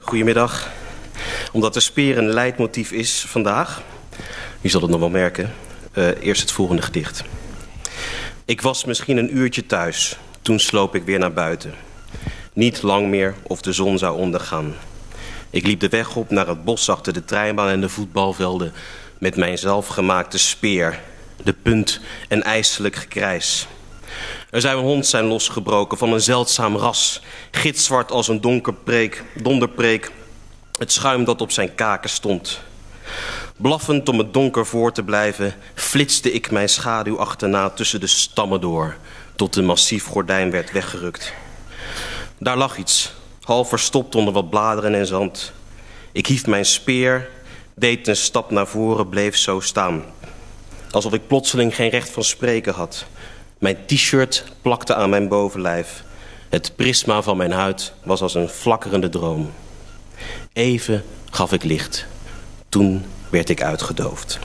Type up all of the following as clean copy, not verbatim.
Goedemiddag. Omdat de speer een leidmotief is vandaag, u zal het nog wel merken, eerst het volgende gedicht. Ik was misschien een uurtje thuis, toen sloop ik weer naar buiten. Niet lang meer of de zon zou ondergaan. Ik liep de weg op naar het bos achter de treinbaan en de voetbalvelden met mijn zelfgemaakte speer, de punt en ijselijk gekrijs. Er zou een hond zijn losgebroken van een zeldzaam ras, gitzwart als een donderpreek, het schuim dat op zijn kaken stond. Blaffend om het donker voor te blijven, flitste ik mijn schaduw achterna tussen de stammen door, tot een massief gordijn werd weggerukt. Daar lag iets, half verstopt onder wat bladeren en zand. Ik hief mijn speer, deed een stap naar voren, bleef zo staan. Alsof ik plotseling geen recht van spreken had. Mijn t-shirt plakte aan mijn bovenlijf. Het prisma van mijn huid was als een flakkerende droom. Even gaf ik licht. Toen werd ik uitgedoofd.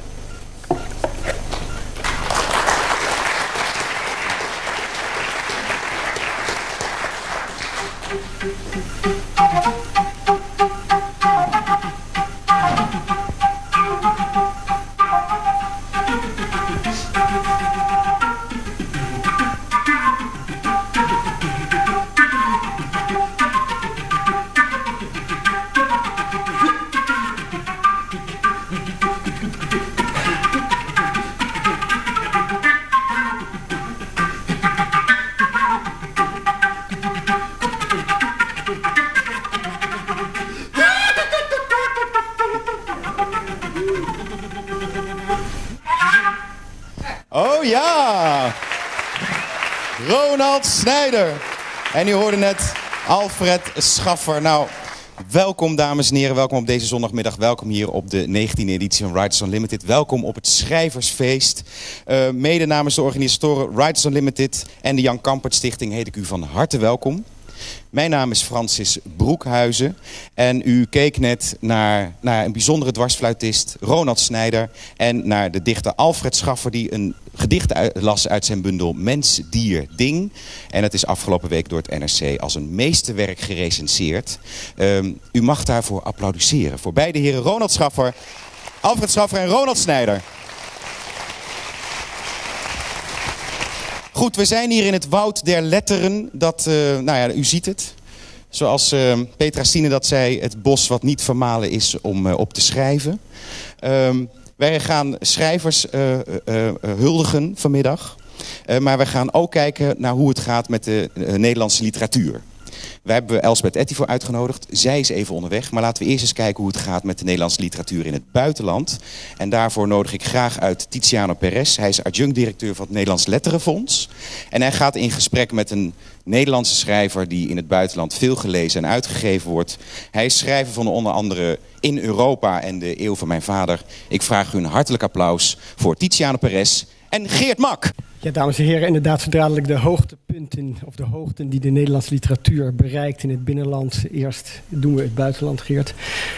Oh ja! Ronald Snijder. En u hoorde net Alfred Schaffer. Nou, welkom dames en heren. Welkom op deze zondagmiddag. Welkom hier op de 19e editie van Writers Unlimited. Welkom op het Schrijversfeest. Mede namens de organisatoren Writers Unlimited en de Jan Kampert Stichting heet ik u van harte welkom. Mijn naam is Francis Broekhuizen en u keek net naar een bijzondere dwarsfluitist, Ronald Snijder, en naar de dichter Alfred Schaffer die een gedicht las uit zijn bundel Mens, Dier, Ding. En het is afgelopen week door het NRC als een meesterwerk gerecenseerd. U mag daarvoor applaudisseren. Voor beide heren Ronald Schaffer, Alfred Schaffer en Ronald Snijder. Goed, we zijn hier in het woud der letteren. U ziet het. Zoals Petra Stine dat zei, het bos wat niet vermalen is om op te schrijven. Wij gaan schrijvers huldigen vanmiddag. Maar we gaan ook kijken naar hoe het gaat met de Nederlandse literatuur. Wij hebben Elsbeth Etty voor uitgenodigd. Zij is even onderweg. Maar laten we eerst eens kijken hoe het gaat met de Nederlandse literatuur in het buitenland. En daarvoor nodig ik graag uit Tiziano Perez. Hij is adjunct-directeur van het Nederlands Letterenfonds. En hij gaat in gesprek met een Nederlandse schrijver die in het buitenland veel gelezen en uitgegeven wordt. Hij is schrijver van onder andere In Europa en De Eeuw van Mijn Vader. Ik vraag u een hartelijk applaus voor Tiziano Perez en Geert Mak. Ja, dames en heren, inderdaad zo dadelijk de hoogtepunten of de hoogten die de Nederlandse literatuur bereikt in het binnenland. Eerst doen we het buitenland, Geert.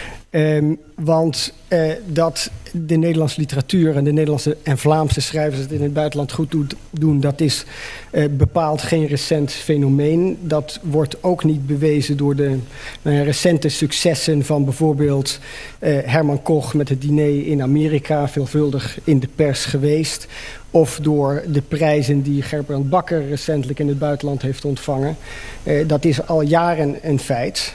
Want dat de Nederlandse literatuur en de Nederlandse en Vlaamse schrijvers het in het buitenland goed doen, dat is bepaald geen recent fenomeen. Dat wordt ook niet bewezen door de recente successen van bijvoorbeeld Herman Koch met het diner in Amerika, veelvuldig in de pers geweest. Of door de prijzen die Gerbrand Bakker recentelijk in het buitenland heeft ontvangen. Dat is al jaren een feit.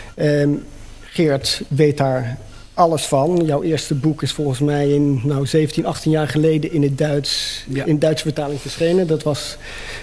Geert weet daar alles van. Jouw eerste boek is volgens mij in 17, 18 jaar geleden in het Duits, in Duitse vertaling verschenen. Dat was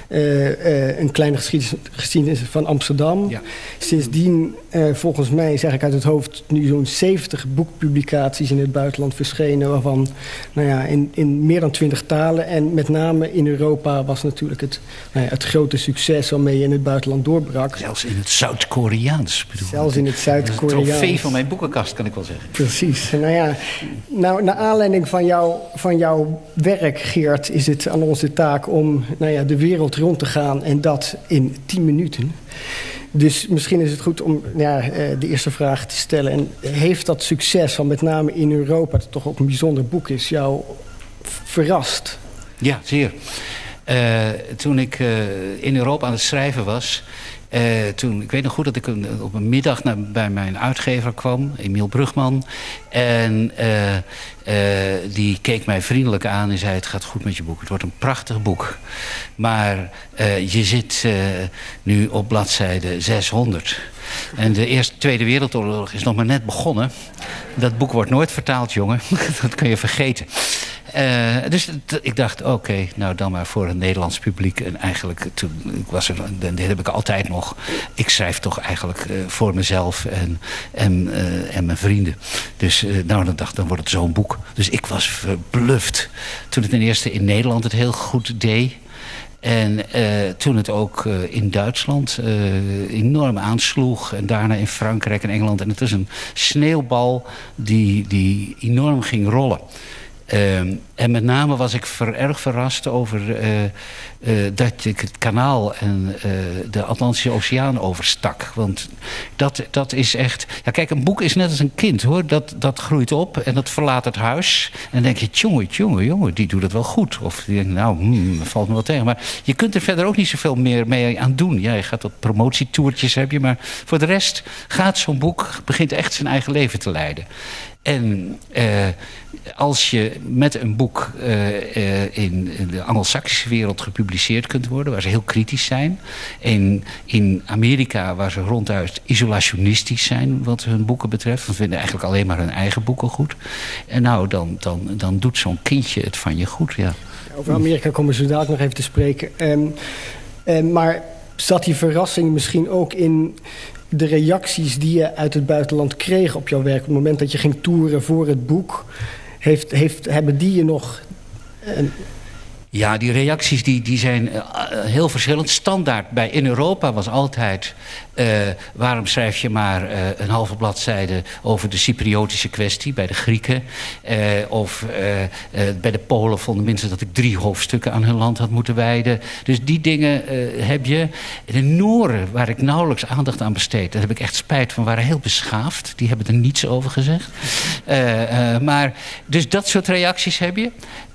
een kleine geschiedenis van Amsterdam. Ja. Sindsdien, volgens mij, zeg ik uit het hoofd, nu zo'n 70 boekpublicaties in het buitenland verschenen, waarvan in meer dan 20 talen. En met name in Europa was natuurlijk het grote succes waarmee je in het buitenland doorbrak. Zelfs in het Zuid-Koreaans. Zelfs in het Zuid-Koreaans. Een trofee van mijn boekenkast, kan ik wel zeggen. Precies. Naar aanleiding van jouw werk, Geert, is het aan ons de taak om de wereld rond te gaan en dat in 10 minuten. Dus misschien is het goed om de eerste vraag te stellen. En heeft dat succes van met name in Europa, dat toch ook een bijzonder boek is, jou verrast? Ja, zeer. Toen ik in Europa aan het schrijven was, Ik weet nog goed dat ik op een middag bij mijn uitgever kwam, Emiel Brugman. En die keek mij vriendelijk aan en zei: het gaat goed met je boek. Het wordt een prachtig boek. Maar je zit nu op bladzijde 600. En de Tweede Wereldoorlog is nog maar net begonnen. Dat boek wordt nooit vertaald, jongen. Dat kun je vergeten. Dus ik dacht, oké, nou dan maar voor een Nederlands publiek. En eigenlijk, dit heb ik altijd nog. Ik schrijf toch eigenlijk voor mezelf en mijn vrienden. Dus dan dacht ik, dan wordt het zo'n boek. Dus ik was verbluft toen het ten eerste in Nederland het heel goed deed. En toen het ook in Duitsland enorm aansloeg. En daarna in Frankrijk en Engeland. En het was een sneeuwbal die enorm ging rollen. En met name was ik erg verrast over dat ik het kanaal en de Atlantische Oceaan overstak. Want dat is echt... Ja, kijk, een boek is net als een kind, hoor. Dat groeit op en dat verlaat het huis. En dan denk je, jongen, die doet het wel goed. Of die denkt, dat valt me wel tegen. Maar je kunt er verder ook niet zoveel meer mee aan doen. Ja, je gaat wat promotietoertjes, heb je. Maar voor de rest gaat zo'n boek... begint echt zijn eigen leven te leiden. En als je met een boek in de Anglo-Saxische wereld gepubliceerd kunt worden... waar ze heel kritisch zijn... en in Amerika waar ze ronduit isolationistisch zijn... wat hun boeken betreft... want ze vinden eigenlijk alleen maar hun eigen boeken goed... en nou, dan doet zo'n kindje het van je goed, ja. Over Amerika komen we zo dadelijk nog even te spreken. Maar zat die verrassing misschien ook in... de reacties die je uit het buitenland kreeg op jouw werk... op het moment dat je ging toeren voor het boek... hebben die je nog... Ja, die reacties die zijn heel verschillend. Standaard in Europa was altijd... waarom schrijf je maar een halve bladzijde over de Cypriotische kwestie bij de Grieken? Of bij de Polen vonden mensen dat ik 3 hoofdstukken aan hun land had moeten wijden. Dus die dingen heb je. De Nooren, waar ik nauwelijks aandacht aan besteed... daar heb ik echt spijt van, waren heel beschaafd. Die hebben er niets over gezegd. Maar dus dat soort reacties heb je...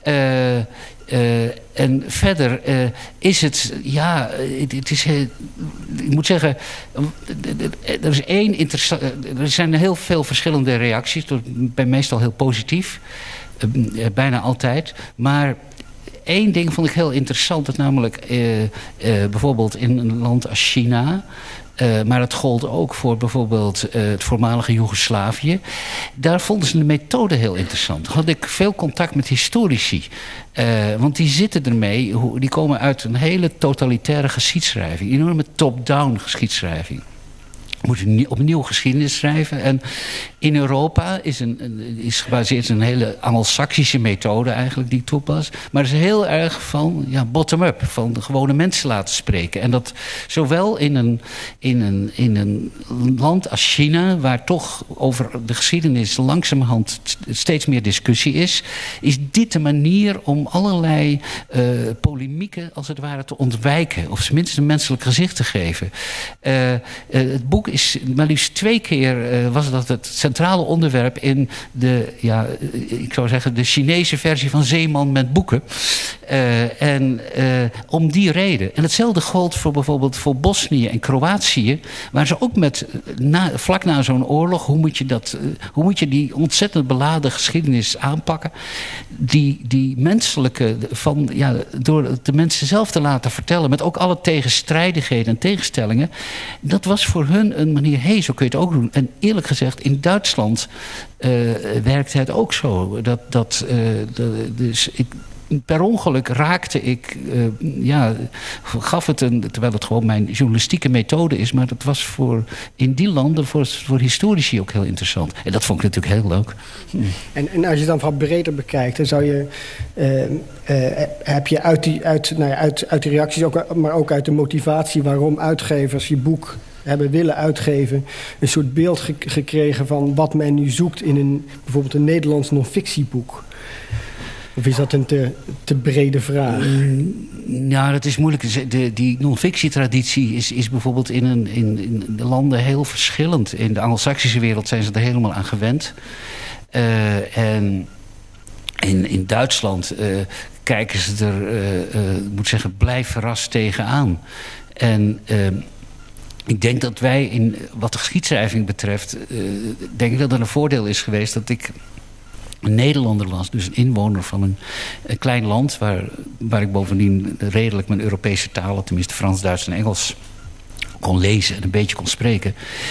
en verder is het... Ja, het is... ik moet zeggen... Er zijn heel veel verschillende reacties. Ik ben meestal heel positief. Bijna altijd. Maar... 1 ding vond ik heel interessant. Dat namelijk bijvoorbeeld in een land als China... maar het gold ook voor bijvoorbeeld het voormalige Joegoslavië. Daar vonden ze de methode heel interessant. Daar had ik veel contact met historici. Want die zitten ermee, die komen uit een hele totalitaire geschiedschrijving. Een enorme top-down geschiedschrijving. Moet opnieuw geschiedenis schrijven. En in Europa is gebaseerd een hele Anglo-Saxische methode eigenlijk die ik toepas. Maar het is heel erg van bottom-up. Van de gewone mensen laten spreken. En dat zowel in een land als China... waar toch over de geschiedenis langzamerhand steeds meer discussie is... is dit de manier om allerlei polemieken als het ware te ontwijken. Of minstens een menselijk gezicht te geven. Het boek is maar liefst 2 keer was dat het centrale onderwerp in de, ik zou zeggen, de Chinese versie van Zeeman met boeken. Om die reden. En hetzelfde gold voor bijvoorbeeld voor Bosnië en Kroatië, waar ze ook vlak na zo'n oorlog, hoe moet je die ontzettend beladen geschiedenis aanpakken? Die menselijke, door de mensen zelf te laten vertellen, met ook alle tegenstrijdigheden en tegenstellingen, dat was voor hun een manier, zo kun je het ook doen. En eerlijk gezegd, in Duitsland werkte het ook zo. Dus per ongeluk raakte ik, gaf het terwijl het gewoon mijn journalistieke methode is, maar dat was in die landen voor historici ook heel interessant. En dat vond ik natuurlijk heel leuk. En als je dan wat breder bekijkt, dan zou je, heb je uit de reacties, maar ook uit de motivatie waarom uitgevers je boek hebben willen uitgeven, een soort beeld gekregen van wat men nu zoekt in bijvoorbeeld een Nederlands non-fictieboek? Of is dat een te brede vraag? Nou, dat is moeilijk. Die non-fictietraditie is bijvoorbeeld in de landen heel verschillend. In de Anglo-Saxische wereld zijn ze er helemaal aan gewend. En in Duitsland kijken ze er, moet zeggen, blij verrast tegenaan. En ik denk dat wij, wat de geschiedschrijving betreft, denk ik dat er een voordeel is geweest dat ik een Nederlander was, dus een inwoner van een klein land waar ik bovendien redelijk mijn Europese talen, tenminste Frans, Duits en Engels, kon lezen en een beetje kon spreken.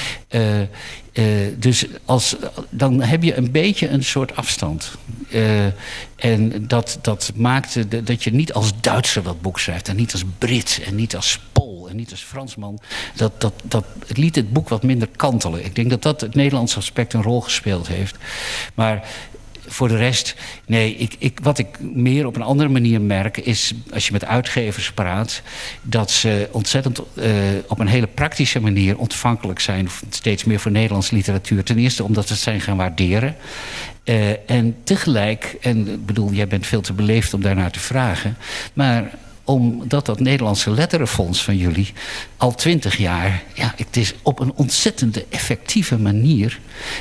Dus dan heb je een beetje een soort afstand. En dat maakte dat je niet als Duitser dat boek schrijft, en niet als Brit, en niet als Pool, en niet als Fransman. Het liet het boek wat minder kantelen. Ik denk dat het Nederlandse aspect een rol gespeeld heeft. Maar voor de rest, nee, wat ik meer op een andere manier merk is, als je met uitgevers praat, dat ze ontzettend op een hele praktische manier ontvankelijk zijn, steeds meer voor Nederlandse literatuur. Ten eerste omdat ze het zijn gaan waarderen. En tegelijk, en ik bedoel, jij bent veel te beleefd om daarnaar te vragen, maar omdat dat Nederlandse Letterenfonds van jullie al 20 jaar, ja, het is op een ontzettende effectieve manier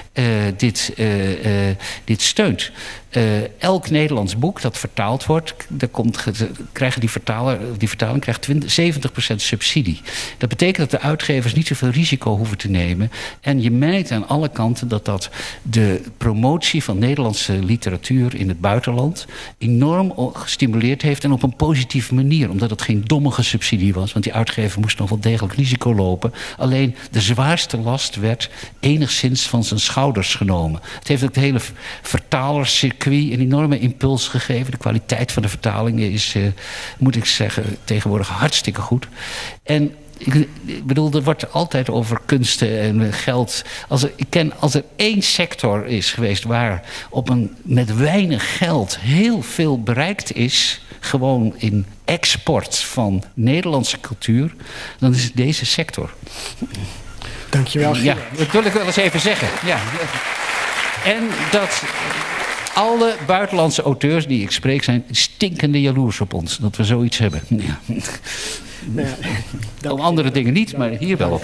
dit steunt. Elk Nederlands boek dat vertaald wordt, die vertaling krijgt 70% subsidie. Dat betekent dat de uitgevers niet zoveel risico hoeven te nemen. En je merkt aan alle kanten dat de promotie van Nederlandse literatuur in het buitenland enorm gestimuleerd heeft en op een positieve manier. Omdat het geen dommige subsidie was, want die uitgever moest nog wel degelijk risico lopen. Alleen de zwaarste last werd enigszins van zijn schouders genomen. Het heeft ook het hele vertalerscircuit een enorme impuls gegeven. De kwaliteit van de vertalingen is, moet ik zeggen, tegenwoordig hartstikke goed. En ik bedoel, er wordt altijd over kunsten en geld. Als er één sector is geweest waar met weinig geld heel veel bereikt is, gewoon in export van Nederlandse cultuur, dan is het deze sector. Dankjewel. Ja, dat wil ik wel eens even zeggen. Ja. En dat alle buitenlandse auteurs die ik spreek zijn stinkende jaloers op ons. Dat we zoiets hebben. Ja. Nou ja, om andere dingen niet, maar hier wel.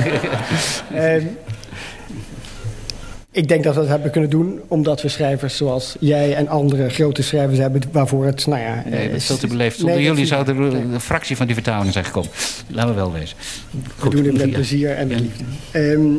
Ik denk dat we dat hebben kunnen doen omdat we schrijvers zoals jij en andere grote schrijvers hebben waarvoor het, nou ja... Nee, dat is veel te beleefd. Zonder jullie zou er een fractie van die vertaling zijn gekomen. Laten we wel wezen. Goed. We doen het met plezier en met liefde.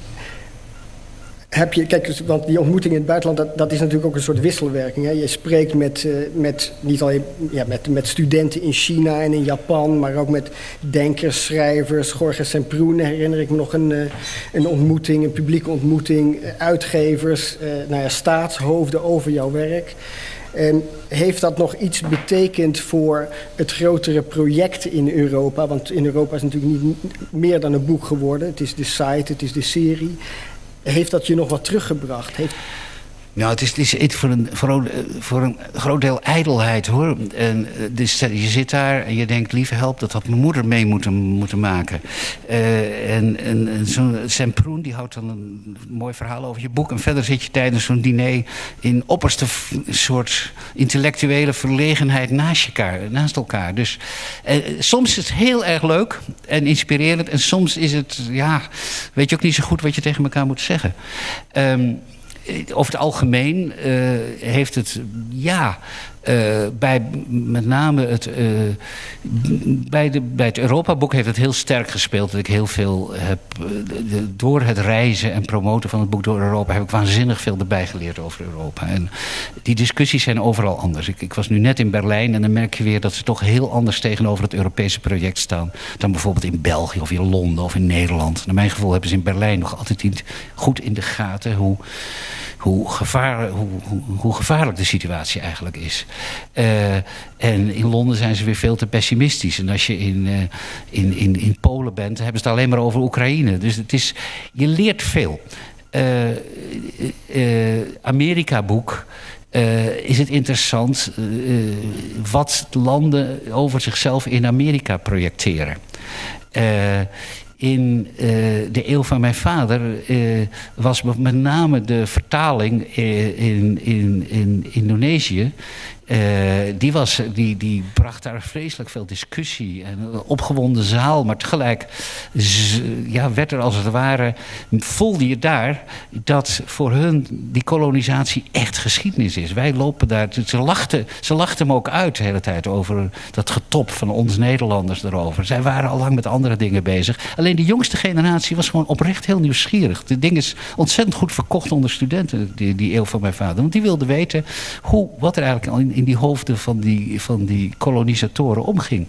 Kijk, want die ontmoeting in het buitenland, dat is natuurlijk ook een soort wisselwerking. Hè? Je spreekt met niet alleen met studenten in China en in Japan, maar ook met denkers, schrijvers. Jorge Semprún herinner ik me nog een ontmoeting, een publieke ontmoeting, uitgevers, staatshoofden over jouw werk. Heeft dat nog iets betekend voor het grotere project in Europa? Want in Europa is het natuurlijk niet meer dan een boek geworden. Het is de site, het is de serie. Heeft dat je nog wat teruggebracht? Nou, het is voor een groot deel ijdelheid, hoor. En, dus je zit daar en je denkt, lieve help, dat had mijn moeder mee moeten maken. En zo'n Semprún, die houdt dan een mooi verhaal over je boek. En verder zit je tijdens zo'n diner in opperste soort intellectuele verlegenheid naast elkaar. Dus soms is het heel erg leuk en inspirerend. En soms is het, weet je ook niet zo goed wat je tegen elkaar moet zeggen. Over het algemeen heeft het, bij met name bij het Europa-boek heeft het heel sterk gespeeld. Dat ik heel veel heb, door het reizen en promoten van het boek door Europa, heb ik waanzinnig veel erbij geleerd over Europa. En die discussies zijn overal anders. Ik was nu net in Berlijn en dan merk je weer dat ze toch heel anders tegenover het Europese project staan dan bijvoorbeeld in België of in Londen of in Nederland. Naar mijn gevoel hebben ze in Berlijn nog altijd niet goed in de gaten hoe gevaarlijk de situatie eigenlijk is. En in Londen zijn ze weer veel te pessimistisch. En als je in Polen bent, hebben ze het alleen maar over Oekraïne. Dus je leert veel. Amerika-boek is het interessant wat landen over zichzelf in Amerika projecteren. In de eeuw van mijn vader was met name de vertaling in Indonesië Die bracht daar vreselijk veel discussie en een opgewonden zaal. Maar tegelijk werd er als het ware, voelde je daar dat voor hun die kolonisatie echt geschiedenis is. Wij lopen daar, ze lachten me ook uit de hele tijd over dat getop van ons Nederlanders erover. Zij waren al lang met andere dingen bezig. Alleen de jongste generatie was gewoon oprecht heel nieuwsgierig. Het ding is ontzettend goed verkocht onder studenten, die eeuw van mijn vader. Want die wilden weten wat er eigenlijk al in die hoofden van die kolonisatoren omging.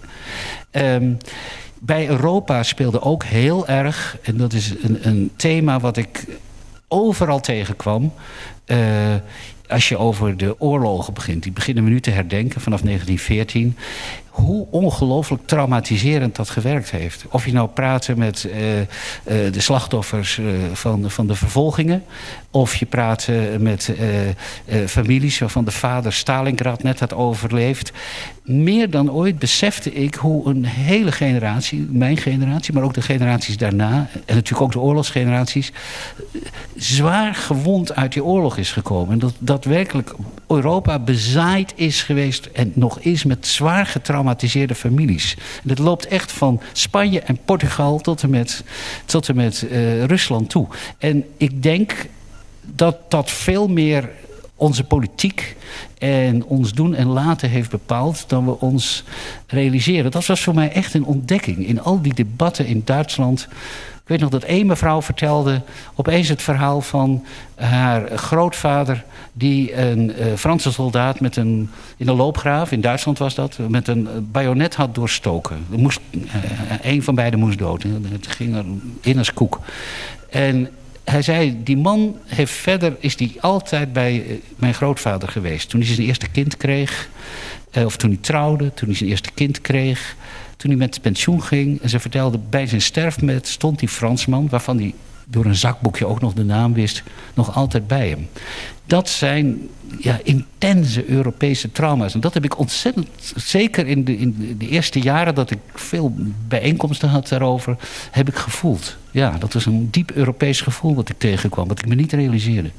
Bij Europa speelde ook heel erg, en dat is een thema wat ik overal tegenkwam. Als je over de oorlogen begint, die beginnen we nu te herdenken vanaf 1914... hoe ongelooflijk traumatiserend dat gewerkt heeft. Of je nou praatte met de slachtoffers van de vervolgingen... of je praatte met families waarvan de vader Stalingrad net had overleefd. Meer dan ooit besefte ik hoe een hele generatie, mijn generatie... maar ook de generaties daarna, en natuurlijk ook de oorlogsgeneraties... zwaar gewond uit die oorlog is gekomen. En dat werkelijk Europa bezaaid is geweest en nog is met zwaar getraumatiseerde families. En dat loopt echt van Spanje en Portugal tot en met Rusland toe. En ik denk dat veel meer onze politiek en ons doen en laten heeft bepaald dan we ons realiseren. Dat was voor mij echt een ontdekking. In al die debatten in Duitsland. Ik weet nog dat één mevrouw vertelde opeens het verhaal van haar grootvader die een Franse soldaat in een loopgraaf, in Duitsland was dat, met een bajonet had doorstoken. Een van beiden moest dood. Het ging erin als koek. En hij zei, die man is die altijd bij mijn grootvader geweest. Toen hij zijn eerste kind kreeg, of toen hij trouwde, toen hij zijn eerste kind kreeg, toen hij met pensioen ging. En ze vertelde, bij zijn sterfbed stond die Fransman, waarvan hij door een zakboekje ook nog de naam wist, nog altijd bij hem. Dat zijn intense Europese trauma's. En dat heb ik ontzettend, zeker in de eerste jaren dat ik veel bijeenkomsten had daarover, heb ik gevoeld. Ja, dat was een diep Europees gevoel wat ik tegenkwam, wat ik me niet realiseerde.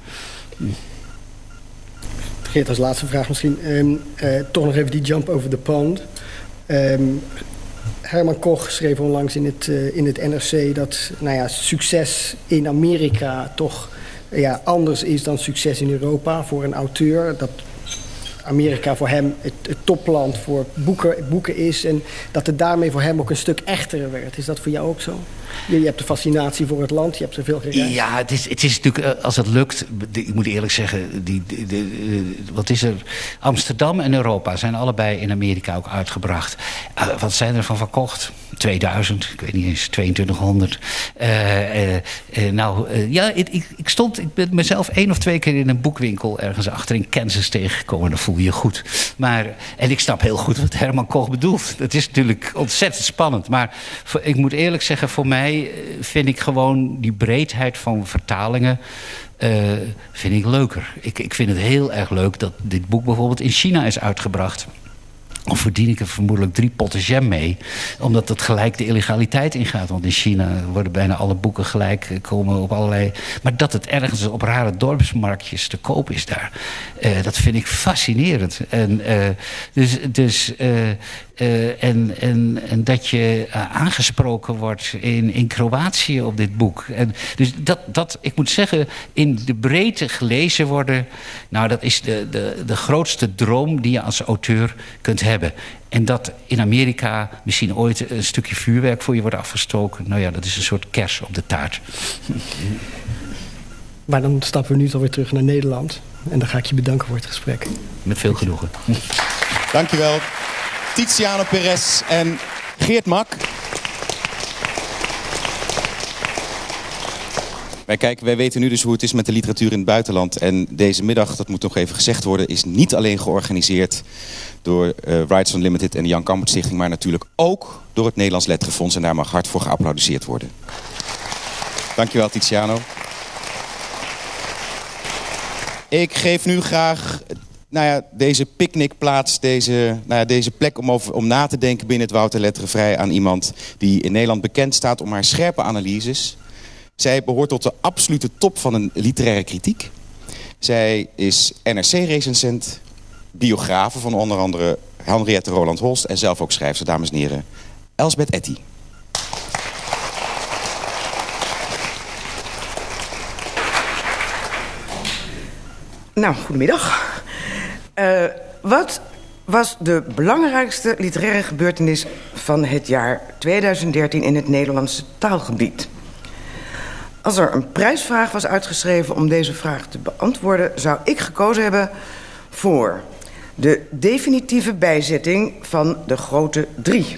Geert, als laatste vraag misschien. Toch nog even die jump over the pond. Herman Koch schreef onlangs in het NRC dat succes in Amerika toch anders is dan succes in Europa voor een auteur. Dat Amerika voor hem het topland voor boeken is en dat het daarmee voor hem ook een stuk echter werd. Is dat voor jou ook zo? Je hebt de fascinatie voor het land, je hebt er veel gereisd. Ja, het is natuurlijk, als het lukt, ik moet eerlijk zeggen, wat is er? Amsterdam en Europa zijn allebei in Amerika ook uitgebracht. Wat zijn er van verkocht? 2000, ik weet niet eens, 2200. Ik ben mezelf 1 of 2 keer in een boekwinkel ergens achter in Kansas tegengekomen. Dan voel je je goed. En ik snap heel goed wat Herman Koch bedoelt. Dat is natuurlijk ontzettend spannend. Maar ik moet eerlijk zeggen, voor mij vind ik gewoon die breedheid van vertalingen vind ik leuker. Ik vind het heel erg leuk dat dit boek bijvoorbeeld in China is uitgebracht. Of verdien ik er vermoedelijk 3 potten jam mee. Omdat het gelijk de illegaliteit ingaat. Want in China worden bijna alle boeken gelijk, komen op allerlei. Maar dat het ergens op rare dorpsmarktjes te koop is daar. Dat vind ik fascinerend. En dat je aangesproken wordt in Kroatië op dit boek. En dus dat, ik moet zeggen, in de breedte gelezen worden. Nou, dat is de grootste droom die je als auteur kunt hebben. En dat in Amerika misschien ooit een stukje vuurwerk voor je wordt afgestoken. Nou ja, dat is een soort kers op de taart. Maar dan stappen we nu alweer terug naar Nederland. En dan ga ik je bedanken voor het gesprek. Met veel genoegen. Dankjewel. Tiziano Perez en Geert Mak. Wij weten nu dus hoe het is met de literatuur in het buitenland. En deze middag, dat moet nog even gezegd worden, is niet alleen georganiseerd door Rights Unlimited en de Jan Kampert Stichting, maar natuurlijk ook door het Nederlands Letterenfonds. En daar mag hard voor geapplaudiseerd worden. Dankjewel, Tiziano. Ik geef nu graag deze picknickplaats, deze plek om na te denken binnen het Wouter Letterenvrij aan iemand die in Nederland bekend staat om haar scherpe analyses. Zij behoort tot de absolute top van een literaire kritiek. Zij is NRC-recensent, biografe van onder andere Henriette Roland-Holst en zelf ook schrijfster, dames en heren, Elsbeth Etty. Nou, goedemiddag. Wat was de belangrijkste literaire gebeurtenis van het jaar 2013 in het Nederlandse taalgebied? Als er een prijsvraag was uitgeschreven om deze vraag te beantwoorden, zou ik gekozen hebben voor de definitieve bijzetting van De Grote Drie.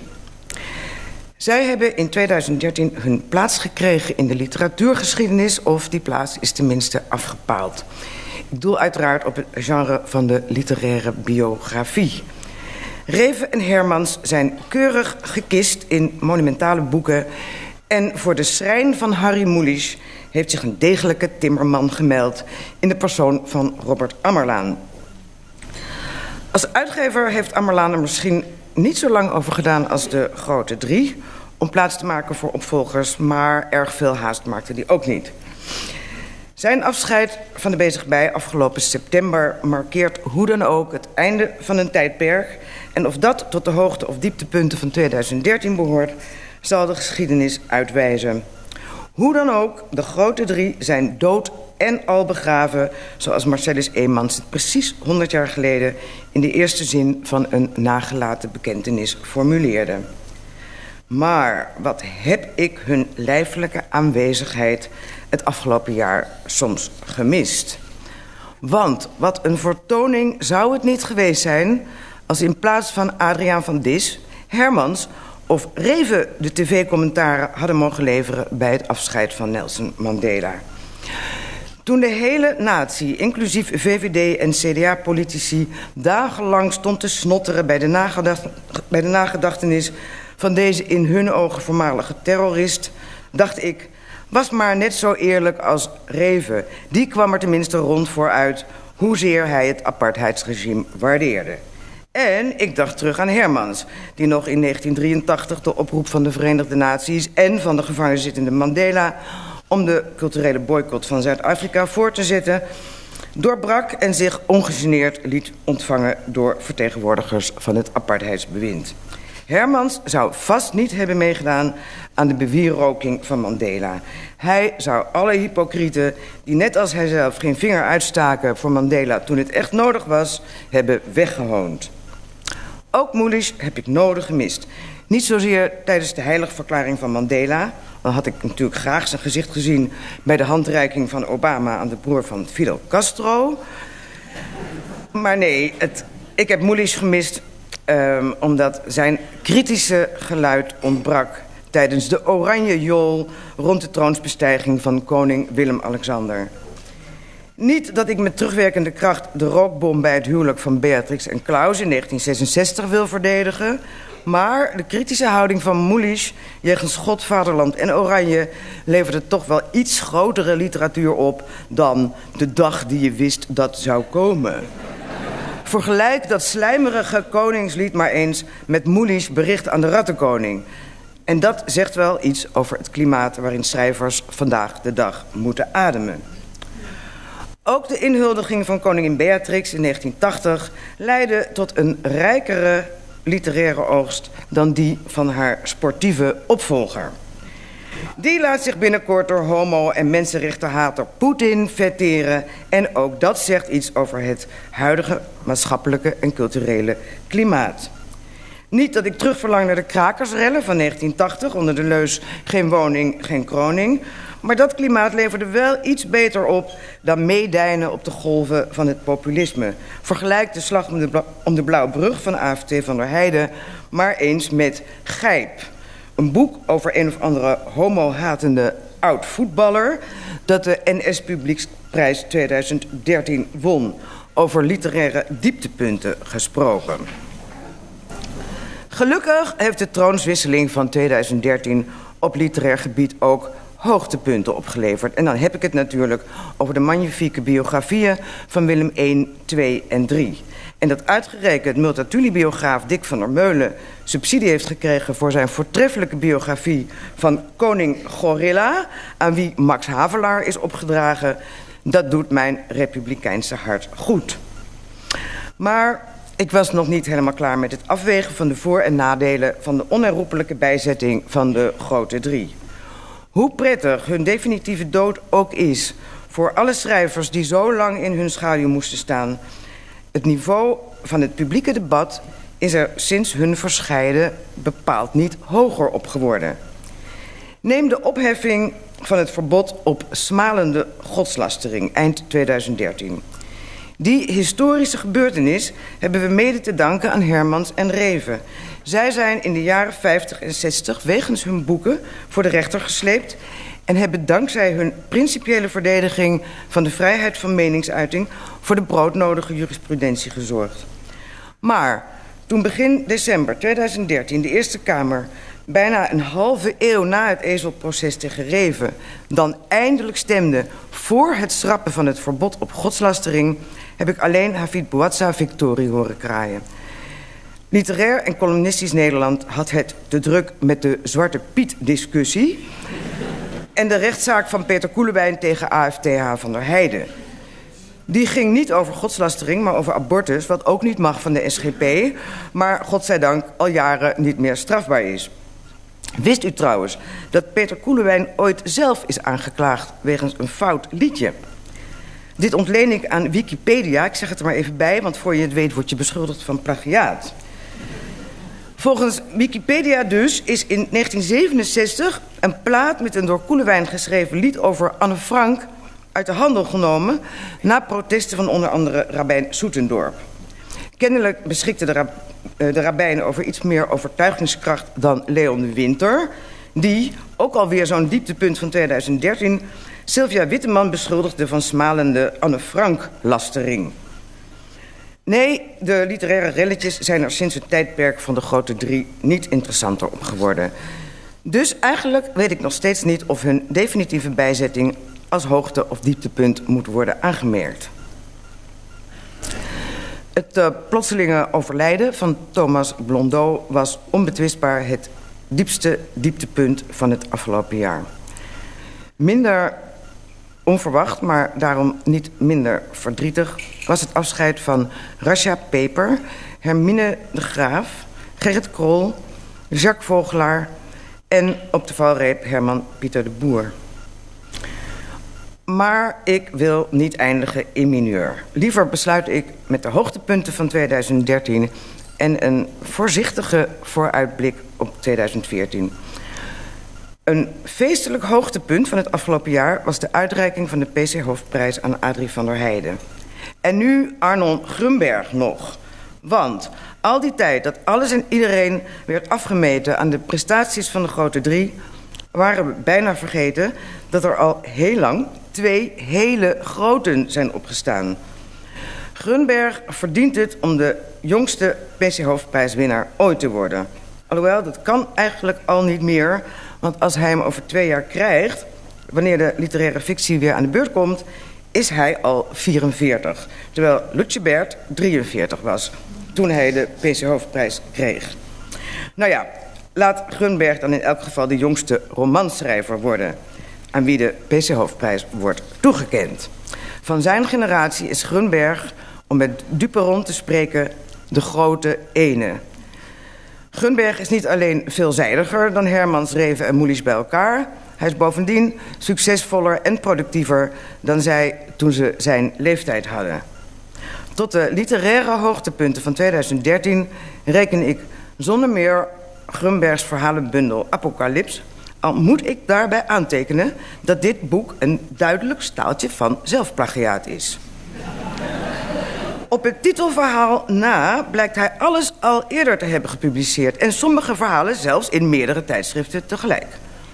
Zij hebben in 2013 hun plaats gekregen in de literatuurgeschiedenis, of die plaats is tenminste afgepaald. Ik doel uiteraard op het genre van de literaire biografie. Reeve en Hermans zijn keurig gekist in monumentale boeken, en voor de schrijn van Harry Mulisch heeft zich een degelijke timmerman gemeld in de persoon van Robert Ammerlaan. Als uitgever heeft Ammerlaan er misschien niet zo lang over gedaan als De Grote Drie om plaats te maken voor opvolgers, maar erg veel haast maakte die ook niet. Zijn afscheid van de bezig bij afgelopen september markeert hoe dan ook het einde van een tijdperk, en of dat tot de hoogte- of dieptepunten van 2013 behoort, zal de geschiedenis uitwijzen. Hoe dan ook, De Grote Drie zijn dood en al begraven, zoals Marcellus Eemans het precies 100 jaar geleden in de eerste zin van een nagelaten bekentenis formuleerde. Maar wat heb ik hun lijfelijke aanwezigheid het afgelopen jaar soms gemist. Want wat een vertoning zou het niet geweest zijn als in plaats van Adriaan van Dis, Hermans of Reeve de tv-commentaren hadden mogen leveren bij het afscheid van Nelson Mandela. Toen de hele natie, inclusief VVD en CDA-politici, dagenlang stond te snotteren bij de nagedachtenis van deze in hun ogen voormalige terrorist, dacht ik, was maar net zo eerlijk als Reeve. Die kwam er tenminste rond vooruit hoezeer hij het apartheidsregime waardeerde. En ik dacht terug aan Hermans, die nog in 1983 de oproep van de Verenigde Naties en van de gevangenzittende Mandela om de culturele boycott van Zuid-Afrika voor te zetten, doorbrak en zich ongegeneerd liet ontvangen door vertegenwoordigers van het apartheidsbewind. Hermans zou vast niet hebben meegedaan aan de bewieroking van Mandela. Hij zou alle hypocrieten die net als hijzelf geen vinger uitstaken voor Mandela toen het echt nodig was, hebben weggehoond. Ook Mulisch heb ik nodig gemist. Niet zozeer tijdens de heiligverklaring van Mandela. Dan had ik natuurlijk graag zijn gezicht gezien bij de handreiking van Obama aan de broer van Fidel Castro. Maar nee, ik heb Mulisch gemist omdat zijn kritische geluid ontbrak tijdens de oranje jol rond de troonsbestijging van koning Willem-Alexander. Niet dat ik met terugwerkende kracht de rookbom bij het huwelijk van Beatrix en Klaus in 1966 wil verdedigen, maar de kritische houding van Mulisch jegens God, vaderland en oranje leverde toch wel iets grotere literatuur op dan De dag die je wist dat zou komen. Vergelijk dat slijmerige koningslied maar eens met Mulisch bericht aan de rattenkoning. En dat zegt wel iets over het klimaat waarin schrijvers vandaag de dag moeten ademen. Ook de inhuldiging van koningin Beatrix in 1980 leidde tot een rijkere literaire oogst dan die van haar sportieve opvolger. Die laat zich binnenkort door homo- en mensenrechtenhater Poetin vetteren. En ook dat zegt iets over het huidige maatschappelijke en culturele klimaat. Niet dat ik terugverlang naar de krakersrellen van 1980 onder de leus geen woning, geen kroning. Maar dat klimaat leverde wel iets beter op dan meedijnen op de golven van het populisme. Vergelijk de slag om de Blauwe Brug van AFT van der Heijden maar eens met Gijp. Een boek over een of andere homo-hatende oud-voetballer dat de NS Publieksprijs 2013 won. Over literaire dieptepunten gesproken. Gelukkig heeft de troonswisseling van 2013 op literair gebied ook hoogtepunten opgeleverd. En dan heb ik het natuurlijk over de magnifieke biografieën van Willem I, II en III. En dat uitgerekend Multatuli-biograaf Dick van der Meulen subsidie heeft gekregen voor zijn voortreffelijke biografie van koning Gorilla, aan wie Max Havelaar is opgedragen, dat doet mijn republikeinse hart goed. Maar ik was nog niet helemaal klaar met het afwegen van de voor- en nadelen van de onherroepelijke bijzetting van de grote drie. Hoe prettig hun definitieve dood ook is voor alle schrijvers die zo lang in hun schaduw moesten staan, het niveau van het publieke debat is er sinds hun verscheiden bepaald niet hoger op geworden. Neem de opheffing van het verbod op smalende godslastering eind 2013. Die historische gebeurtenis hebben we mede te danken aan Hermans en Reven. Zij zijn in de jaren 50 en 60 wegens hun boeken voor de rechter gesleept en hebben dankzij hun principiële verdediging van de vrijheid van meningsuiting voor de broodnodige jurisprudentie gezorgd. Maar toen begin december 2013 de Eerste Kamer bijna een halve eeuw na het ezelproces tegen Reven dan eindelijk stemde voor het schrappen van het verbod op godslastering, heb ik alleen Hafid Bouazza victorie horen kraaien. Literair en columnistisch Nederland had het te druk met de Zwarte Piet-discussie en de rechtszaak van Peter Koelewijn tegen AFTH van der Heijden. Die ging niet over godslastering, maar over abortus, wat ook niet mag van de SGP, maar godzijdank al jaren niet meer strafbaar is. Wist u trouwens dat Peter Koelewijn ooit zelf is aangeklaagd wegens een fout liedje? Dit ontleen ik aan Wikipedia, ik zeg het er maar even bij, want voor je het weet word je beschuldigd van plagiaat. Volgens Wikipedia dus is in 1967 een plaat met een door Koelewijn geschreven lied over Anne Frank uit de handel genomen na protesten van onder andere rabbijn Soetendorp. Kennelijk beschikte de rabbijn over iets meer overtuigingskracht dan Leon de Winter, die, ook alweer zo'n dieptepunt van 2013, Sylvia Witteman beschuldigde van smalende Anne Frank-lastering. Nee, de literaire relletjes zijn er sinds het tijdperk van de grote drie niet interessanter op geworden. Dus eigenlijk weet ik nog steeds niet of hun definitieve bijzetting als hoogte- of dieptepunt moet worden aangemerkt. Het plotselinge overlijden van Thomas Blondeau was onbetwistbaar het diepste dieptepunt van het afgelopen jaar. Minder onverwacht, maar daarom niet minder verdrietig, was het afscheid van Rasja Peper, Hermine de Graaf, Gerrit Krol, Jacques Vogelaar en op de valreep Herman Pieter de Boer. Maar ik wil niet eindigen in mineur. Liever besluit ik met de hoogtepunten van 2013 en een voorzichtige vooruitblik op 2014. Een feestelijk hoogtepunt van het afgelopen jaar was de uitreiking van de PC Hoofdprijs aan Adrie van der Heijden. En nu Arnon Grunberg nog. Want al die tijd dat alles en iedereen werd afgemeten aan de prestaties van de grote drie, waren we bijna vergeten dat er al heel lang 2 hele groten zijn opgestaan. Grunberg verdient het om de jongste PC Hoofdprijswinnaar ooit te worden. Alhoewel, dat kan eigenlijk al niet meer, want als hij hem over 2 jaar krijgt, wanneer de literaire fictie weer aan de beurt komt, is hij al 44. Terwijl Lutjebert 43 was toen hij de PC Hoofdprijs kreeg. Nou ja, laat Grunberg dan in elk geval de jongste romanschrijver worden aan wie de PC Hoofdprijs wordt toegekend. Van zijn generatie is Grunberg, om met Duperon te spreken, de grote ene. Grunberg is niet alleen veelzijdiger dan Hermans, Reven en Mulisch bij elkaar. Hij is bovendien succesvoller en productiever dan zij toen ze zijn leeftijd hadden. Tot de literaire hoogtepunten van 2013 reken ik zonder meer Grunbergs verhalenbundel Apocalyps, al moet ik daarbij aantekenen dat dit boek een duidelijk staaltje van zelfplagiaat is. Op het titelverhaal na blijkt hij alles al eerder te hebben gepubliceerd en sommige verhalen zelfs in meerdere tijdschriften tegelijk.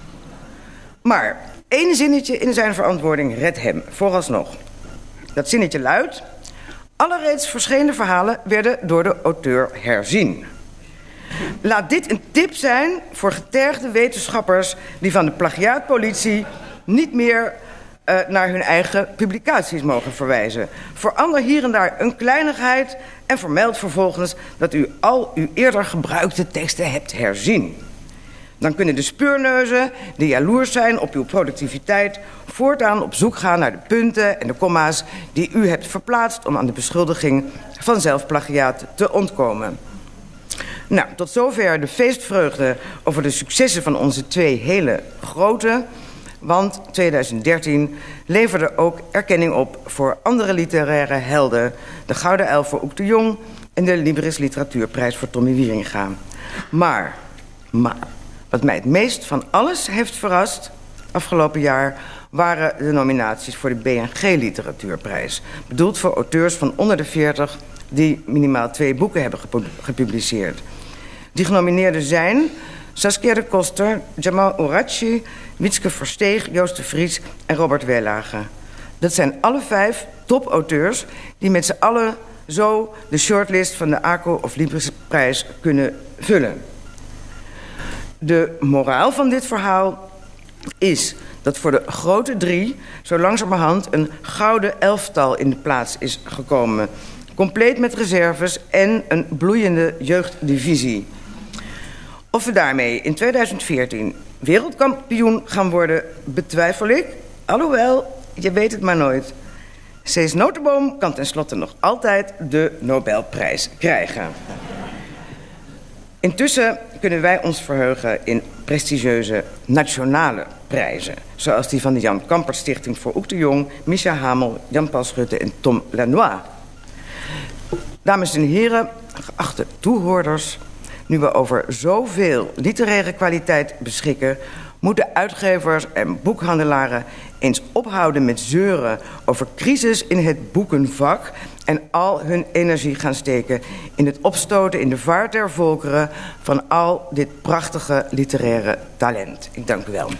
Maar 1 zinnetje in zijn verantwoording redt hem vooralsnog. Dat zinnetje luidt: alle reeds verschenen verhalen werden door de auteur herzien. Laat dit een tip zijn voor getergde wetenschappers die van de plagiaatpolitie niet meer naar hun eigen publicaties mogen verwijzen. Verander hier en daar een kleinigheid en vermeld vervolgens dat u al uw eerder gebruikte teksten hebt herzien. Dan kunnen de speurneuzen, die jaloers zijn op uw productiviteit, voortaan op zoek gaan naar de punten en de komma's die u hebt verplaatst om aan de beschuldiging van zelfplagiaat te ontkomen. Nou, tot zover de feestvreugde over de successen van onze twee hele grote. Want 2013 leverde ook erkenning op voor andere literaire helden. De Gouden Uil voor Oek de Jong en de Libris Literatuurprijs voor Tommy Wieringa. Maar, wat mij het meest van alles heeft verrast afgelopen jaar waren de nominaties voor de BNG Literatuurprijs. Bedoeld voor auteurs van onder de 40 die minimaal 2 boeken hebben gepubliceerd. Die genomineerden zijn Saskia de Koster, Jamal Ourachi, Wietske Versteeg, Joost de Vries en Robert Weelage. Dat zijn alle 5 topauteurs die met z'n allen zo de shortlist van de ACO of Librisprijs kunnen vullen. De moraal van dit verhaal is dat voor de grote 3 zo langzamerhand een gouden elftal in de plaats is gekomen. Compleet met reserves en een bloeiende jeugddivisie. Of we daarmee in 2014 wereldkampioen gaan worden, betwijfel ik. Alhoewel, je weet het maar nooit. Cees Notenboom kan tenslotte nog altijd de Nobelprijs krijgen. Intussen kunnen wij ons verheugen in prestigieuze nationale prijzen. Zoals die van de Jan Kampert Stichting voor Oek de Jong, Micha Hamel, Jan-Paul Schutte en Tom Lanois. Dames en heren, geachte toehoorders, nu we over zoveel literaire kwaliteit beschikken, moeten uitgevers en boekhandelaren eens ophouden met zeuren over crisis in het boekenvak en al hun energie gaan steken in het opstoten in de vaart der volkeren van al dit prachtige literaire talent. Ik dank u wel.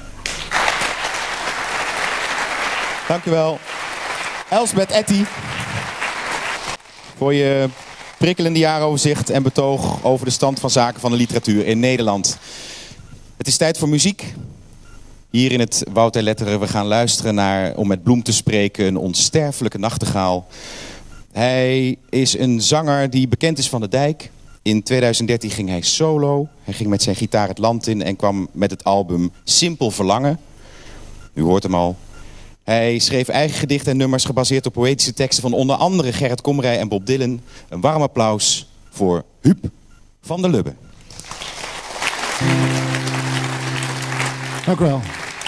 Dank u wel, Elsbeth Etty, voor je prikkelende jaaroverzicht en betoog over de stand van zaken van de literatuur in Nederland. Het is tijd voor muziek. Hier in het Woud der Letteren. We gaan luisteren naar, om met Bloem te spreken, een onsterfelijke nachtegaal. Hij is een zanger die bekend is van de dijk. In 2013 ging hij solo. Hij ging met zijn gitaar het land in en kwam met het album Simpel Verlangen. U hoort hem al. Hij schreef eigen gedichten en nummers gebaseerd op poëtische teksten van onder andere Gerrit Komrij en Bob Dylan. Een warm applaus voor Huub van der Lubbe. Dank u wel.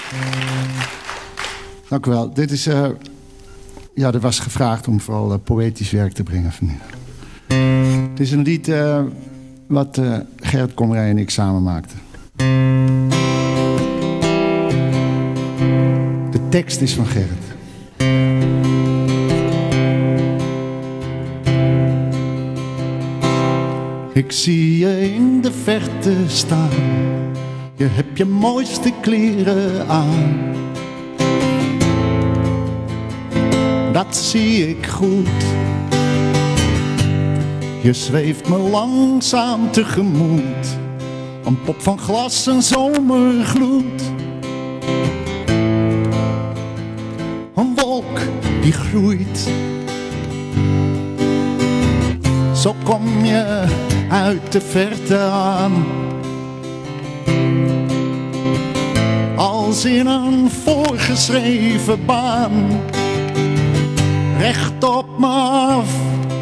Dank u wel. Dit is, er was gevraagd om vooral poëtisch werk te brengen vanmiddag. Het is een lied wat Gerrit Komrij en ik samen maakten. De tekst is van Gerrit. Ik zie je in de verte staan. Je hebt je mooiste kleren aan. Dat zie ik goed. Je zweeft me langzaam tegemoet. Een pop van glas, een zomergloed. Een wolk die groeit. Zo kom je uit de verte aan. Als in een voorgeschreven baan. Recht op me af.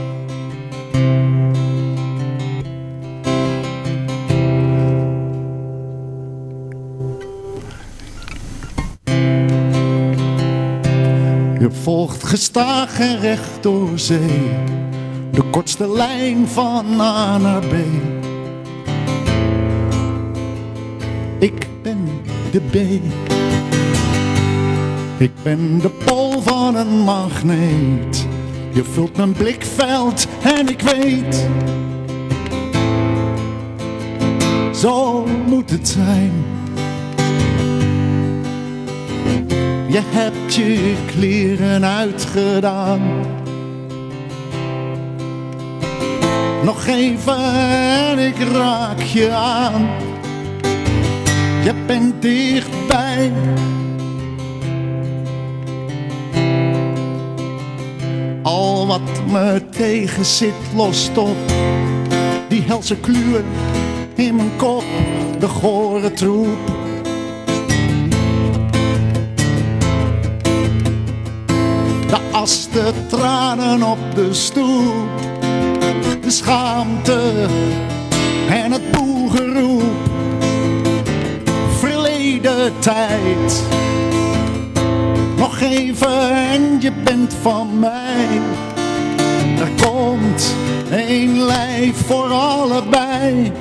Je volgt gestaag en recht door zee. De kortste lijn van A naar B. Ik ben de B. Ik ben de pool van een magneet. Je vult mijn blikveld en ik weet. Zo moet het zijn. Je hebt je kleren uitgedaan. Nog even en ik raak je aan. Je bent dichtbij. Al wat me tegen zit lost op. Die helse kluwen in mijn kop de gore troep. De as, de tranen op de stoep, de schaamte en het boegeroep. Verleden tijd, nog even en je bent van mij. Er komt één lijf voor allebei.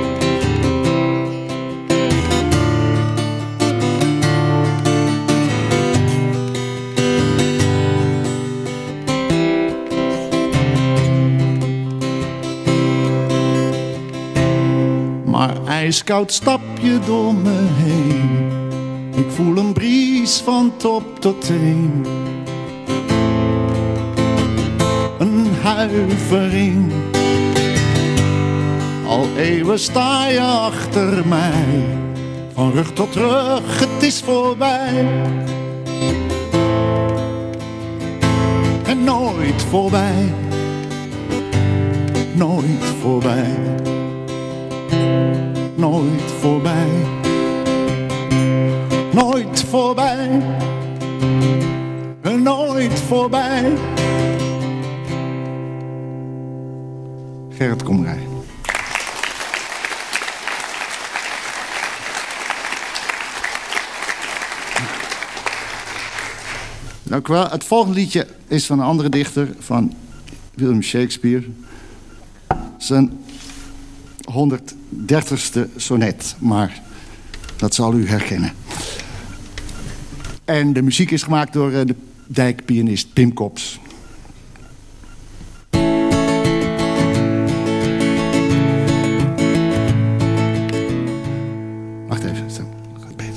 Maar ijskoud stap je door me heen. Ik voel een bries van top tot teen. Een huivering. Al eeuwen sta je achter mij. Van rug tot rug, het is voorbij. En nooit voorbij. Nooit voorbij. Nooit voorbij. Nooit voorbij. Nooit voorbij. Gerrit Komrij. Dank u wel. Het volgende liedje is van een andere dichter, van William Shakespeare. Zijn 130ste sonnet, maar dat zal u herkennen. En de muziek is gemaakt door de dijkpianist Pim Kops. Wacht even, zo gaat beter.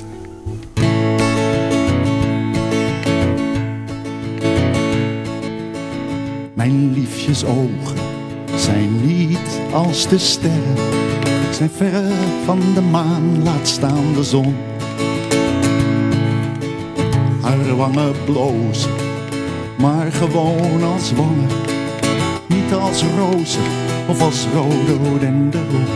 Mijn liefjes ogen zijn niet als de sterren, zijn verre van de maan, laat staan de zon. Haar wangen blozen, maar gewoon als wangen, niet als rozen of als rhododendron.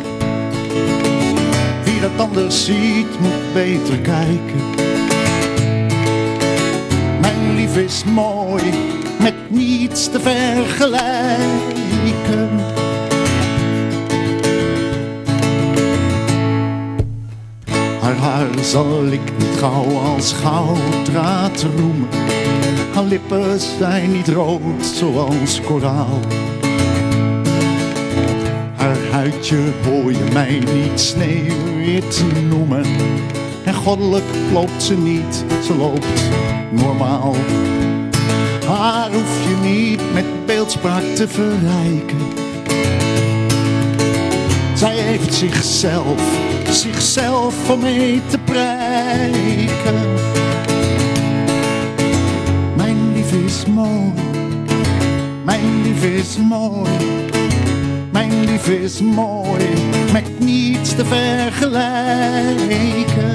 Wie dat anders ziet, moet beter kijken. Mijn lief is mooi, met niets te vergelijken. Haar haar zal ik niet gauw als gouddraad roemen. Haar lippen zijn niet rood zoals koraal. Haar huidje hoor je mij niet sneeuwwit noemen. En goddelijk loopt ze niet, ze loopt normaal. Haar hoef je niet met beeldspraak te verrijken. Zij heeft zichzelf om mee te prijken. Mijn lief is mooi, mijn lief is mooi, mijn lief is mooi, met niets te vergelijken.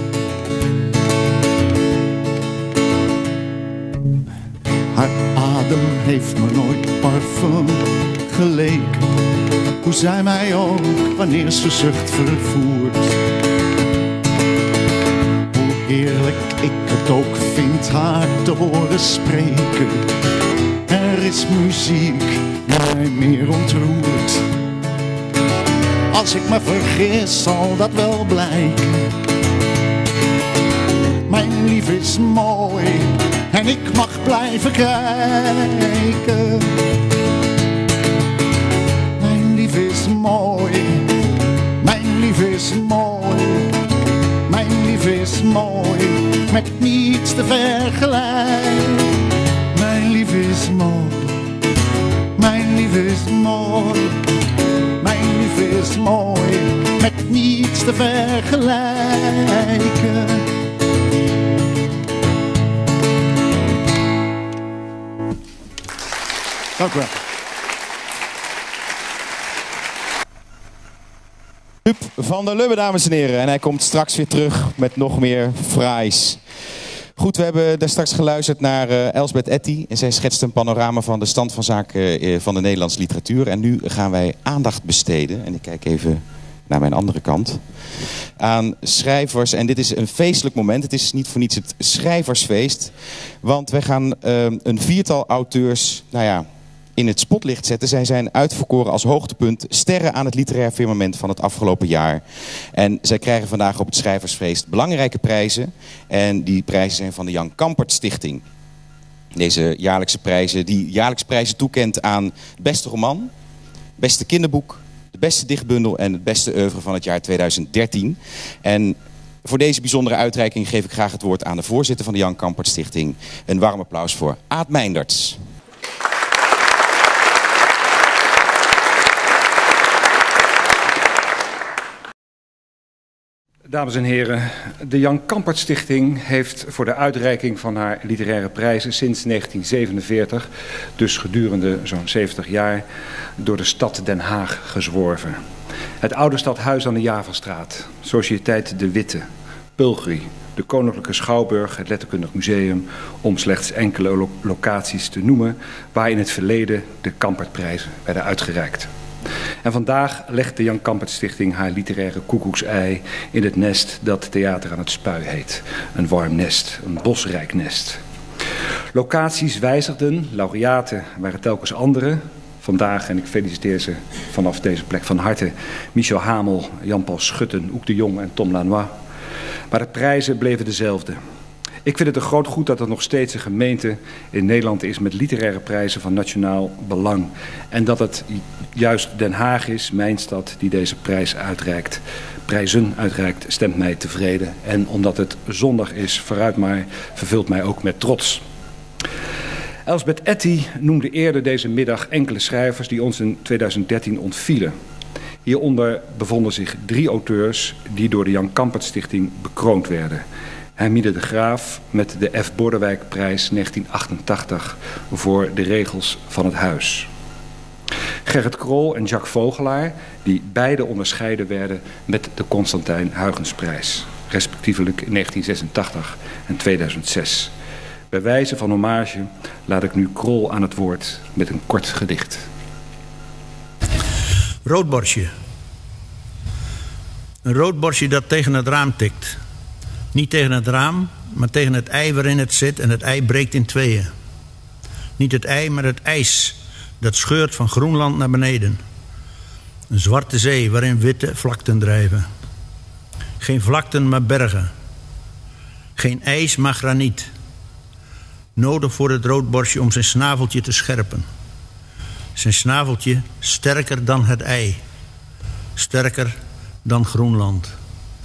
Haar adem heeft me nooit parfum geleken. Hoe zij mij ook wanneer ze zucht vervoert. Hoe heerlijk ik het ook vind haar te horen spreken. Er is muziek die mij meer ontroert. Als ik me vergis zal dat wel blijken. Mijn lief is mooi en ik mag blijven kijken. Mijn lief is mooi, mijn lief is mooi, mijn lief is mooi, met niets te vergelijken. Mijn lief is mooi, mijn lief is mooi, mijn lief is mooi, met niets te vergelijken. Dank u wel. Huub van der Lubbe, dames en heren. En hij komt straks weer terug met nog meer fraais. Goed, we hebben daar straks geluisterd naar Elsbeth Etty. En zij schetst een panorama van de stand van zaken van de Nederlandse literatuur. En nu gaan wij aandacht besteden. En ik kijk even naar mijn andere kant, aan schrijvers. En dit is een feestelijk moment. Het is niet voor niets het schrijversfeest. Want wij gaan een 4-tal auteurs in het spotlicht zetten. Zij zijn uitverkoren als hoogtepunt sterren aan het literair firmament van het afgelopen jaar. En zij krijgen vandaag op het schrijversfeest belangrijke prijzen. En die prijzen zijn van de Jan Kampert Stichting. Deze jaarlijkse prijzen, die jaarlijks prijzen toekent aan het beste roman, beste kinderboek, de beste dichtbundel en het beste oeuvre van het jaar 2013. En voor deze bijzondere uitreiking geef ik graag het woord aan de voorzitter van de Jan Kampert Stichting. Een warm applaus voor Aad Meinderts. Dames en heren, de Jan Kampert Stichting heeft voor de uitreiking van haar literaire prijzen sinds 1947, dus gedurende zo'n 70 jaar, door de stad Den Haag gezworven. Het oude stadhuis aan de Javastraat, Sociëteit de Witte, Pulgri, de Koninklijke Schouwburg, het Letterkundig Museum, om slechts enkele locaties te noemen, waar in het verleden de Kampertprijzen werden uitgereikt. En vandaag legt de Jan Kampert Stichting haar literaire koekoeksei in het nest dat Theater aan het Spui heet. Een warm nest, een bosrijk nest. Locaties wijzigden, laureaten waren telkens andere. Vandaag, en ik feliciteer ze vanaf deze plek van harte, Michel Hamel, Jan-Paul Schutten, Oek de Jong en Tom Lanois. Maar de prijzen bleven dezelfde. Ik vind het een groot goed dat er nog steeds een gemeente in Nederland is met literaire prijzen van nationaal belang. En dat het juist Den Haag is, mijn stad, die deze prijzen uitreikt, stemt mij tevreden. En omdat het zondag is, vooruit maar, vervult mij ook met trots. Elsbeth Etty noemde eerder deze middag enkele schrijvers die ons in 2013 ontvielen. Hieronder bevonden zich 3 auteurs die door de Jan Kampert Stichting bekroond werden. Hermine de Graaf met de F. Bordewijkprijs 1988 voor de regels van het huis. Gerrit Krol en Jacques Vogelaar, die beide onderscheiden werden met de Constantijn Huygensprijs, respectievelijk in 1986 en 2006. Bij wijze van hommage laat ik nu Krol aan het woord met een kort gedicht. Roodborstje. Een roodborstje dat tegen het raam tikt. Niet tegen het raam, maar tegen het ei waarin het zit en het ei breekt in tweeën. Niet het ei, maar het ijs dat scheurt van Groenland naar beneden. Een zwarte zee waarin witte vlakten drijven. Geen vlakten, maar bergen. Geen ijs, maar graniet. Nodig voor het roodborstje om zijn snaveltje te scherpen. Zijn snaveltje sterker dan het ei. Sterker dan Groenland.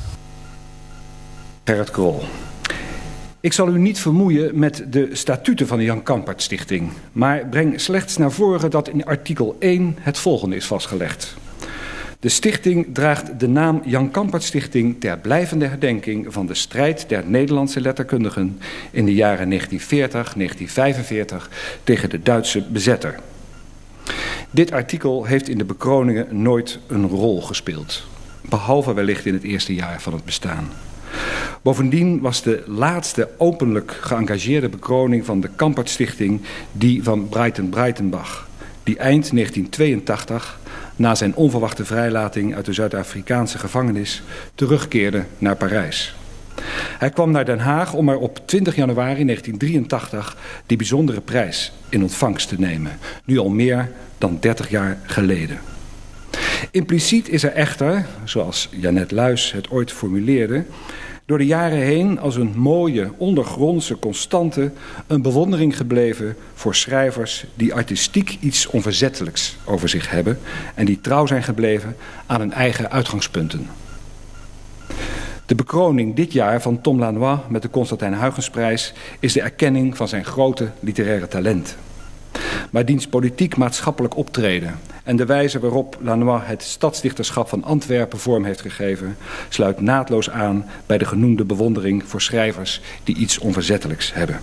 Gerrit Krol. Ik zal u niet vermoeien met de statuten van de Jan Kampert Stichting, maar breng slechts naar voren dat in artikel 1 het volgende is vastgelegd. De stichting draagt de naam Jan Kampert Stichting ter blijvende herdenking van de strijd der Nederlandse letterkundigen in de jaren 1940-1945 tegen de Duitse bezetter. Dit artikel heeft in de bekroningen nooit een rol gespeeld, behalve wellicht in het eerste jaar van het bestaan. Bovendien was de laatste openlijk geëngageerde bekroning van de Kampert Stichting die van Breitenbach, die eind 1982, na zijn onverwachte vrijlating uit de Zuid-Afrikaanse gevangenis, terugkeerde naar Parijs. Hij kwam naar Den Haag om er op 20 januari 1983 die bijzondere prijs in ontvangst te nemen, nu al meer dan 30 jaar geleden. Impliciet is er echter, zoals Janet Luijs het ooit formuleerde, door de jaren heen als een mooie, ondergrondse constante een bewondering gebleven voor schrijvers die artistiek iets onverzettelijks over zich hebben en die trouw zijn gebleven aan hun eigen uitgangspunten. De bekroning dit jaar van Tom Lanois met de Constantijn Huygensprijs is de erkenning van zijn grote literaire talent. Maar diens politiek-maatschappelijk optreden en de wijze waarop Lanois het stadsdichterschap van Antwerpen vorm heeft gegeven, sluit naadloos aan bij de genoemde bewondering voor schrijvers die iets onverzettelijks hebben.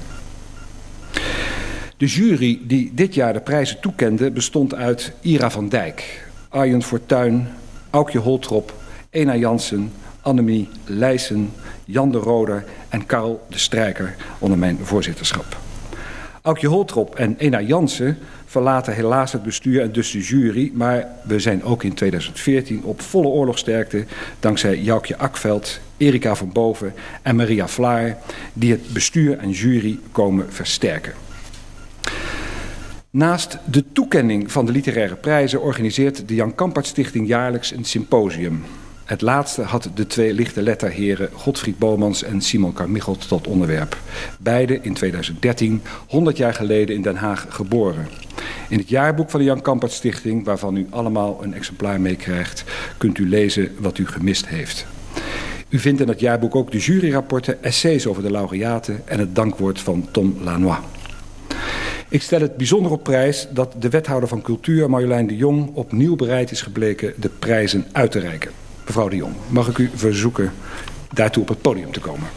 De jury die dit jaar de prijzen toekende bestond uit Ira van Dijk, Arjen Fortuyn, Aukje Holtrop, Ena Jansen, Annemie Leijsen, Jan de Roder en Karel de Strijker onder mijn voorzitterschap. Aukje Holtrop en Ena Jansen verlaten helaas het bestuur en dus de jury. Maar we zijn ook in 2014 op volle oorlogsterkte dankzij Joukje Akveld, Erika van Boven en Maria Vlaar, die het bestuur en jury komen versterken. Naast de toekenning van de literaire prijzen organiseert de Jan Kamperts Stichting jaarlijks een symposium. Het laatste had de twee lichte letterheren Godfried Bomans en Simon Carmichelt tot onderwerp. Beide in 2013, 100 jaar geleden in Den Haag geboren. In het jaarboek van de Jan Kamperts Stichting, waarvan u allemaal een exemplaar meekrijgt, kunt u lezen wat u gemist heeft. U vindt in het jaarboek ook de juryrapporten, essays over de laureaten en het dankwoord van Tom Lanois. Ik stel het bijzonder op prijs dat de wethouder van cultuur, Marjolein de Jong, opnieuw bereid is gebleken de prijzen uit te reiken. Mevrouw de Jong, mag ik u verzoeken daartoe op het podium te komen?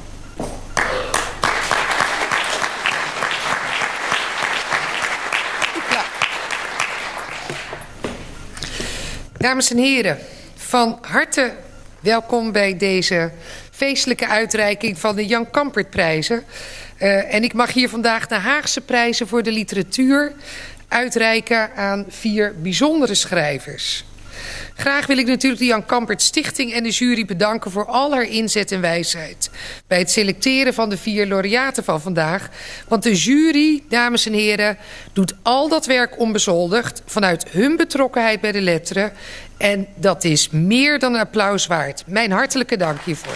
Dames en heren, van harte welkom bij deze feestelijke uitreiking van de Jan Kampertprijzen. En ik mag hier vandaag de Haagse prijzen voor de literatuur uitreiken aan 4 bijzondere schrijvers. Graag wil ik natuurlijk de Jan Kamperts Stichting en de jury bedanken voor al haar inzet en wijsheid bij het selecteren van de 4 laureaten van vandaag. Want de jury, dames en heren, doet al dat werk onbezoldigd vanuit hun betrokkenheid bij de letteren. En dat is meer dan een applaus waard. Mijn hartelijke dank hiervoor.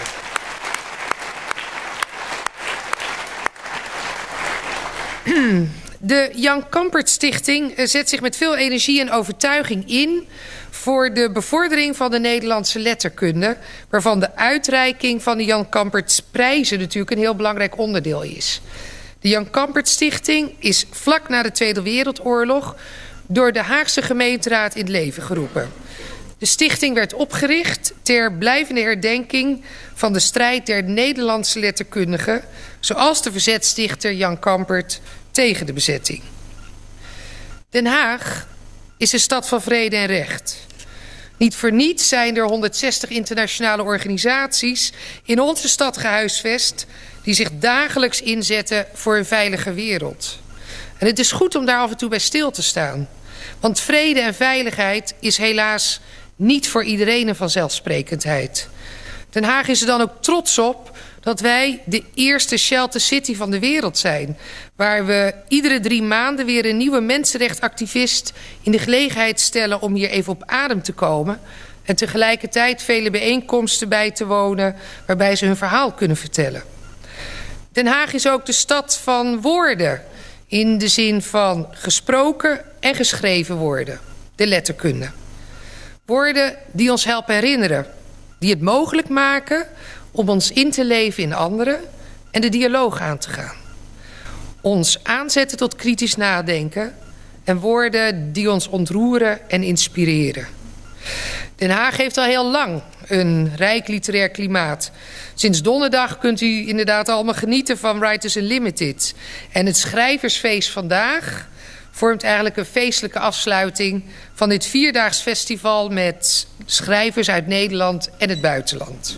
De Jan Kamperts Stichting zet zich met veel energie en overtuiging in voor de bevordering van de Nederlandse letterkunde, waarvan de uitreiking van de Jan Kamperts prijzen natuurlijk een heel belangrijk onderdeel is. De Jan Kamperts Stichting is vlak na de Tweede Wereldoorlog door de Haagse gemeenteraad in het leven geroepen. De stichting werd opgericht ter blijvende herdenking van de strijd der Nederlandse letterkundigen, zoals de verzetstichter Jan Kampert tegen de bezetting. Den Haag is een stad van vrede en recht. Niet voor niets zijn er 160 internationale organisaties in onze stad gehuisvest die zich dagelijks inzetten voor een veilige wereld. En het is goed om daar af en toe bij stil te staan. Want vrede en veiligheid is helaas niet voor iedereen een vanzelfsprekendheid. Den Haag is er dan ook trots op dat wij de eerste shelter city van de wereld zijn, waar we iedere 3 maanden weer een nieuwe mensenrechtenactivist in de gelegenheid stellen om hier even op adem te komen en tegelijkertijd vele bijeenkomsten bij te wonen waarbij ze hun verhaal kunnen vertellen. Den Haag is ook de stad van woorden, in de zin van gesproken en geschreven woorden, de letterkunde. Woorden die ons helpen herinneren, die het mogelijk maken om ons in te leven in anderen en de dialoog aan te gaan. Ons aanzetten tot kritisch nadenken en woorden die ons ontroeren en inspireren. Den Haag heeft al heel lang een rijk literair klimaat. Sinds donderdag kunt u inderdaad allemaal genieten van Writers Unlimited. En het schrijversfeest vandaag vormt eigenlijk een feestelijke afsluiting van dit 4-daags festival met schrijvers uit Nederland en het buitenland.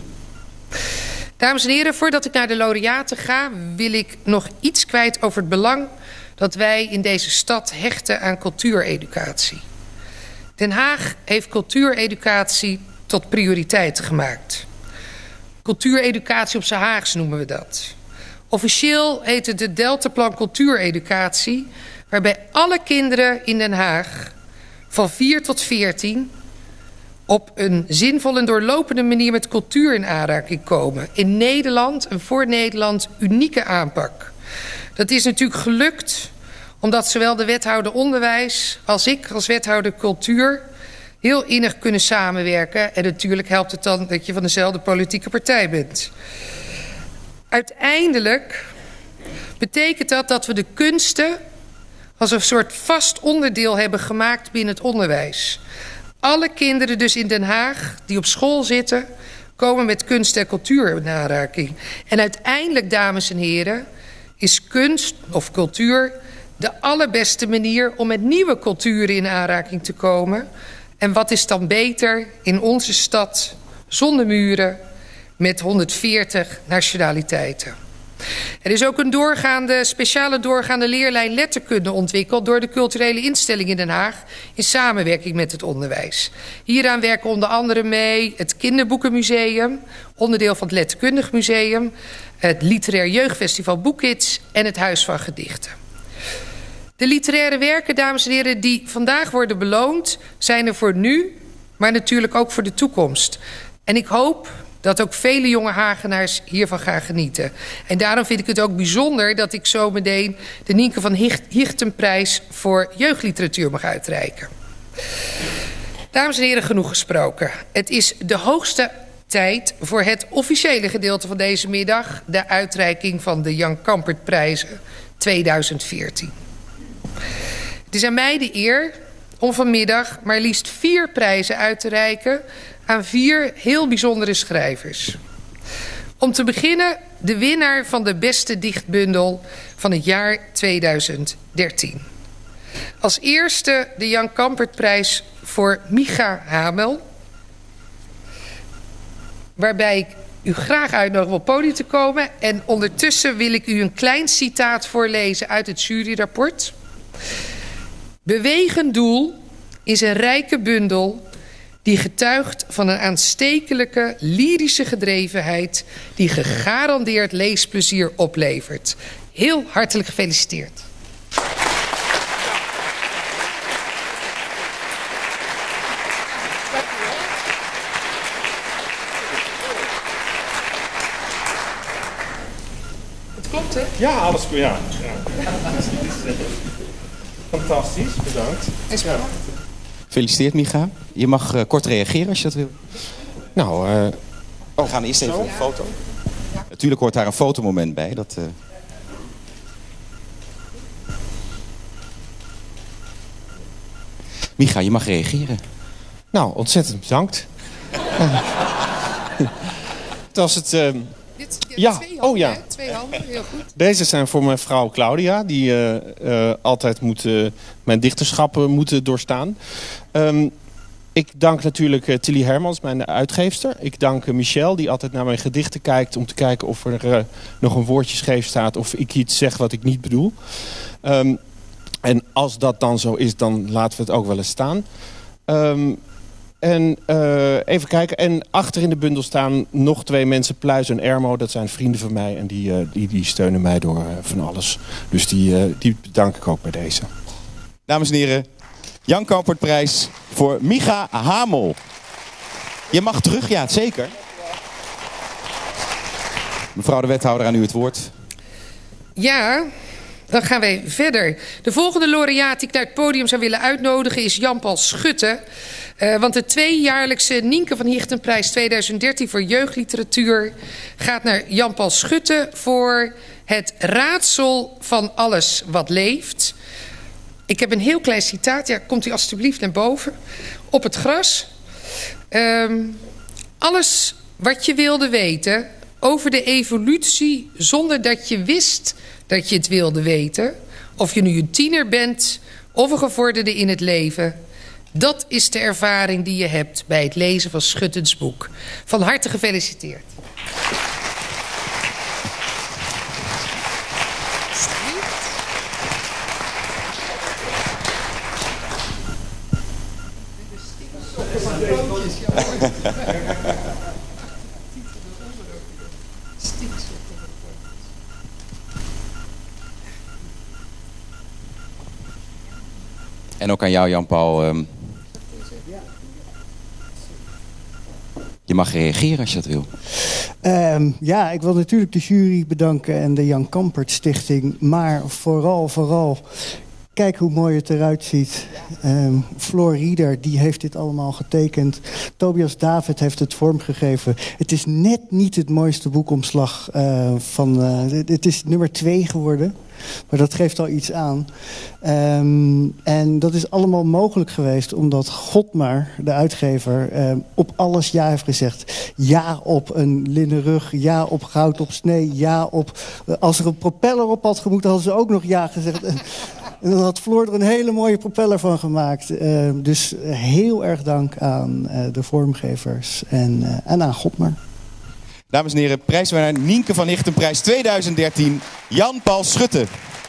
Dames en heren, voordat ik naar de laureaten ga, wil ik nog iets kwijt over het belang dat wij in deze stad hechten aan cultuureducatie. Den Haag heeft cultuureducatie tot prioriteit gemaakt. Cultuureducatie op z'n Haags noemen we dat. Officieel heet het de Deltaplan Cultuureducatie, waarbij alle kinderen in Den Haag van 4 tot 14 op een zinvolle en doorlopende manier met cultuur in aanraking komen. In Nederland een voor Nederland unieke aanpak. Dat is natuurlijk gelukt omdat zowel de wethouder onderwijs als ik als wethouder cultuur heel innig kunnen samenwerken. En natuurlijk helpt het dan dat je van dezelfde politieke partij bent. Uiteindelijk betekent dat we de kunsten als een soort vast onderdeel hebben gemaakt binnen het onderwijs. Alle kinderen dus in Den Haag die op school zitten, komen met kunst en cultuur in aanraking. En uiteindelijk, dames en heren, is kunst of cultuur de allerbeste manier om met nieuwe culturen in aanraking te komen. En wat is dan beter in onze stad zonder muren met 140 nationaliteiten. Er is ook een speciale doorgaande leerlijn letterkunde ontwikkeld door de culturele instelling in Den Haag in samenwerking met het onderwijs. Hieraan werken onder andere mee het Kinderboekenmuseum, onderdeel van het Letterkundig Museum, het Literair Jeugdfestival Boekkids en het Huis van Gedichten. De literaire werken, dames en heren, die vandaag worden beloond, zijn er voor nu, maar natuurlijk ook voor de toekomst. En ik hoop dat ook vele jonge Hagenaars hiervan gaan genieten. En daarom vind ik het ook bijzonder dat ik zo meteen de Nienke van Hichtenprijs voor jeugdliteratuur mag uitreiken. Dames en heren, genoeg gesproken. Het is de hoogste tijd voor het officiële gedeelte van deze middag, de uitreiking van de Jan Kampertprijzen 2014. Het is aan mij de eer om vanmiddag maar liefst 4 prijzen uit te reiken aan 4 heel bijzondere schrijvers. Om te beginnen de winnaar van de beste dichtbundel van het jaar 2013. Als eerste de Jan Kampertprijs voor Micha Hamel, waarbij ik u graag uitnodig om op het podium te komen. En ondertussen wil ik u een klein citaat voorlezen uit het juryrapport. Bewegend doel is een rijke bundel die getuigt van een aanstekelijke, lyrische gedrevenheid die gegarandeerd leesplezier oplevert. Heel hartelijk gefeliciteerd. Het klopt, hè? Ja, alles goed. Ja. Fantastisch, bedankt. Ja. Gefeliciteerd, Micha. Je mag kort reageren als je dat wil. Nou, we gaan eerst even een foto. Natuurlijk hoort daar een fotomoment bij. Micha, je mag reageren. Nou, ontzettend bedankt. Het was het... Ja, 2 handen, ja. 2 handen, heel goed. Deze zijn voor mijn vrouw Claudia, die altijd mijn dichterschap moet doorstaan. Ik dank natuurlijk Tilly Hermans, mijn uitgeefster. Ik dank Michel, die altijd naar mijn gedichten kijkt om te kijken of er nog een woordje scheef staat of ik iets zeg wat ik niet bedoel. En als dat dan zo is, dan laten we het ook wel eens staan. Even kijken. En achter in de bundel staan nog 2 mensen, Pluis en Ermo. Dat zijn vrienden van mij en die steunen mij door van alles. Dus die bedank ik ook bij deze. Dames en heren, Jan Kampertprijs voor Micha Hamel. Je mag terug, ja, zeker. Mevrouw de wethouder, aan u het woord. Ja, dan gaan wij verder. De volgende laureaat die ik naar het podium zou willen uitnodigen is Jan-Paul Schutte. Want de 2-jaarlijkse Nienke van Hichtenprijs 2013 voor jeugdliteratuur gaat naar Jan-Paul Schutte voor het raadsel van alles wat leeft. Ik heb een heel klein citaat. Ja, komt u alstublieft naar boven. Op het gras. Alles wat je wilde weten over de evolutie zonder dat je wist dat je het wilde weten. Of je nu een tiener bent of een gevorderde in het leven. Dat is de ervaring die je hebt bij het lezen van Schuttens boek. Van harte gefeliciteerd. En ook aan jou, Jan-Paul. Je mag reageren als je dat wil. Ja, ik wil natuurlijk de jury bedanken en de Jan Kampert Stichting. Maar vooral, kijk hoe mooi het eruit ziet. Floor Rieder, die heeft dit allemaal getekend. Tobias David heeft het vormgegeven. Het is net niet het mooiste boekomslag het is nummer 2 geworden. Maar dat geeft al iets aan. En dat is allemaal mogelijk geweest omdat Godmar, de uitgever, op alles ja heeft gezegd. Ja op een linnen rug, ja op goud op snee, ja op... Als er een propeller op had gemoeten, hadden ze ook nog ja gezegd. En dan had Floor er een hele mooie propeller van gemaakt. Dus heel erg dank aan de vormgevers en aan Godmar. Dames en heren, prijswinnaar Nienke van Lichtenprijs 2013, Jan-Paul Schutte.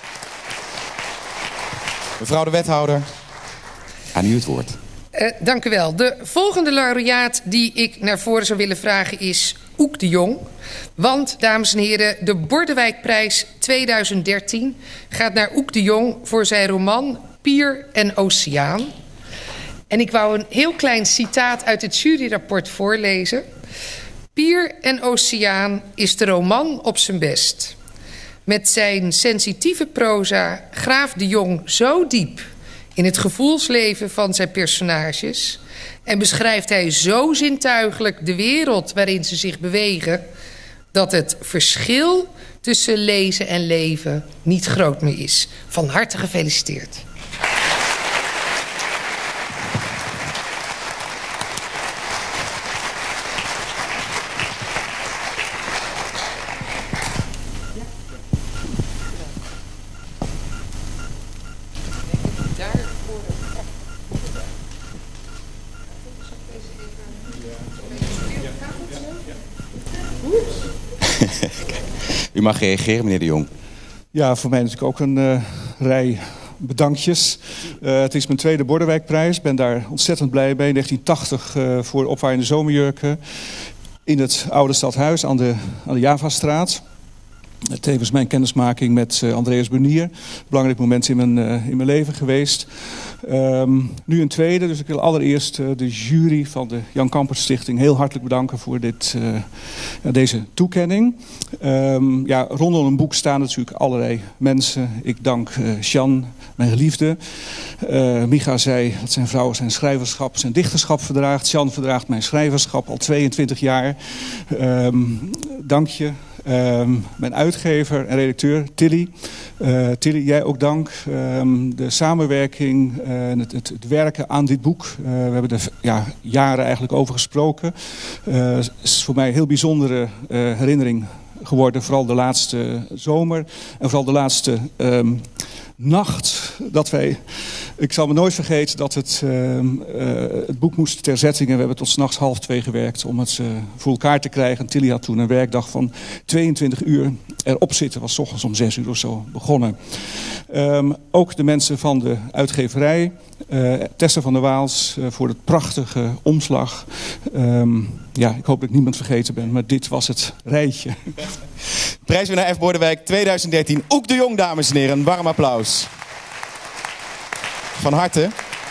Mevrouw de wethouder, aan u het woord. Dank u wel. De volgende laureaat die ik naar voren zou willen vragen is Oek de Jong. Want, dames en heren, de Bordewijkprijs 2013 gaat naar Oek de Jong voor zijn roman Pier en Oceaan. En ik wou een heel klein citaat uit het juryrapport voorlezen. Pier en Oceaan is de roman op zijn best. Met zijn sensitieve proza graaft de Jong zo diep in het gevoelsleven van zijn personages en beschrijft hij zo zintuigelijk de wereld waarin ze zich bewegen, dat het verschil tussen lezen en leven niet groot meer is. Van harte gefeliciteerd. U mag reageren, meneer de Jong. Ja, voor mij natuurlijk ook een rij bedankjes. Het is mijn tweede Bordewijkprijs. Ik ben daar ontzettend blij mee. 1980 voor Opwaaiende Zomerjurken in het oude stadhuis aan de Javastraat. Tevens mijn kennismaking met Andreas Bunier. Belangrijk moment in mijn leven geweest. Nu een tweede, dus ik wil allereerst de jury van de Jan Kamperts Stichting heel hartelijk bedanken voor deze toekenning. Rondom een boek staan natuurlijk allerlei mensen. Ik dank Sjan, mijn geliefde. Micha zei dat zijn vrouw zijn schrijverschap, zijn dichterschap verdraagt. Sjan verdraagt mijn schrijverschap al 22 jaar. Dank je. Mijn uitgever en redacteur Tilly. Tilly, jij ook dank. De samenwerking en het werken aan dit boek. We hebben er jaren eigenlijk over gesproken. Het is voor mij een heel bijzondere herinnering geworden. Vooral de laatste zomer. En vooral de laatste nacht dat wij... Ik zal me nooit vergeten dat het boek moest ter zetting. En we hebben tot 's nachts 1:30 gewerkt om het voor elkaar te krijgen. Tilly had toen een werkdag van 22 uur erop zitten. Was 's ochtends om 6 uur of zo begonnen. Ook de mensen van de uitgeverij. Tessa van der Waals voor het prachtige omslag. Ik hoop dat ik niemand vergeten ben, maar dit was het rijtje. Prijswinnaar F. Bordewijk 2013. Oek de Jong, dames en heren. Een warm applaus. Van harte.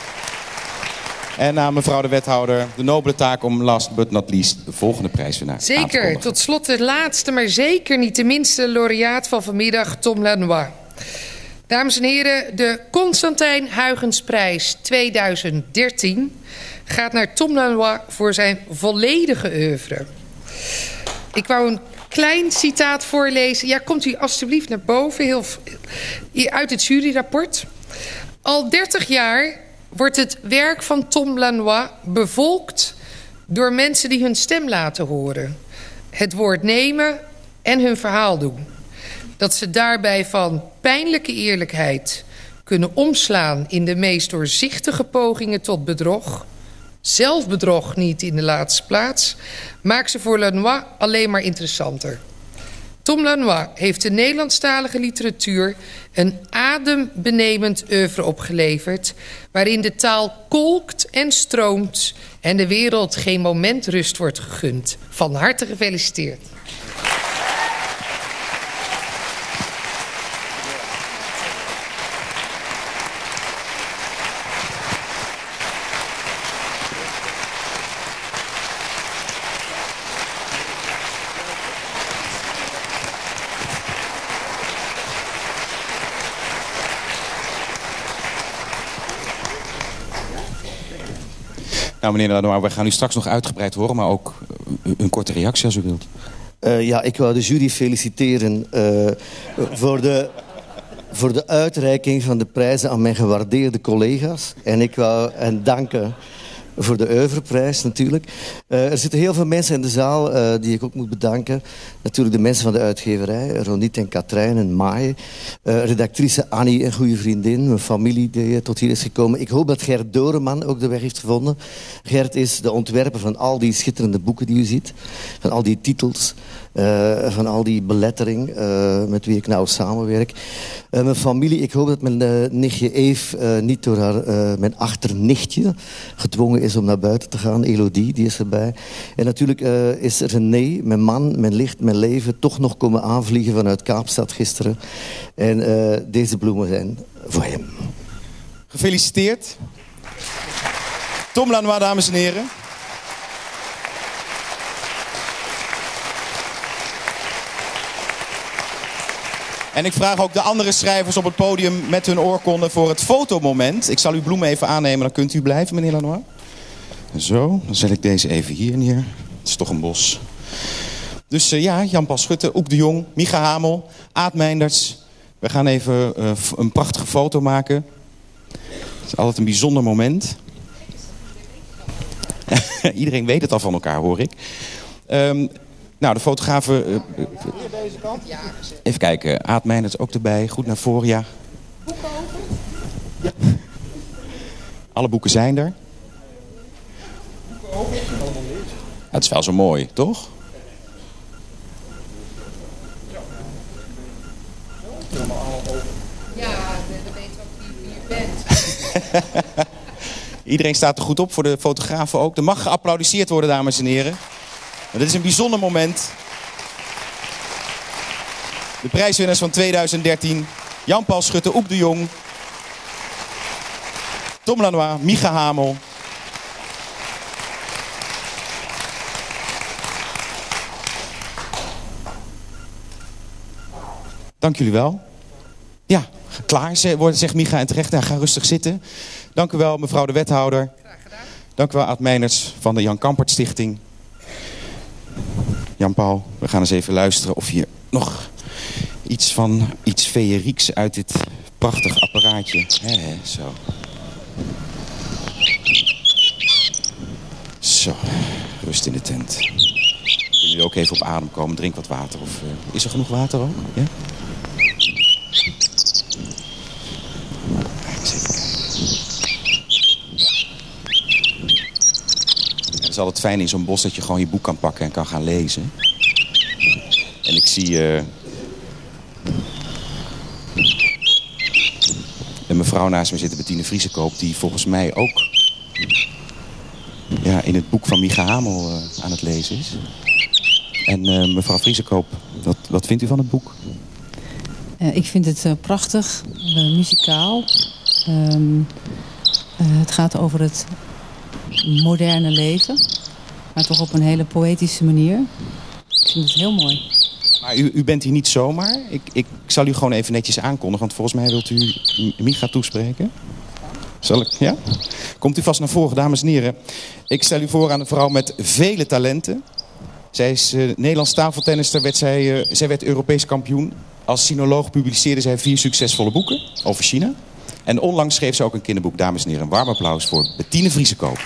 En aan mevrouw de wethouder de nobele taak om last but not least de volgende prijswinnaar aan te Zeker. kondigen. Tot slot de laatste, maar zeker niet de minste laureaat van vanmiddag, Tom Lanois. Dames en heren, de Constantijn Huygensprijs 2013 gaat naar Tom Lanois voor zijn volledige oeuvre. Ik wou een klein citaat voorlezen. Ja, komt u alstublieft naar boven. Uit het juryrapport. Al 30 jaar wordt het werk van Tom Lanois bevolkt door mensen die hun stem laten horen, het woord nemen en hun verhaal doen. Dat ze daarbij van pijnlijke eerlijkheid kunnen omslaan in de meest doorzichtige pogingen tot bedrog, zelfbedrog niet in de laatste plaats, maakt ze voor Lanois alleen maar interessanter. Tom Lanois heeft de Nederlandstalige literatuur een adembenemend oeuvre opgeleverd, waarin de taal kolkt en stroomt en de wereld geen moment rust wordt gegund. Van harte gefeliciteerd. Nou, meneer Lanois, we gaan u straks nog uitgebreid horen, maar ook een korte reactie als u wilt. Ik wou de jury feliciteren voor de uitreiking van de prijzen aan mijn gewaardeerde collega's. En ik wou hen danken voor de Oeuvreprijs natuurlijk. Er zitten heel veel mensen in de zaal die ik ook moet bedanken. Natuurlijk de mensen van de uitgeverij, Ronit en Katrijn en Maaie. Redactrice Annie, een goede vriendin, mijn familie die tot hier is gekomen. Ik hoop dat Gert Doreman ook de weg heeft gevonden. Gert is de ontwerper van al die schitterende boeken die u ziet. Van al die titels. Van al die belettering met wie ik nou samenwerk. Mijn familie, ik hoop dat mijn nichtje Eve niet door mijn achternichtje gedwongen is om naar buiten te gaan. Elodie, die is erbij. En natuurlijk is René, mijn man, mijn licht, mijn leven, toch nog komen aanvliegen vanuit Kaapstad gisteren. En deze bloemen zijn voor hem. Gefeliciteerd. Tom Lanois, dames en heren. En ik vraag ook de andere schrijvers op het podium met hun oorkonde voor het fotomoment. Ik zal uw bloemen even aannemen, dan kunt u blijven, meneer Lanois. Zo, dan zet ik deze even hier neer. Het is toch een bos. Dus ja, Jan-Paul Schutte, Oek de Jong, Micha Hamel, Aad Meijnderts. We gaan even een prachtige foto maken. Het is altijd een bijzonder moment. Iedereen weet het al van elkaar, hoor ik. Nou, de fotografen... deze kant? Even kijken, Aad Meijnderts ook erbij. Goed naar voren, ja. Boeken open? Ja. Alle boeken zijn er. Boeken open? Het is wel zo mooi, toch? Ja, we weten ook wie je bent. Iedereen staat er goed op, voor de fotografen ook. Er mag geapplaudisseerd worden, dames en heren. Maar dit is een bijzonder moment. De prijswinnaars van 2013. Jan-Paul Schutte, Oek de Jong. Tom Lanois, Micha Hamel. Dank jullie wel. Ja, klaar, zegt Micha en terecht. Ja, ga rustig zitten. Dank u wel, mevrouw de wethouder. Graag gedaan. Dank u wel, Aad Meijnderts van de Jan Kampert Stichting. Jan-Paul, we gaan eens even luisteren of hier nog iets feerieks uit dit prachtig apparaatje. Zo. Zo, rust in de tent. Kunnen jullie ook even op adem komen, drink wat water. Of, is er genoeg water ook? Ja? Het is altijd fijn in zo'n bos dat je gewoon je boek kan pakken en kan gaan lezen. En ik zie een mevrouw naast me zitten, Bettine Vriesekoop, die volgens mij ook in het boek van Micha Hamel aan het lezen is. En mevrouw Vriesekoop, wat vindt u van het boek? Ik vind het prachtig, muzikaal. Het gaat over het moderne leven, maar toch op een hele poëtische manier. Ik vind het heel mooi. Maar u bent hier niet zomaar. Ik zal u gewoon even netjes aankondigen, want volgens mij wilt u Micha toespreken. Zal ik? Ja? Komt u vast naar voren, dames en heren. Ik stel u voor aan een vrouw met vele talenten. Zij is Nederlands tafeltennister. Zij werd Europees kampioen. Als sinoloog publiceerde zij 4 succesvolle boeken over China. En onlangs schreef ze ook een kinderboek. Dames en heren, een warm applaus voor Bettine Vriesekoop.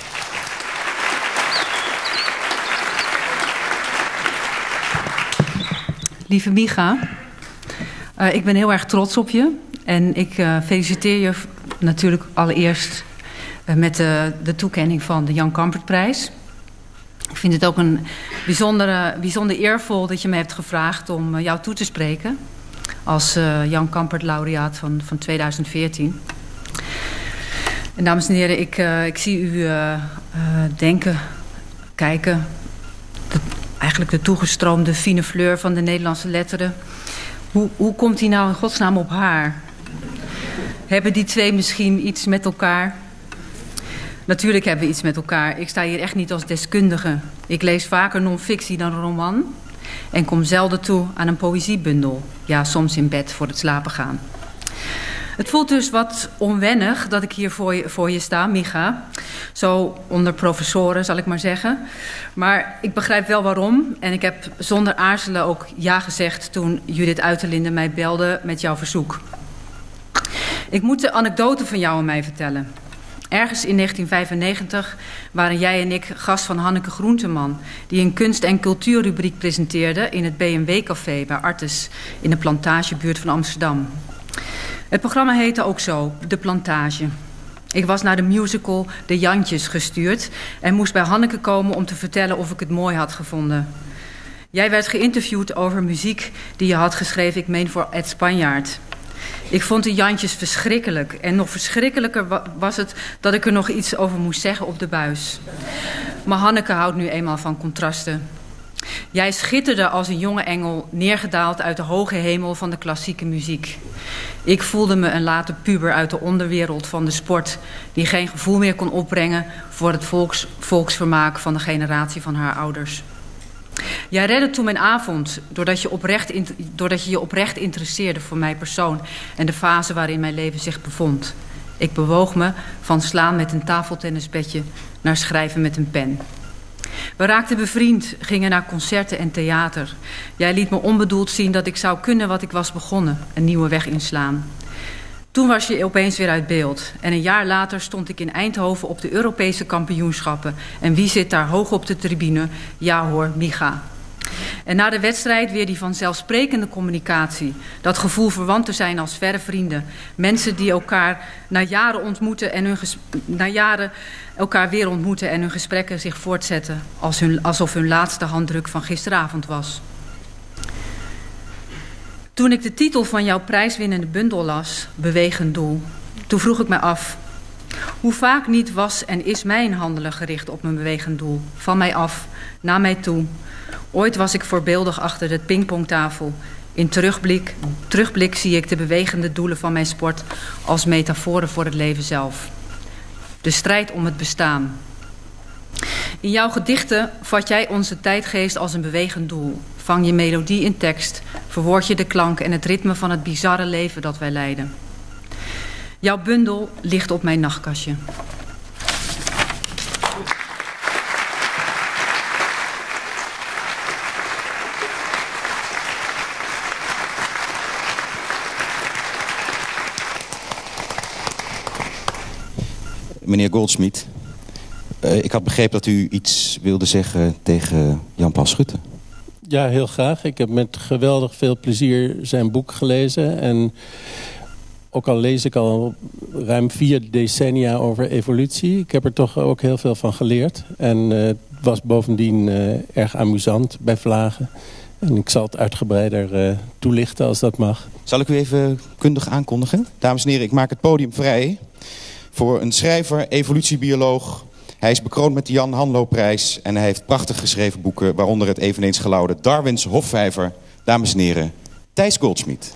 Lieve Micha, ik ben heel erg trots op je. En ik feliciteer je natuurlijk allereerst met de toekenning van de Jan Kampertprijs. Ik vind het ook een bijzonder eervol dat je me hebt gevraagd om jou toe te spreken. Als Jan Kampert laureaat van 2014. En dames en heren, ik zie u denken, kijken. Eigenlijk de toegestroomde fine fleur van de Nederlandse letteren. Hoe komt hij nou in godsnaam op haar? Hebben die twee misschien iets met elkaar? Natuurlijk hebben we iets met elkaar. Ik sta hier echt niet als deskundige. Ik lees vaker non-fictie dan een roman. En kom zelden toe aan een poëziebundel. Ja, soms in bed voor het slapen gaan. Het voelt dus wat onwennig dat ik hier voor je sta, Micha. Zo onder professoren, zal ik maar zeggen. Maar ik begrijp wel waarom. En ik heb zonder aarzelen ook ja gezegd toen Judith Uiterlinde mij belde met jouw verzoek. Ik moet de anekdote van jou en mij vertellen. Ergens in 1995 waren jij en ik gast van Hanneke Groenteman, die een kunst- en cultuurrubriek presenteerde in het B&W-café bij Artes in de Plantagebuurt van Amsterdam. Het programma heette ook zo, De Plantage. Ik was naar de musical De Jantjes gestuurd en moest bij Hanneke komen om te vertellen of ik het mooi had gevonden. Jij werd geïnterviewd over muziek die je had geschreven, ik meen voor Ed Spanjaard. Ik vond de Jantjes verschrikkelijk. En nog verschrikkelijker was het dat ik er nog iets over moest zeggen op de buis. Maar Hanneke houdt nu eenmaal van contrasten. Jij schitterde als een jonge engel, neergedaald uit de hoge hemel van de klassieke muziek. Ik voelde me een late puber uit de onderwereld van de sport, die geen gevoel meer kon opbrengen voor het volksvermaak van de generatie van haar ouders. Jij redde toen mijn avond doordat je je oprecht interesseerde voor mijn persoon en de fase waarin mijn leven zich bevond. Ik bewoog me van slaan met een tafeltennisbedje naar schrijven met een pen. We raakten bevriend, gingen naar concerten en theater. Jij liet me onbedoeld zien dat ik zou kunnen wat ik was begonnen, een nieuwe weg inslaan. Toen was je opeens weer uit beeld. En een jaar later stond ik in Eindhoven op de Europese kampioenschappen. En wie zit daar hoog op de tribune? Ja hoor, Micha. En na de wedstrijd weer die vanzelfsprekende communicatie. Dat gevoel verwant te zijn als verre vrienden. Mensen die elkaar na jaren ontmoeten en elkaar weer ontmoeten en hun gesprekken zich voortzetten alsof hun laatste handdruk van gisteravond was. Toen ik de titel van jouw prijswinnende bundel las, Bewegend Doel, toen vroeg ik me af, hoe vaak niet was en is mijn handelen gericht op mijn bewegend doel, van mij af, naar mij toe. Ooit was ik voorbeeldig achter de pingpongtafel. In terugblik zie ik de bewegende doelen van mijn sport als metaforen voor het leven zelf. De strijd om het bestaan. In jouw gedichten vat jij onze tijdgeest als een bewegend doel. Vang je melodie in tekst, verwoord je de klank en het ritme van het bizarre leven dat wij leiden. Jouw bundel ligt op mijn nachtkastje. Meneer Goldschmidt, ik had begrepen dat u iets wilde zeggen tegen Jan-Paul Schutte. Ja, heel graag. Ik heb met geweldig veel plezier zijn boek gelezen. En ook al lees ik al ruim 4 decennia over evolutie, ik heb er toch ook heel veel van geleerd. En het was bovendien erg amusant bij vlagen. En ik zal het uitgebreider toelichten als dat mag. Zal ik u even kundig aankondigen? Dames en heren, ik maak het podium vrij voor een schrijver, evolutiebioloog. Hij is bekroond met de Jan Hanlo-prijs en hij heeft prachtig geschreven boeken, waaronder het eveneens gelouden Darwins Hofvijver. Dames en heren, Thijs Goldschmidt.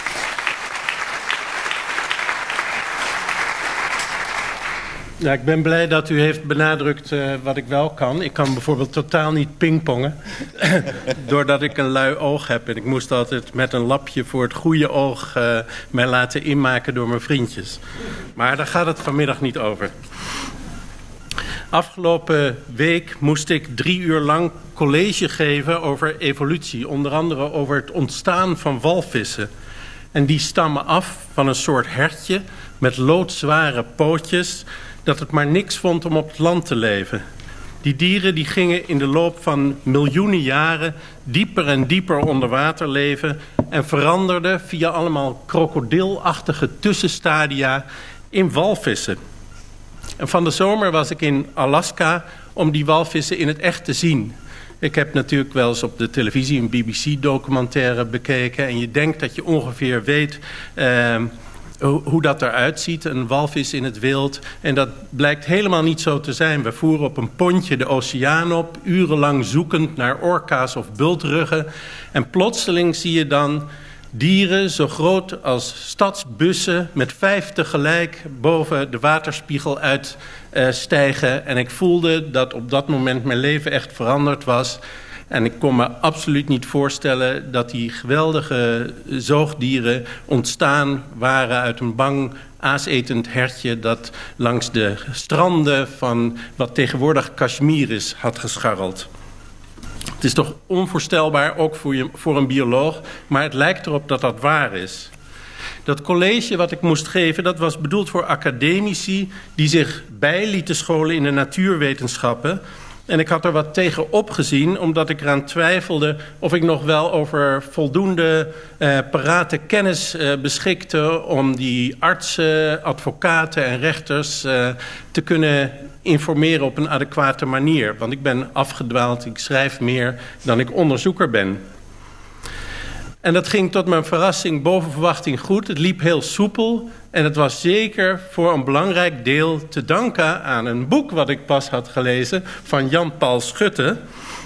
Ja, ik ben blij dat u heeft benadrukt wat ik wel kan. Ik kan bijvoorbeeld totaal niet pingpongen. Doordat ik een lui oog heb. En ik moest altijd met een lapje voor het goede oog mij laten inmaken door mijn vriendjes. Maar daar gaat het vanmiddag niet over. Afgelopen week moest ik 3 uur lang college geven over evolutie. Onder andere over het ontstaan van walvissen. En die stammen af van een soort hertje met loodzware pootjes dat het maar niks vond om op het land te leven. Die dieren die gingen in de loop van miljoenen jaren dieper en dieper onder water leven en veranderden via allemaal krokodilachtige tussenstadia in walvissen. En van de zomer was ik in Alaska om die walvissen in het echt te zien. Ik heb natuurlijk wel eens op de televisie een BBC-documentaire bekeken en je denkt dat je ongeveer weet hoe dat eruit ziet, een walvis in het wild. En dat blijkt helemaal niet zo te zijn. We voeren op een pontje de oceaan op, urenlang zoekend naar orka's of bultruggen. En plotseling zie je dan dieren zo groot als stadsbussen met 5 tegelijk boven de waterspiegel uitstijgen. En ik voelde dat op dat moment mijn leven echt veranderd was. En ik kon me absoluut niet voorstellen dat die geweldige zoogdieren ontstaan waren uit een bang aasetend hertje dat langs de stranden van wat tegenwoordig Kashmir is had gescharreld. Het is toch onvoorstelbaar, ook voor een bioloog, maar het lijkt erop dat dat waar is. Dat college wat ik moest geven, dat was bedoeld voor academici die zich bij lieten scholen in de natuurwetenschappen. En ik had er wat tegen opgezien, omdat ik eraan twijfelde of ik nog wel over voldoende parate kennis beschikte om die artsen, advocaten en rechters te kunnen informeren op een adequate manier. Want ik ben afgedwaald, ik schrijf meer dan ik onderzoeker ben. En dat ging tot mijn verrassing boven verwachting goed. Het liep heel soepel en het was zeker voor een belangrijk deel te danken aan een boek wat ik pas had gelezen van Jan-Paul Schutte.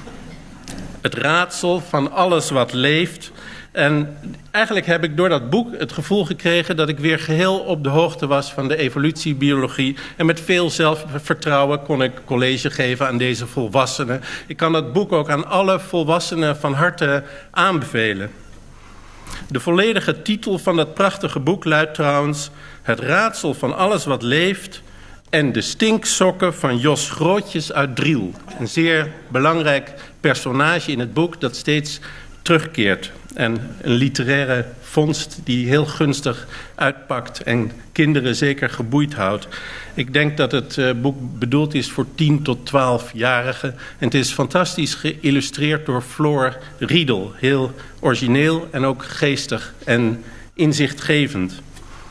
Het raadsel van alles wat leeft. En eigenlijk heb ik door dat boek het gevoel gekregen dat ik weer geheel op de hoogte was van de evolutiebiologie. En met veel zelfvertrouwen kon ik college geven aan deze volwassenen. Ik kan dat boek ook aan alle volwassenen van harte aanbevelen. De volledige titel van dat prachtige boek luidt trouwens: Het raadsel van alles wat leeft en de stinksokken van Jos Grootjes uit Driel. Een zeer belangrijk personage in het boek dat steeds terugkeert. En een literaire vondst die heel gunstig uitpakt en kinderen zeker geboeid houdt. Ik denk dat het boek bedoeld is voor 10 tot 12-jarigen. En het is fantastisch geïllustreerd door Floor Riedel. Heel origineel en ook geestig en inzichtgevend.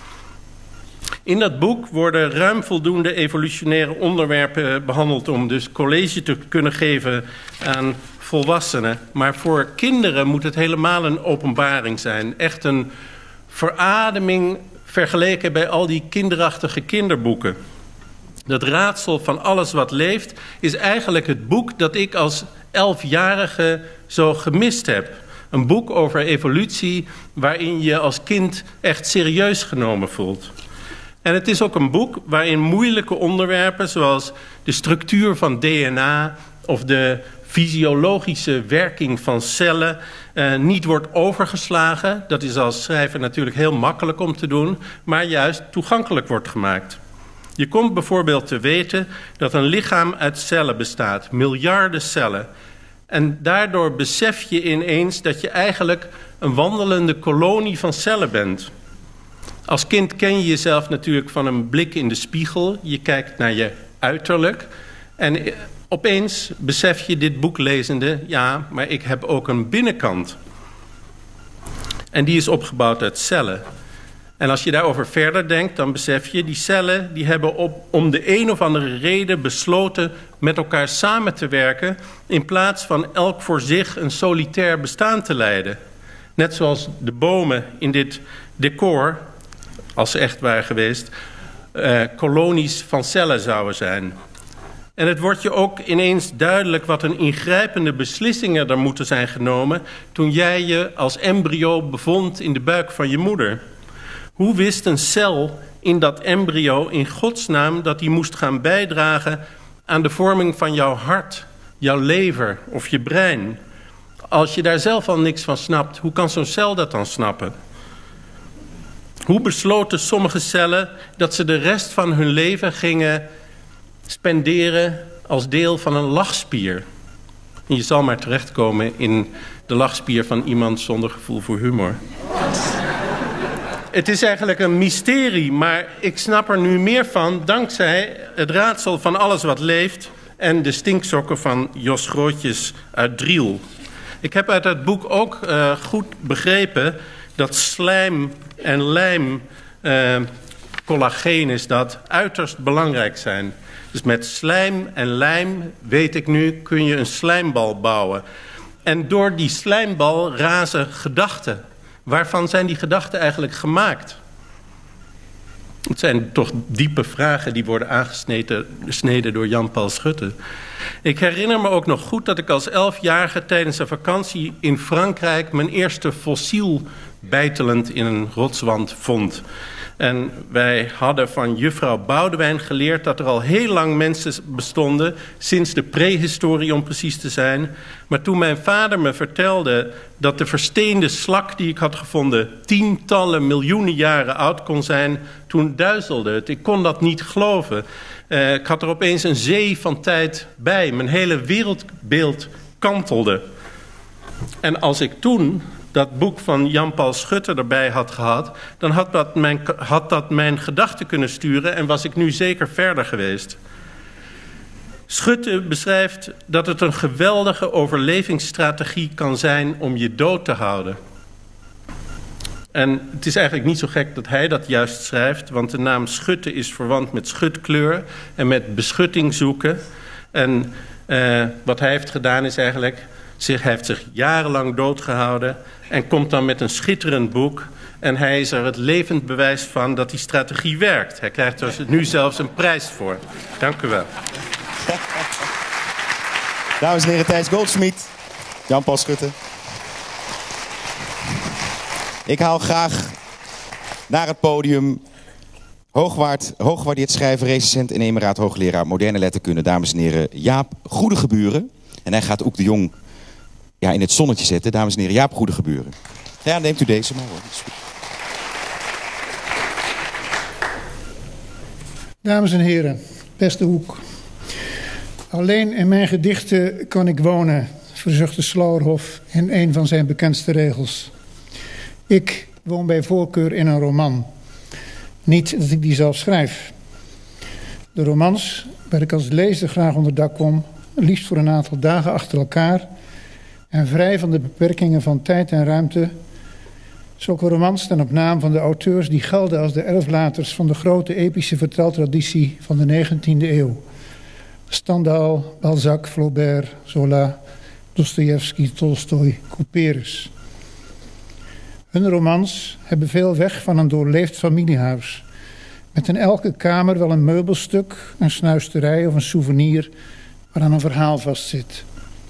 In dat boek worden ruim voldoende evolutionaire onderwerpen behandeld om dus college te kunnen geven aan volwassenen. Maar voor kinderen moet het helemaal een openbaring zijn. Echt een verademing vergeleken bij al die kinderachtige kinderboeken. Dat raadsel van alles wat leeft is eigenlijk het boek dat ik als 11-jarige zo gemist heb. Een boek over evolutie waarin je als kind echt serieus genomen voelt. En het is ook een boek waarin moeilijke onderwerpen zoals de structuur van DNA of de fysiologische werking van cellen niet wordt overgeslagen. Dat is als schrijver natuurlijk heel makkelijk om te doen, maar juist toegankelijk wordt gemaakt. Je komt bijvoorbeeld te weten dat een lichaam uit cellen bestaat, miljarden cellen. En daardoor besef je ineens dat je eigenlijk een wandelende kolonie van cellen bent. Als kind ken je jezelf natuurlijk van een blik in de spiegel. Je kijkt naar je uiterlijk. En opeens besef je dit boek lezende, ja, maar ik heb ook een binnenkant. En die is opgebouwd uit cellen. En als je daarover verder denkt, dan besef je, die cellen die hebben om de een of andere reden besloten met elkaar samen te werken, in plaats van elk voor zich een solitair bestaan te leiden. Net zoals de bomen in dit decor, als ze echt waren geweest, kolonies van cellen zouden zijn. En het wordt je ook ineens duidelijk wat een ingrijpende beslissingen er moeten zijn genomen toen jij je als embryo bevond in de buik van je moeder. Hoe wist een cel in dat embryo in godsnaam dat die moest gaan bijdragen aan de vorming van jouw hart, jouw lever of je brein? Als je daar zelf al niks van snapt, hoe kan zo'n cel dat dan snappen? Hoe besloten sommige cellen dat ze de rest van hun leven gingen spenderen als deel van een lachspier? En je zal maar terechtkomen in de lachspier van iemand zonder gevoel voor humor. Het is eigenlijk een mysterie, maar ik snap er nu meer van dankzij het raadsel van alles wat leeft en de stinksokken van Jos Grootjes uit Driel. Ik heb uit dat boek ook goed begrepen dat slijm en lijm, collageen is dat, uiterst belangrijk zijn. Dus met slijm en lijm, weet ik nu, kun je een slijmbal bouwen. En door die slijmbal razen gedachten. Waarvan zijn die gedachten eigenlijk gemaakt? Het zijn toch diepe vragen die worden aangesneden door Jan-Paul Schutte. Ik herinner me ook nog goed dat ik als 11-jarige tijdens een vakantie in Frankrijk mijn eerste fossiel bijtelend in een rotswand vond. En wij hadden van juffrouw Boudewijn geleerd dat er al heel lang mensen bestonden, sinds de prehistorie om precies te zijn. Maar toen mijn vader me vertelde dat de versteende slak die ik had gevonden tientallen miljoenen jaren oud kon zijn, toen duizelde het. Ik kon dat niet geloven. Ik had er opeens een zee van tijd bij. Mijn hele wereldbeeld kantelde. En als ik toen dat boek van Jan-Paul Schutte erbij had gehad, dan had dat mijn gedachten kunnen sturen en was ik nu zeker verder geweest. Schutte beschrijft dat het een geweldige overlevingsstrategie kan zijn om je dood te houden. En het is eigenlijk niet zo gek dat hij dat juist schrijft, want de naam Schutte is verwant met schutkleur en met beschutting zoeken. En wat hij heeft gedaan is eigenlijk, hij heeft zich jarenlang doodgehouden en komt dan met een schitterend boek. En hij is er het levend bewijs van dat die strategie werkt. Hij krijgt er nu zelfs een prijs voor. Dank u wel. Dames en heren, Thijs Goldschmidt, Jan-Paul Schutte. Ik haal graag naar het podium hooggewaardeerd schrijver, recensent en emeraat hoogleraar moderne letterkunde, dames en heren, Jaap Goedegeburen. En hij gaat Oek de Jong in het zonnetje zetten. Dames en heren, Jaap Goedegeburen. Ja, neemt u deze maar hoor. Dames en heren, beste Oek. Alleen in mijn gedichten kan ik wonen, verzuchtte Slauerhoff in een van zijn bekendste regels. Ik woon bij voorkeur in een roman. Niet dat ik die zelf schrijf. De romans, waar ik als lezer graag onder dak kom, liefst voor een aantal dagen achter elkaar en vrij van de beperkingen van tijd en ruimte. Zulke romans staan op naam van de auteurs die gelden als de erflaters van de grote epische verteltraditie van de 19e eeuw. Stendhal, Balzac, Flaubert, Zola, Dostojevski, Tolstoj, Couperus. Hun romans hebben veel weg van een doorleefd familiehuis, met in elke kamer wel een meubelstuk, een snuisterij of een souvenir waaraan een verhaal vastzit.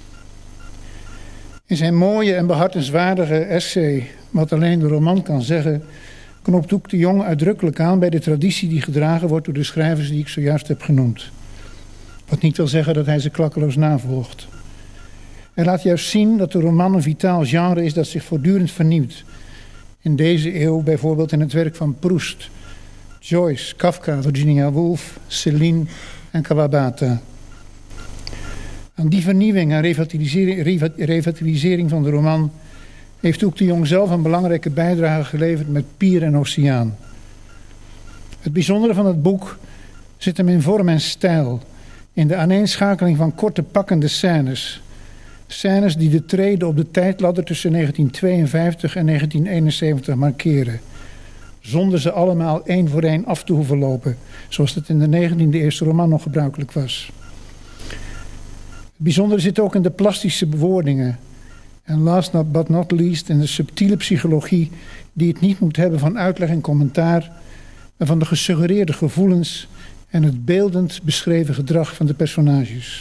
In zijn mooie en behartenswaardige essay, wat alleen de roman kan zeggen, knopt Oek de Jong uitdrukkelijk aan bij de traditie die gedragen wordt door de schrijvers die ik zojuist heb genoemd. Wat niet wil zeggen dat hij ze klakkeloos navolgt. Hij laat juist zien dat de roman een vitaal genre is dat zich voortdurend vernieuwt. In deze eeuw bijvoorbeeld in het werk van Proust, Joyce, Kafka, Virginia Woolf, Céline en Kawabata. Aan die vernieuwing en revitalisering van de roman heeft Oek de Jong zelf een belangrijke bijdrage geleverd met Pier en Oceaan. Het bijzondere van het boek zit hem in vorm en stijl, in de aaneenschakeling van korte pakkende scènes. Scènes die de trede op de tijdladder tussen 1952 en 1971 markeren, zonder ze allemaal één voor één af te hoeven lopen, zoals het in de 19e eerste roman nog gebruikelijk was. Het bijzondere zit ook in de plastische bewoordingen. En last but not least in de subtiele psychologie die het niet moet hebben van uitleg en commentaar, maar van de gesuggereerde gevoelens en het beeldend beschreven gedrag van de personages.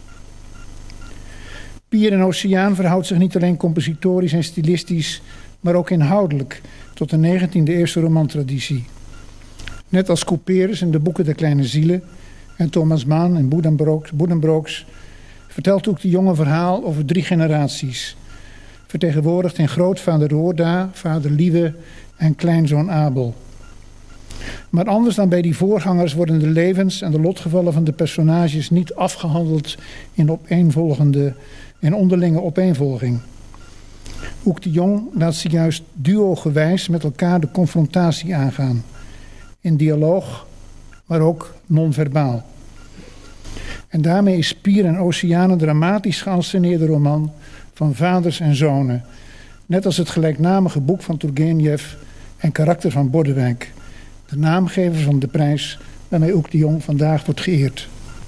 Pier en Oceaan verhoudt zich niet alleen compositorisch en stilistisch, maar ook inhoudelijk tot de 19e eerste romantraditie. Net als Couperus in de boeken De Kleine Zielen en Thomas Mann en Buddenbrooks vertelt ook de jonge verhaal over 3 generaties, vertegenwoordigd in grootvader Roorda, vader Lieve en kleinzoon Abel. Maar anders dan bij die voorgangers worden de levens en de lotgevallen van de personages niet afgehandeld in onderlinge opeenvolging. Oek de Jong laat ze juist duogewijs met elkaar de confrontatie aangaan. In dialoog, maar ook non-verbaal. En daarmee is Pier en Oceaan een dramatisch geënsceneerde roman van vaders en zonen. Net als het gelijknamige boek van Turgenev en Karakter van Bordewijk. De naamgever van de prijs waarmee Oek de Jong vandaag wordt geëerd.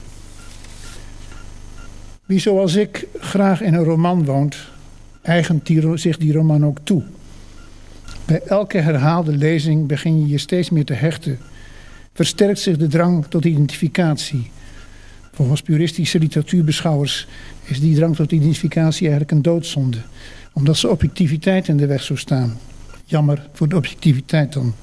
Wie zoals ik graag in een roman woont, eigent zich die roman ook toe. Bij elke herhaalde lezing begin je je steeds meer te hechten. Versterkt zich de drang tot identificatie. Volgens puristische literatuurbeschouwers is die drang tot identificatie eigenlijk een doodzonde, omdat ze objectiviteit in de weg zou staan. Jammer voor de objectiviteit dan.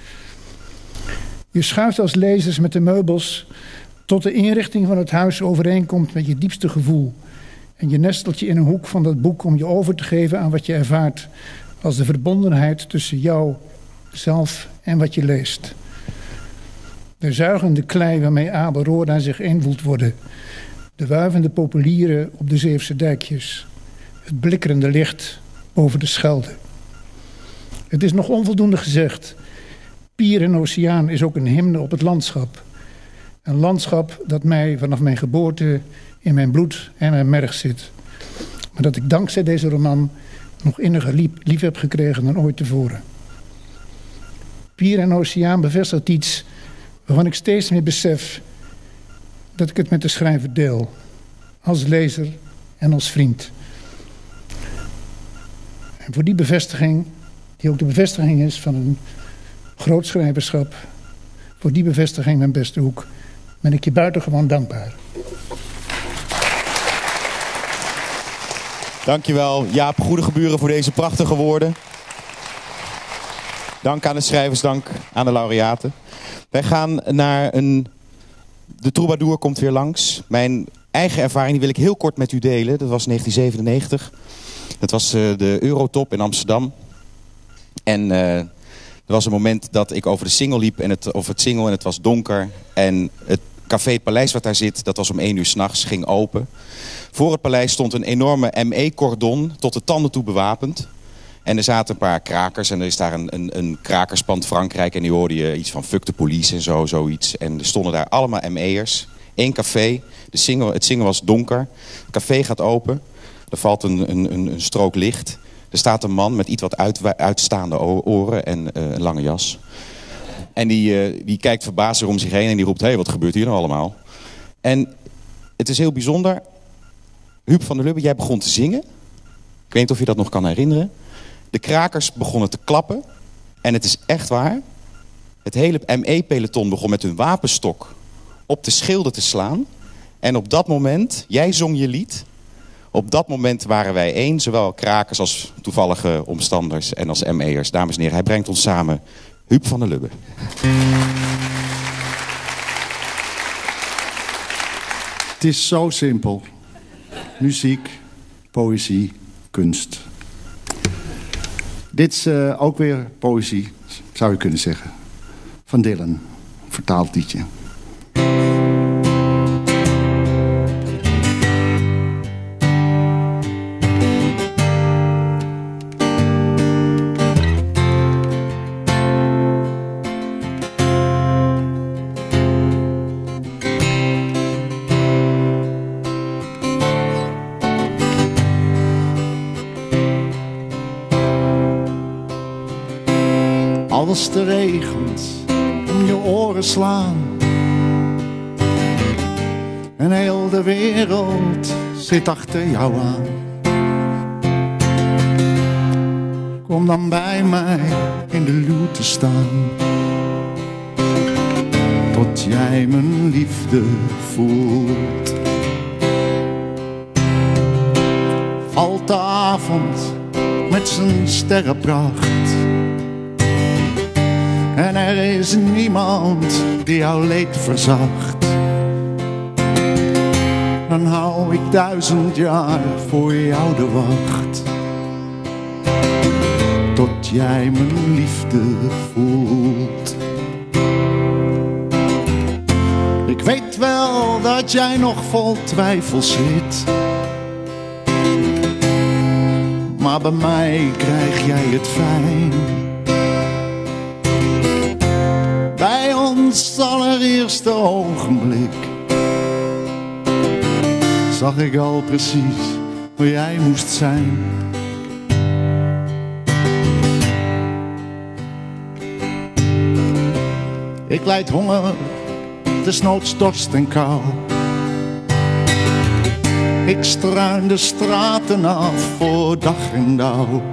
Je schuift als lezers met de meubels tot de inrichting van het huis overeenkomt met je diepste gevoel. En je nestelt je in een hoek van dat boek om je over te geven aan wat je ervaart als de verbondenheid tussen jou zelf en wat je leest. De zuigende klei waarmee Abel Roorda zich een voelt worden. De wuivende populieren op de Zeeuwse dijkjes. Het blikkerende licht boven de Schelde. Het is nog onvoldoende gezegd. Pier en Oceaan is ook een hymne op het landschap. Een landschap dat mij vanaf mijn geboorte in mijn bloed en mijn merg zit. Maar dat ik dankzij deze roman nog inniger lief heb gekregen dan ooit tevoren. Pier en Oceaan bevestigt iets waarvan ik steeds meer besef dat ik het met de schrijver deel. Als lezer en als vriend. En voor die bevestiging, die ook de bevestiging is van een groot schrijverschap, voor die bevestiging, mijn beste Hoek, ben ik je buitengewoon dankbaar. Dankjewel, Jaap Goedegeburen, voor deze prachtige woorden. Dank aan de schrijvers, dank aan de laureaten. Wij gaan naar De Troubadour komt weer langs. Mijn eigen ervaring die wil ik heel kort met u delen. Dat was 1997. Dat was de Eurotop in Amsterdam. En er was een moment dat ik over de Singel liep, en het was donker. En het café Het Paleis wat daar zit, dat was om 1 uur 's nachts, ging open. Voor het paleis stond een enorme ME-cordon, tot de tanden toe bewapend. En er zaten een paar krakers en er is daar een krakerspand Frankrijk. En die hoorde je iets van fuck de police en zoiets. En er stonden daar allemaal ME'ers. 1 café, het Singel was donker. Het café gaat open, er valt een strook licht. Er staat een man met iets wat uitstaande oren en een lange jas. En die kijkt verbaasd om zich heen en die roept, hé, wat gebeurt hier nou allemaal? En het is heel bijzonder. Huub van der Lubbe, jij begon te zingen. Ik weet niet of je dat nog kan herinneren. De krakers begonnen te klappen. En het is echt waar. Het hele ME-peloton begon met hun wapenstok op de schilden te slaan. En op dat moment, jij zong je lied. Op dat moment waren wij één, zowel krakers als toevallige omstanders en als ME'ers. Dames en heren, hij brengt ons samen. Huub van der Lubbe. Het is zo simpel. Muziek, poëzie, kunst. Dit is ook weer poëzie, zou je kunnen zeggen. Van Dylan, vertaald liedje. Als de regens om je oren slaan en heel de wereld zit achter jou aan. Kom dan bij mij in de luw te staan, tot jij mijn liefde voelt. Valt de avond met zijn sterrenpracht en er is niemand die jouw leed verzacht. Dan hou ik 1000 jaar voor jou de wacht, tot jij mijn liefde voelt. Ik weet wel dat jij nog vol twijfel zit, maar bij mij krijg jij het fijn. Bij ons allereerste ogenblik zag ik al precies waar jij moest zijn. Ik lijd honger, desnoods dorst en kou. Ik struin de straten af voor dag en dauw.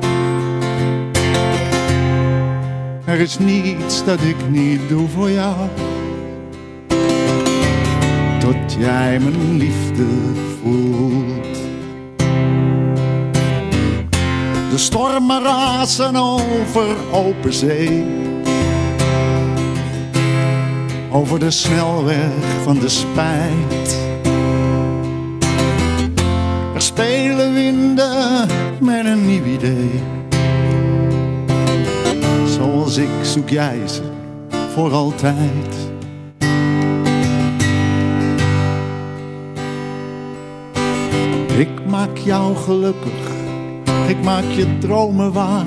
Er is niets dat ik niet doe voor jou, tot jij mijn liefde voelt. De stormen razen over open zee, over de snelweg van de spijt. Er spelen winden met een nieuw idee. Zoals ik zoek jij ze voor altijd. Ik maak jou gelukkig ik maak je dromen waar.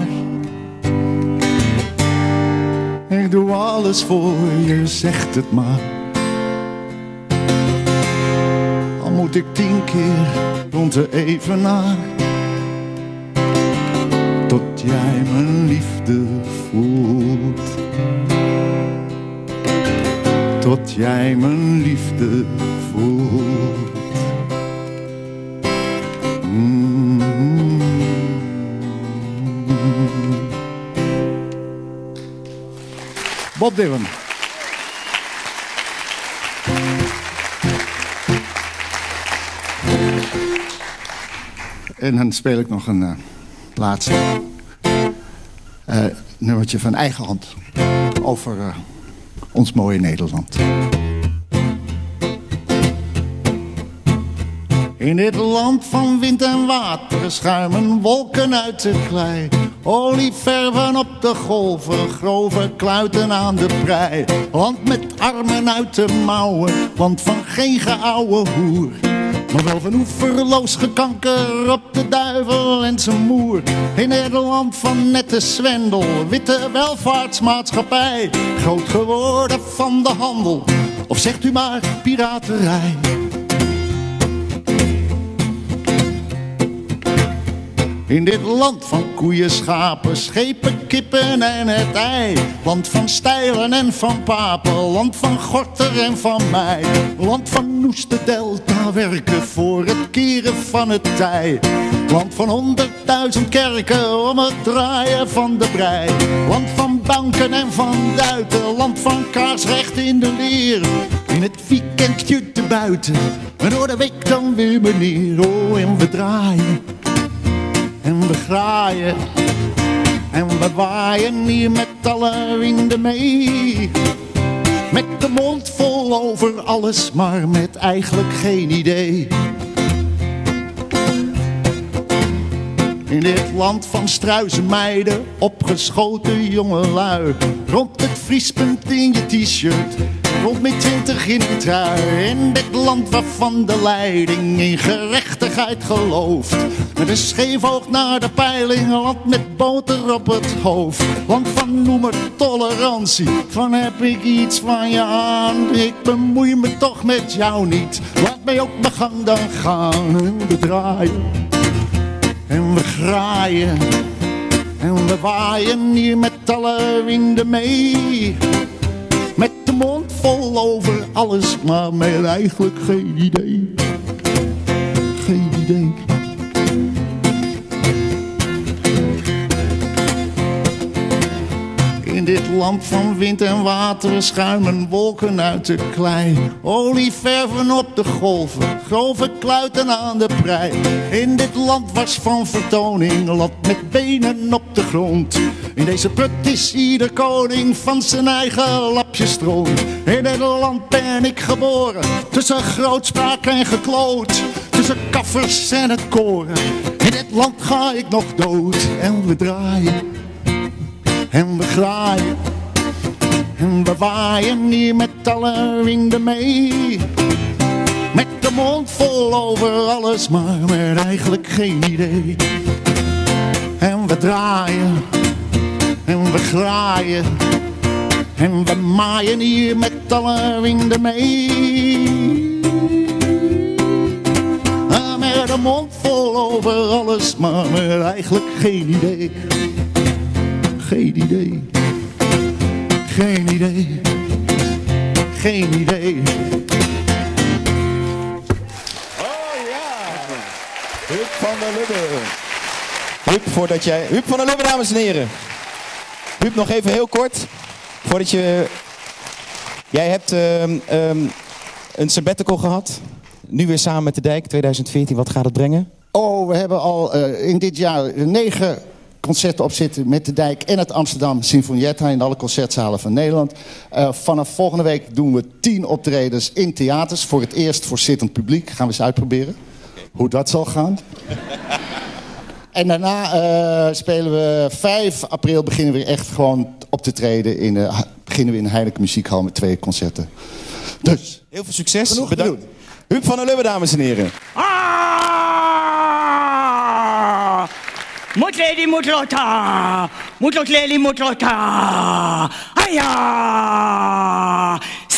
Ik doe alles voor je, zegt het maar. Al moet ik 10 keer rond de evenaar. Tot jij mijn liefde voelt. Tot jij mijn liefde voelt. Bob Dylan. En dan speel ik nog een laatste nummertje van eigen hand over ons mooie Nederland. In dit land van wind en water schuimen wolken uit de klei. Olieverven op de golven, grove kluiten aan de prei. Land met armen uit de mouwen, land van geen geouwe hoer. Maar wel van oeverloos gekanker op de duivel en zijn moer. In het land van nette zwendel, witte welvaartsmaatschappij. Groot geworden van de handel, of zegt u maar piraterij. In dit land van koeien, schapen, schepen, kippen en het ei. Land van stijlen en van papen, land van Gorter en van mij. Land van Noes de Delta werken voor het keren van het tij. Land van 100.000 kerken om het draaien van de brei. Land van banken en van duiten, land van kaarsrecht in de leer. In het weekendje te buiten, en door de week dan weer meneer. Oh, en we draaien. En we graaien en we waaien hier met alle winden mee. Met de mond vol over alles, maar met eigenlijk geen idee. In dit land van struizenmeiden, opgeschoten jongelui. Rond het vriespunt in je t-shirt, rond met 20 in een trui. In dit land waarvan de leiding in gerechtigheid gelooft. Met een scheef oog naar de peiling, land met boter op het hoofd. Land van noem het tolerantie, van heb ik iets van je aan. Ik bemoei me toch met jou niet, laat mij ook mijn gang dan gaan. En we draaien en we graaien en we waaien hier met alle winden mee. Met de mond vol over alles, maar met eigenlijk geen idee. Geen idee. In dit land van wind en water schuimen wolken uit de klei. Olieverven op de golven, grove kluiten aan de prei. In dit land was van vertoning, land met benen op de grond. In deze put is ieder koning van zijn eigen lapje stront. In dit land ben ik geboren, tussen grootspraak en gekloot. Tussen kaffers en het koren, in dit land ga ik nog dood. En we draaien en we graaien en we waaien hier met alle winden mee. Met de mond vol over alles, maar met eigenlijk geen idee. En we draaien en we graaien en we maaien hier met alle winden mee. Met de mond vol over alles, maar met eigenlijk geen idee. Geen idee, geen idee, geen idee. Oh ja, Huub van der Lubbe. Huub van der Lubbe, dames en heren. Huub, nog even heel kort, voordat je... Jij hebt een sabbatical gehad, nu weer samen met de Dijk, 2014. Wat gaat het brengen? Oh, we hebben al in dit jaar 9... concerten op zitten met de Dijk en het Amsterdam Sinfonietta in alle concertzalen van Nederland. Vanaf volgende week doen we 10 optredens in theaters. Voor het eerst voor zittend publiek. Gaan we eens uitproberen hoe dat zal gaan. En daarna spelen we 5 april beginnen we echt gewoon op te treden. Beginnen we in de Heineken Muziekhal met 2 concerten. Dus heel veel succes. Genoeg bedankt. Huub van der Lubbe, dames en heren. Motledi motlota. Motlotleli motlota. Aya.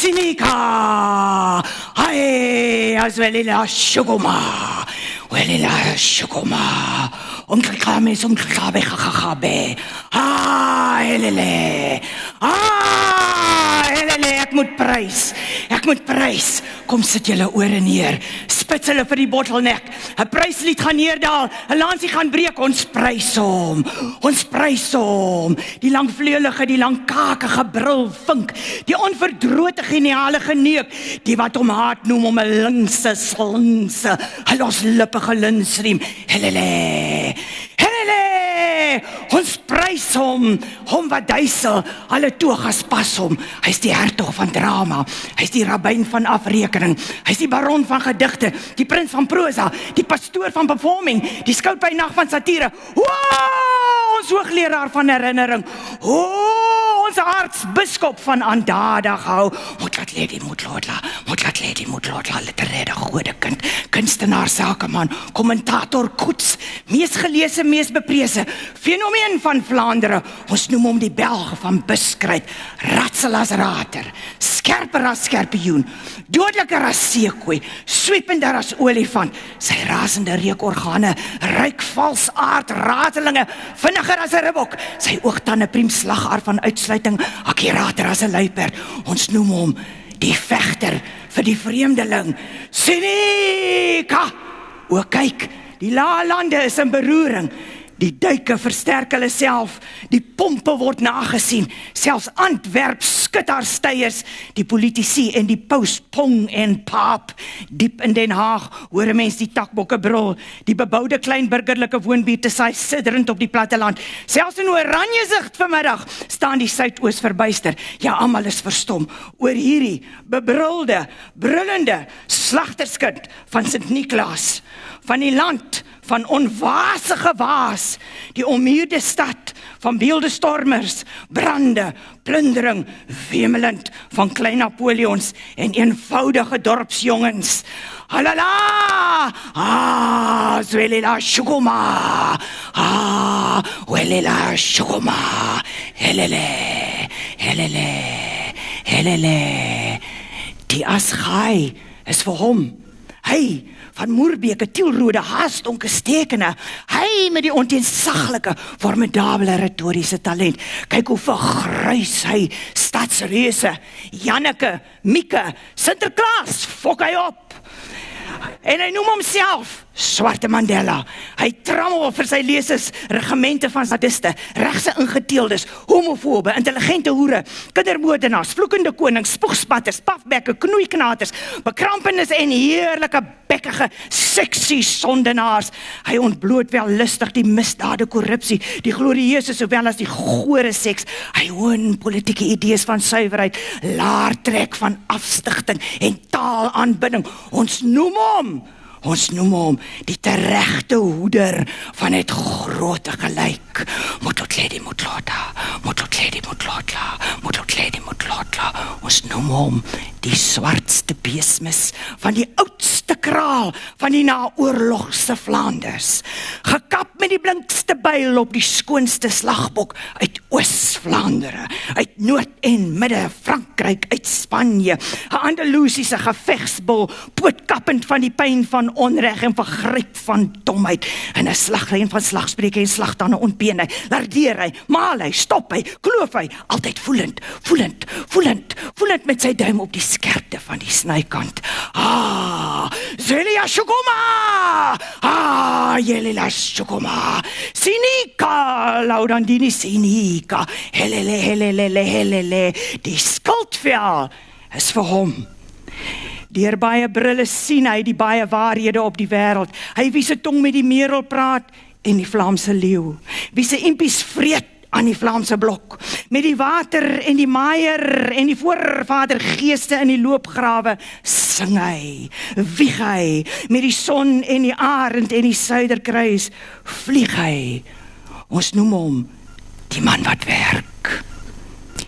Sinika. Ay, azwelela shuguma. Welela shuguma. Omklame somklabe khakhabe. Ah, elele. Ah, elele, ek moet prys. Ek moet prys. Kom sit julle ore neer. Spits hulle vir die bottelnek. 'n Pryslied gaan neerdal. 'n Lansie gaan breek. Ons prys hom. Ons prys hom. Die langvleuelige, die langkakige brul vink. Die onverdrote geniale geneuk. Die wat hom haat noem om 'n linkse slinse. 'n loslippige linsriem. Helele. Helele. Ons prys hom. Hom wat duisel. Alle togas pas hom. Hy's die hertog van drama. Hy's die rabbijn van afrekening. Hy's die baron van gedigte. Die prins van prosa. Die pastoor van performing. Die skoutbynag van satire. Wow, ons hoogleraar van herinnering. Oh, ons aartsbiskop van aandadig hou. Motlotledi motlotla. Motlotledi motlotla. Literaire godekind. Kunstenaar, sakeman. Kommentator, koets. Mees geleese, mees beprese. Fenomeen van Vlaanderen. Ons noem hom die Belg van Buskruit. Ratsel as rater. Skerper as skerpioen. Dodeliker as seekoei. Swiepender as olifant. Sy rasende reukorgane. Ruik vals aard ratelinge. Vinniger as 'n ribbok. Sy oogtande priem slagaar van uitsluiting. Akkurater as 'n luiperd. Ons noem hom die vegter vir die vreemdeling. Sinika! O kyk, die lae lande is in beroering. Die duike versterk hulle self, die pompe word nagesien, selfs Antwerp skud haar steiers, die politici en die paus pong en paap. Diep in Den Haag hoor 'n mens die takbokke brul, die beboude klein burgerlike woonbuurte saai sidderend op die platteland. Selfs in Oranjesicht vanmiddag staan die Suidoos verbuister. Ja, almal is verstom oor hierdie bebrulde, brullende slagterskind van Sint-Niklaas, van die land van onwasige waas, die ommuurde stad van beeldestormers, brande, plundering, wemelend van klein Napoleons en eenvoudige dorpsjongens. Halala! Ah, zwelela shuguma! Ah, welela shuguma! Helele, helele, helele. Die asgaai is vir hom. Hy van Moerbeke, Tielrode, Haastonke, Stekene. Hy met die onteensaglike, formidabele retoriese talent. Kyk hoe vergruis hy stadsreuse, Janneke, Mieke, Sinterklaas, fok hy op. En hy noem homself Swarte Mandela. Hy trammel vir sy lesers regimente van sadiste, regse ingeteeldes, homofobe, intelligente hoere, kindermoordenaars, vloekende konings, spoegspatters, pafbekke, knoeiknaters, bekrampenis en heerlike bekkige seksie sondenaars. Hy ontbloot wel lustig die misdade, korrupsie, die glorieuse sowel as die gore seks. Hy hoon politieke idees van suiwerheid, laartrek van afstigting en taalaanbidding. Ons noem hom die teregte hoeder van het grote gelyk. Motlotledi motlota, motlotledi motlotla, motlotledi motlotla. Ons noem hom die swartste beesmis van die oudste kraal van die naoorlogse Vlaanders. Gekap met die blinkste byl op die skoonste slagbok uit Oos-Vlaanderen, uit Noord- en Midde-Frankryk, uit Spanje. 'n Andalusiese gevechtsbul, pootkappend van die pyn van onreg en vergryp van domheid. En 'n slagrein van slagspreuke en slagtande ontbeen hy, lardeer hy, maal hy, stop hy, kloof hy, altyd voelend met sy duim op die skerpte van die snykant. Ah, Zelia Shukuma! Ah, Jelila Shukuma! Sinika, Laudandini Sinika, helele, die skuldvel is vir hom. Deur baie brille sien hy die baie waarhede op die wêreld. Hy wie se tong met die merel praat en die Vlaamse leeu. Wie se impies vreet aan die Vlaamse blok. Met die water en die maier en die voorvadergeeste in die loopgrawe sing hy, wieg hy. Met die son en die arend en die suiderkruis vlieg hy. Ons noem hom die man wat werk.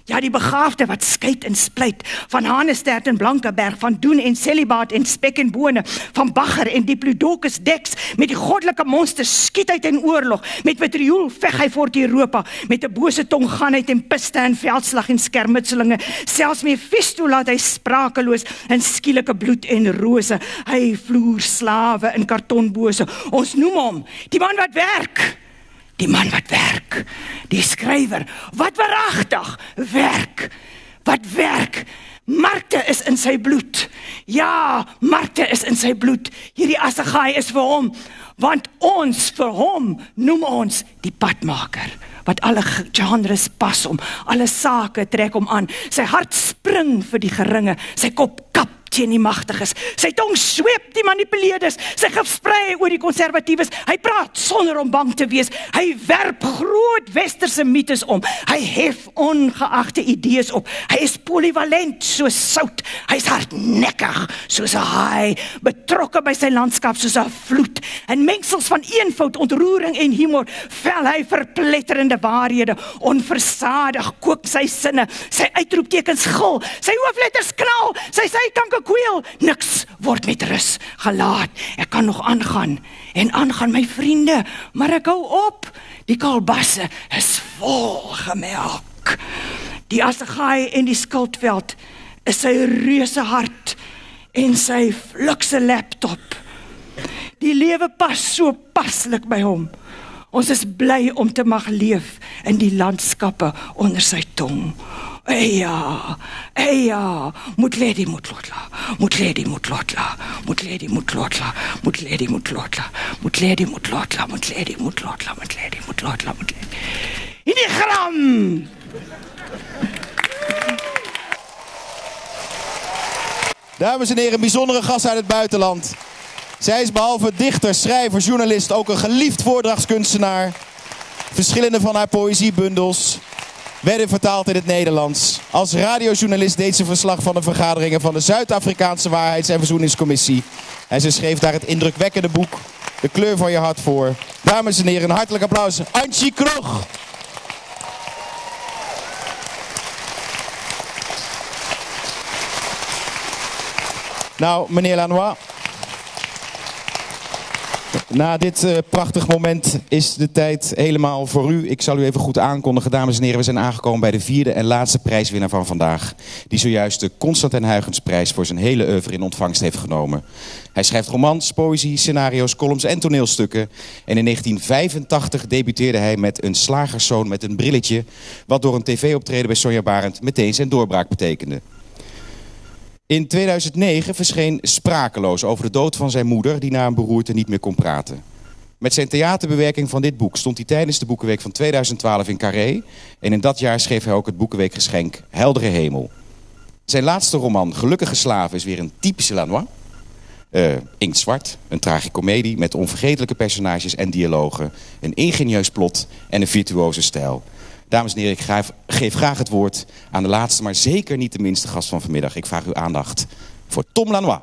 Ja, die begaafde wat skyt en splijt, van Hanestert en Blankenberg, van Doen en Celibaat en Spek en Bone, van Bagger en Diplodocus Dex, met die goddelike monsters skiet hy in oorlog, met vitriool veg hy voort Europa, met 'n bose tong gaan hy ten piste en veldslag en skermutselinge, selfs Mephisto laat hy sprakeloos in skielike bloed en rose, hy vloer slawe in kartonbose, ons noem hom, die man wat werk. Die man wat werk, die skrywer, wat waaragtig werk, wat werk. Markte is in sy bloed. Ja, Markte is in sy bloed. Hierdie assegaai is vir hom, want ons vir hom noem ons die padmaker, wat alle genres pas om, alle sake trek om aan. Sy hart spring vir die geringe, sy kop kap teen die magtiges, sy tong sweep die manipuleerders, sy gif sprei oor die konservatiefes, hy praat sonder om bang te wees, hy werp groot westerse mytes om, hy hef ongeagte idees op, hy is polyvalent soos sout, hy is hardnekkig soos 'n haai, betrokke by sy landskap soos 'n vloed, en mengsels van eenvoud, ontroering en humor, vel hy verpletterende waarhede, onversadig kook sy sinne, sy uitroeptekens gil, sy hoofletters knal, sy kanker kweel, niks word met rus gelaat. Ek kan nog aangaan en aangaan my vriende, maar ek hou op. Die kalbasse is vol gemelk. Die assegaai en die skuldveld is sy reuse hart en sy flikse laptop. Die lewe pas so paslik by hom. Ons is bly om te mag leef in die landskappe onder sy tong. Eja, Mutledi Mutlotla, Mutledi Mutlotla, Mutledi Mutlotla, Mutledi Mutlotla, Mutledi Mutlotla, Mutledi Mutlotla, Mutledi Mutlotla, Mutledi. In die gram! Dames en heren, een bijzondere gast uit het buitenland. Zij is behalve dichter, schrijver, journalist ook een geliefd voordrachtskunstenaar. Verschillende van haar poëziebundels werden vertaald in het Nederlands. Als radiojournalist deed ze verslag van de vergaderingen van de Zuid-Afrikaanse Waarheids- en Verzoeningscommissie. En ze schreef daar het indrukwekkende boek De kleur van je hart voor. Dames en heren, een hartelijk applaus. Antje Krog. Nou, meneer Lanois. Na dit prachtig moment is de tijd helemaal voor u. Ik zal u even goed aankondigen, dames en heren. We zijn aangekomen bij de vierde en laatste prijswinnaar van vandaag. Die zojuist de Constantijn Huygensprijs voor zijn hele oeuvre in ontvangst heeft genomen. Hij schrijft romans, poëzie, scenario's, columns en toneelstukken. En in 1985 debuteerde hij met Een slagerszoon met een brilletje. Wat door een tv-optreden bij Sonja Barend meteen zijn doorbraak betekende. In 2009 verscheen Sprakeloos over de dood van zijn moeder die na een beroerte niet meer kon praten. Met zijn theaterbewerking van dit boek stond hij tijdens de Boekenweek van 2012 in Carré. En in dat jaar schreef hij ook het Boekenweekgeschenk Heldere Hemel. Zijn laatste roman Gelukkige Slaven is weer een typische Lanois. Inktzwart, een tragicomedie met onvergetelijke personages en dialogen. Een ingenieus plot en een virtuoze stijl. Dames en heren, ik geef graag het woord aan de laatste, maar zeker niet de minste gast van vanmiddag. Ik vraag uw aandacht voor Tom Lanois.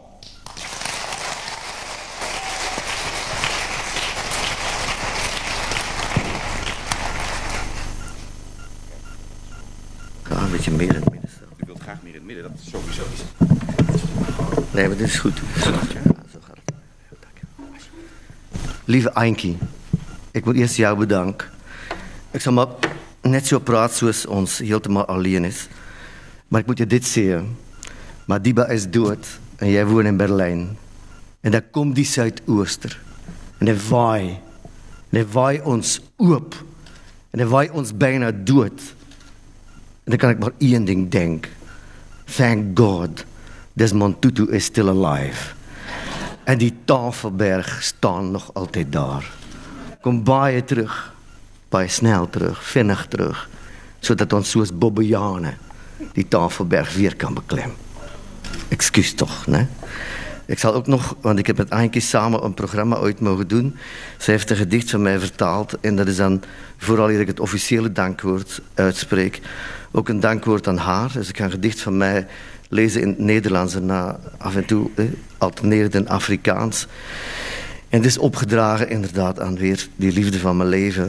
Ga een beetje meer in het midden. U wilt graag meer in het midden, dat is sowieso iets. Nee, maar dit is goed. Ja, zo gaat het. Lieve Ankie, ik wil eerst jou bedanken. Ik zal maar net zo praten zoals ons heeltemal alleen is. Maar ik moet je dit zeggen. Madiba is dood en jij woont in Berlijn. En dan komt die Zuidooster. En hij waai. En hij waai ons op. En hij waai ons bijna dood. En dan kan ik maar één ding denken. Thank God, Desmond Tutu is still alive. En die Tafelberg staan nog altijd daar. Kom baie terug. Baie snel terug, vinnig terug. Zodat ons zoals Bobbejane die Tafelberg weer kan beklimmen. Excuus toch, né? Ik zal ook nog, want ik heb met Ankie samen een programma ooit mogen doen. Zij heeft een gedicht van mij vertaald. En dat is dan, vooral eer ik het officiële dankwoord uitspreek, ook een dankwoord aan haar. Dus ik ga een gedicht van mij lezen in het Nederlands en af en toe alterneren in Afrikaans. En het is opgedragen inderdaad aan weer die liefde van mijn leven,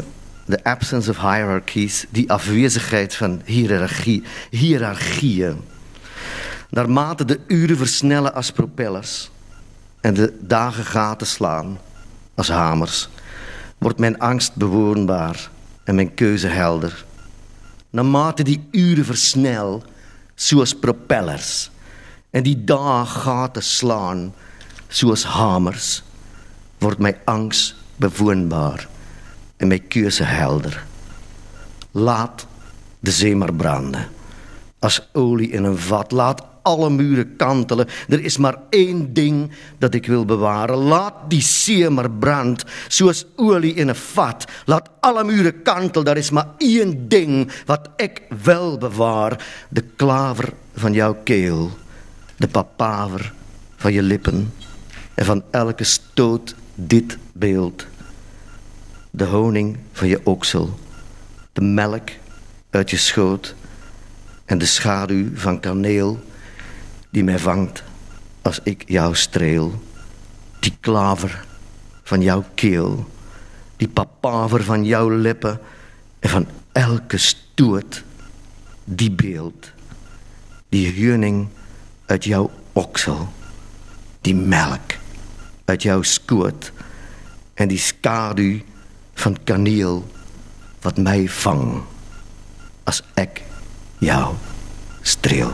the absence of hierarchies, die afwezigheid van hiërarchieën. Naarmate de uren versnellen als propellers en de dagen gaten slaan als hamers, wordt mijn angst bewoonbaar en mijn keuze helder. Naarmate die uren versnellen, zoals propellers, en die dagen gaten slaan, zoals hamers, wordt mijn angst bewoonbaar en mijn keuze helder. Laat de zee maar branden, als olie in een vat. Laat alle muren kantelen. Er is maar één ding dat ik wil bewaren. Laat die zee maar branden, zoals olie in een vat. Laat alle muren kantelen. Er is maar één ding wat ik wel bewaar. De klaver van jouw keel, de papaver van je lippen en van elke stoot dit beeld. De honing van je oksel, de melk uit je schoot en de schaduw van kaneel die mij vangt als ik jou streel. Die klaver van jouw keel, die papaver van jouw lippen en van elke stoot die beeld. Die honing uit jouw oksel, die melk uit jouw schoot en die schaduw van kaneel wat mij vangt als ik jou streel.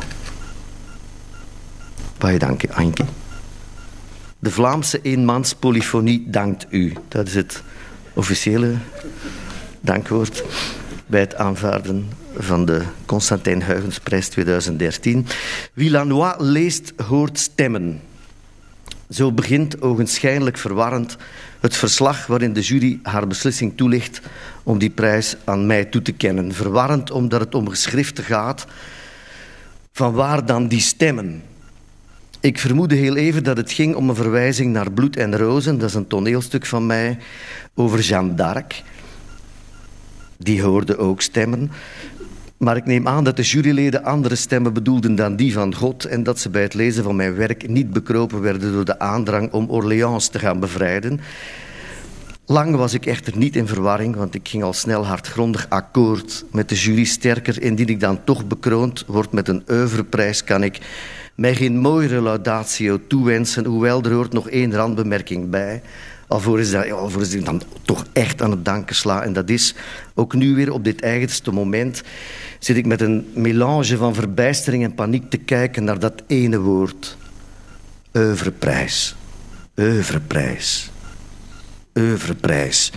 Baie dankie, Ankie. De Vlaamse eenmanspolyfonie dankt u. Dat is het officiële dankwoord bij het aanvaarden van de Constantijn Huygensprijs 2013. Wie Lanois leest, hoort stemmen. Zo begint ogenschijnlijk verwarrend het verslag waarin de jury haar beslissing toelicht om die prijs aan mij toe te kennen. Verwarrend omdat het om geschriften gaat. Van waar dan die stemmen? Ik vermoedde heel even dat het ging om een verwijzing naar Bloed en Rozen. Dat is een toneelstuk van mij over Jeanne d'Arc. Die hoorde ook stemmen. Maar ik neem aan dat de juryleden andere stemmen bedoelden dan die van God en dat ze bij het lezen van mijn werk niet bekropen werden door de aandrang om Orléans te gaan bevrijden. Lang was ik echter niet in verwarring, want ik ging al snel hardgrondig akkoord met de jury. Sterker, indien ik dan toch bekroond word met een oeuvreprijs, kan ik mij geen mooiere laudatio toewensen, hoewel er hoort nog één randbemerking bij. Alvorens ik dan toch echt aan het danken sla. En dat is, ook nu weer op dit eigenste moment, zit ik met een melange van verbijstering en paniek te kijken naar dat ene woord. Oeuvreprijs. Oeuvreprijs. Oeuvreprijs.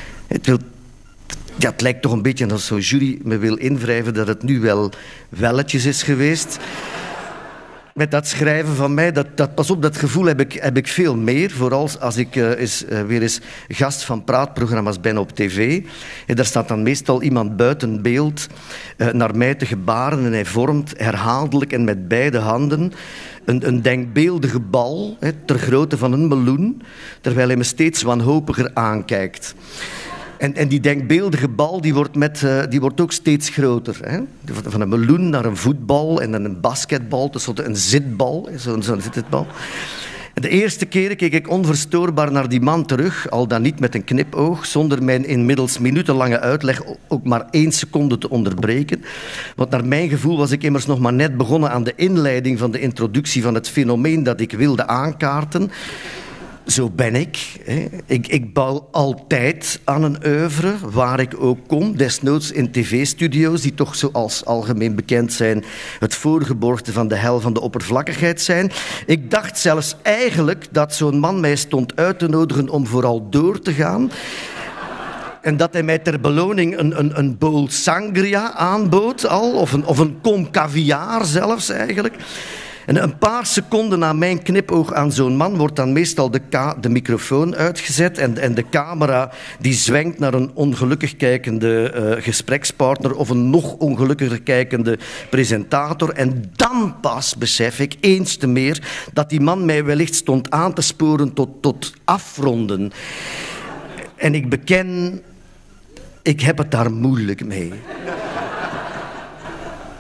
Het lijkt toch een beetje als zo'n jury me wil invrijven dat het nu wel welletjes is geweest. Met dat schrijven van mij, pas op, dat gevoel heb ik veel meer. Vooral als ik weer eens gast van praatprogramma's ben op tv. En daar staat dan meestal iemand buiten beeld naar mij te gebaren. En hij vormt herhaaldelijk en met beide handen een denkbeeldige bal, ter grootte van een meloen, terwijl hij me steeds wanhopiger aankijkt. En die denkbeeldige bal die wordt ook steeds groter. Hè? Van een meloen naar een voetbal en dan een basketbal, tenslotte een zitbal. Zo'n zitbal. En de eerste keren keek ik onverstoorbaar naar die man terug, al dan niet met een knipoog, zonder mijn inmiddels minutenlange uitleg ook maar 1 seconde te onderbreken. Want naar mijn gevoel was ik immers nog maar net begonnen aan de inleiding van de introductie van het fenomeen dat ik wilde aankaarten. Zo ben ik. Ik bouw altijd aan een oeuvre, waar ik ook kom. Desnoods in tv-studio's, die toch zoals algemeen bekend zijn het voorgeborgte van de hel van de oppervlakkigheid zijn. Ik dacht zelfs eigenlijk dat zo'n man mij stond uit te nodigen om vooral door te gaan. En dat hij mij ter beloning een bowl sangria aanbood al, of een kom caviar zelfs eigenlijk. En een paar seconden na mijn knipoog aan zo'n man wordt dan meestal de microfoon uitgezet en de camera die zwenkt naar een ongelukkig kijkende gesprekspartner of een nog ongelukkiger kijkende presentator. En dan pas besef ik eens te meer dat die man mij wellicht stond aan te sporen tot afronden. En ik beken, ik heb het daar moeilijk mee.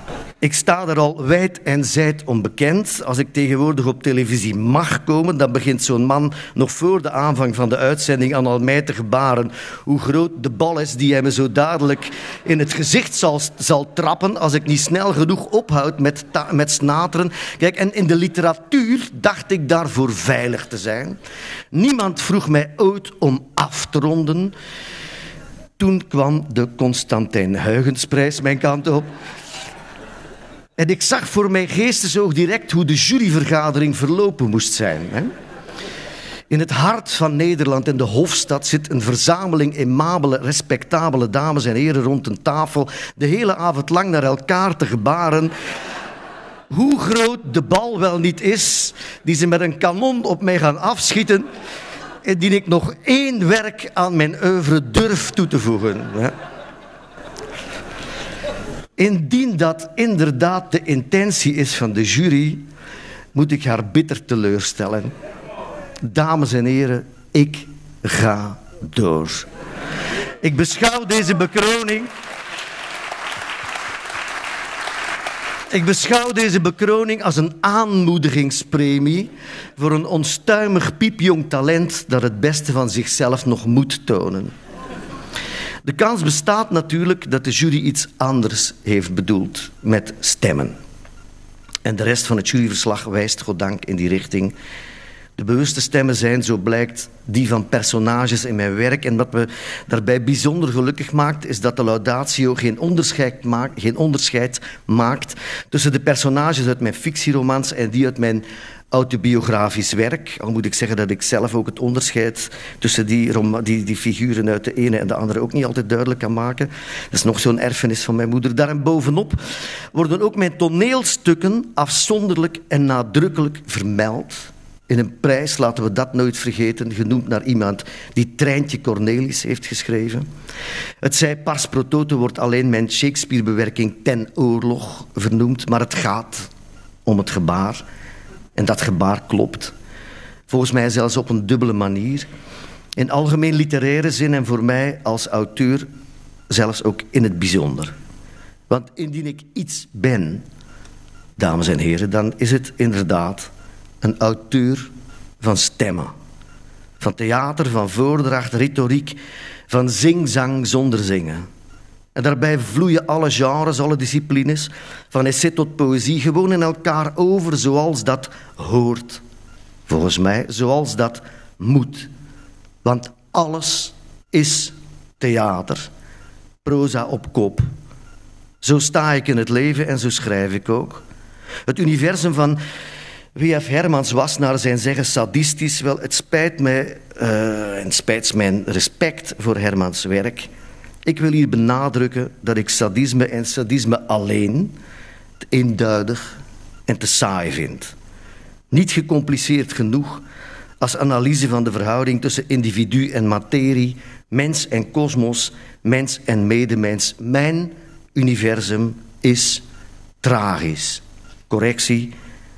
Ik sta er al wijd en zijd onbekend. Als ik tegenwoordig op televisie mag komen, dan begint zo'n man nog voor de aanvang van de uitzending aan al mij te gebaren hoe groot de bal is die hij me zo dadelijk in het gezicht zal trappen als ik niet snel genoeg ophoud met snateren. Kijk, en in de literatuur dacht ik daarvoor veilig te zijn. Niemand vroeg mij ooit om af te ronden. Toen kwam de Constantijn Huygensprijs mijn kant op. En ik zag voor mijn geestesoog direct hoe de juryvergadering verlopen moest zijn. Hè? In het hart van Nederland, in de Hofstad, zit een verzameling aimabele, respectabele dames en heren rond een tafel, de hele avond lang naar elkaar te gebaren. Hoe groot de bal wel niet is, die ze met een kanon op mij gaan afschieten, indien ik nog 1 werk aan mijn oeuvre durf toe te voegen. Hè? Indien dat inderdaad de intentie is van de jury, moet ik haar bitter teleurstellen. Dames en heren, ik ga door. Ik beschouw deze bekroning als een aanmoedigingspremie voor een onstuimig piepjong talent dat het beste van zichzelf nog moet tonen. De kans bestaat natuurlijk dat de jury iets anders heeft bedoeld met stemmen. En de rest van het juryverslag wijst, goddank, in die richting. De bewuste stemmen zijn, zo blijkt, die van personages in mijn werk. En wat me daarbij bijzonder gelukkig maakt, is dat de laudatio geen onderscheid maakt tussen de personages uit mijn fictieromans en die uit mijn autobiografisch werk. Al moet ik zeggen dat ik zelf ook het onderscheid tussen die figuren uit de ene en de andere ook niet altijd duidelijk kan maken. Dat is nog zo'n erfenis van mijn moeder. Daarbovenop worden ook mijn toneelstukken afzonderlijk en nadrukkelijk vermeld. In een prijs, laten we dat nooit vergeten, genoemd naar iemand die Treintje Cornelis heeft geschreven. Het zij pars pro toto wordt alleen mijn Shakespeare-bewerking Ten Oorlog vernoemd, maar het gaat om het gebaar. En dat gebaar klopt. Volgens mij zelfs op een dubbele manier. In algemeen literaire zin en voor mij als auteur zelfs ook in het bijzonder. Want indien ik iets ben, dames en heren, dan is het inderdaad een auteur van stemmen. Van theater, van voordracht, retoriek, van zingzang zonder zingen. En daarbij vloeien alle genres, alle disciplines, van essay tot poëzie, gewoon in elkaar over zoals dat hoort. Volgens mij, zoals dat moet. Want alles is theater. Proza op kop. Zo sta ik in het leven en zo schrijf ik ook. Het universum van W.F. Hermans was naar zijn zeggen sadistisch. Wel, het spijt mij en spijt mijn respect voor Hermans werk. Ik wil hier benadrukken dat ik sadisme en sadisme alleen te eenduidig en te saai vind. Niet gecompliceerd genoeg als analyse van de verhouding tussen individu en materie, mens en kosmos, mens en medemens. Mijn universum is tragisch. Correctie,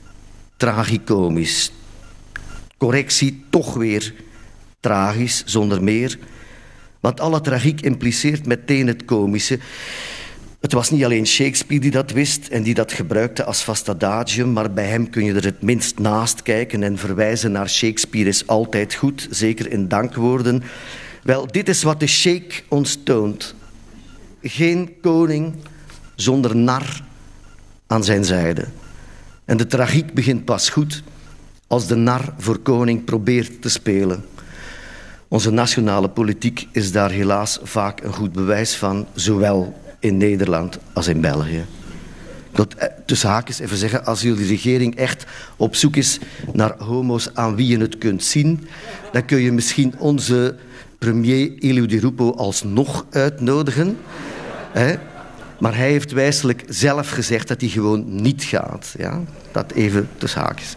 tragicomisch. Correctie, toch weer tragisch, zonder meer. Want alle tragiek impliceert meteen het komische. Het was niet alleen Shakespeare die dat wist en die dat gebruikte als vast adagium, maar bij hem kun je er het minst naast kijken en verwijzen naar Shakespeare is altijd goed, zeker in dankwoorden. Wel, dit is wat de Shake ons toont. Geen koning zonder nar aan zijn zijde. En de tragiek begint pas goed als de nar voor koning probeert te spelen. Onze nationale politiek is daar helaas vaak een goed bewijs van, zowel in Nederland als in België. Ik wil tussen haakjes even zeggen, als jullie regering echt op zoek is naar homo's aan wie je het kunt zien, dan kun je misschien onze premier Elio Di Rupo alsnog uitnodigen. Maar hij heeft wijselijk zelf gezegd dat hij gewoon niet gaat. Ja? Dat even tussen haakjes.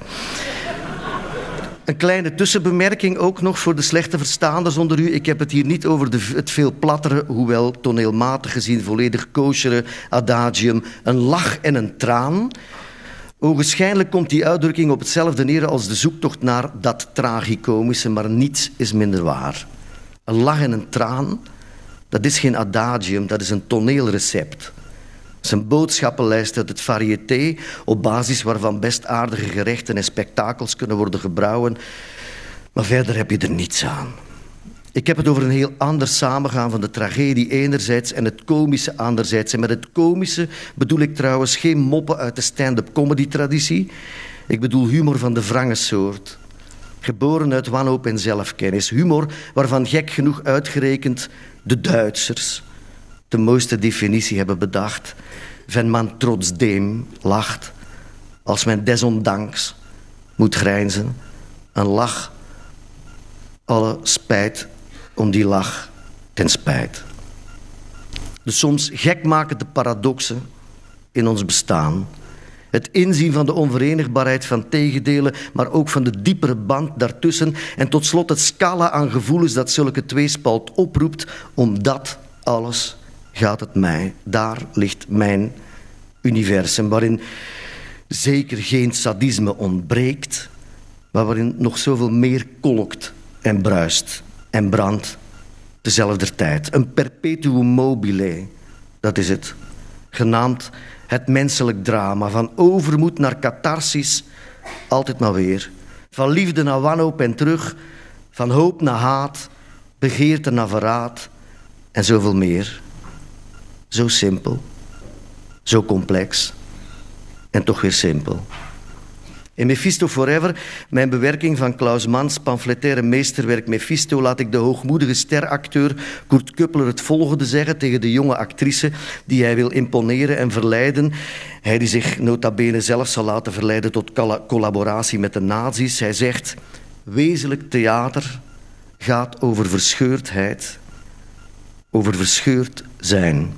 Een kleine tussenbemerking ook nog voor de slechte verstaanders onder u. Ik heb het hier niet over het veel plattere, hoewel toneelmatig gezien volledig koshere adagium. Een lach en een traan. Ogenschijnlijk komt die uitdrukking op hetzelfde neer als de zoektocht naar dat tragicomische, maar niets is minder waar. Een lach en een traan, dat is geen adagium, dat is een toneelrecept. Zijn boodschappenlijst uit het variété, op basis waarvan best aardige gerechten en spektakels kunnen worden gebrouwen. Maar verder heb je er niets aan. Ik heb het over een heel ander samengaan van de tragedie enerzijds en het komische anderzijds. En met het komische bedoel ik trouwens geen moppen uit de stand-up comedy traditie. Ik bedoel humor van de wrange soort. Geboren uit wanhoop en zelfkennis. Humor waarvan gek genoeg uitgerekend de Duitsers de mooiste definitie hebben bedacht. Wenn man trotzdem lacht, als men desondanks moet grijnzen. Een lach, alle spijt om die lach ten spijt. De soms gekmakende paradoxen in ons bestaan. Het inzien van de onverenigbaarheid van tegendelen, maar ook van de diepere band daartussen. En tot slot het scala aan gevoelens dat zulke tweespalt oproept. Om dat alles gaat het mij. Daar ligt mijn universum, waarin zeker geen sadisme ontbreekt, maar waarin nog zoveel meer kolkt en bruist en brandt tezelfde tijd. Een perpetuum mobile, dat is het, genaamd het menselijk drama, van overmoed naar catharsis, altijd maar weer. Van liefde naar wanhoop en terug, van hoop naar haat, begeerte naar verraad en zoveel meer. Zo simpel, zo complex en toch weer simpel. In Mephisto Forever, mijn bewerking van Klaus Manns pamfletaire meesterwerk Mephisto, laat ik de hoogmoedige steracteur Kurt Kuppler het volgende zeggen tegen de jonge actrice die hij wil imponeren en verleiden. Hij die zich nota bene zelf zal laten verleiden tot collaboratie met de nazi's. Hij zegt, wezenlijk theater gaat over verscheurdheid, over verscheurd zijn.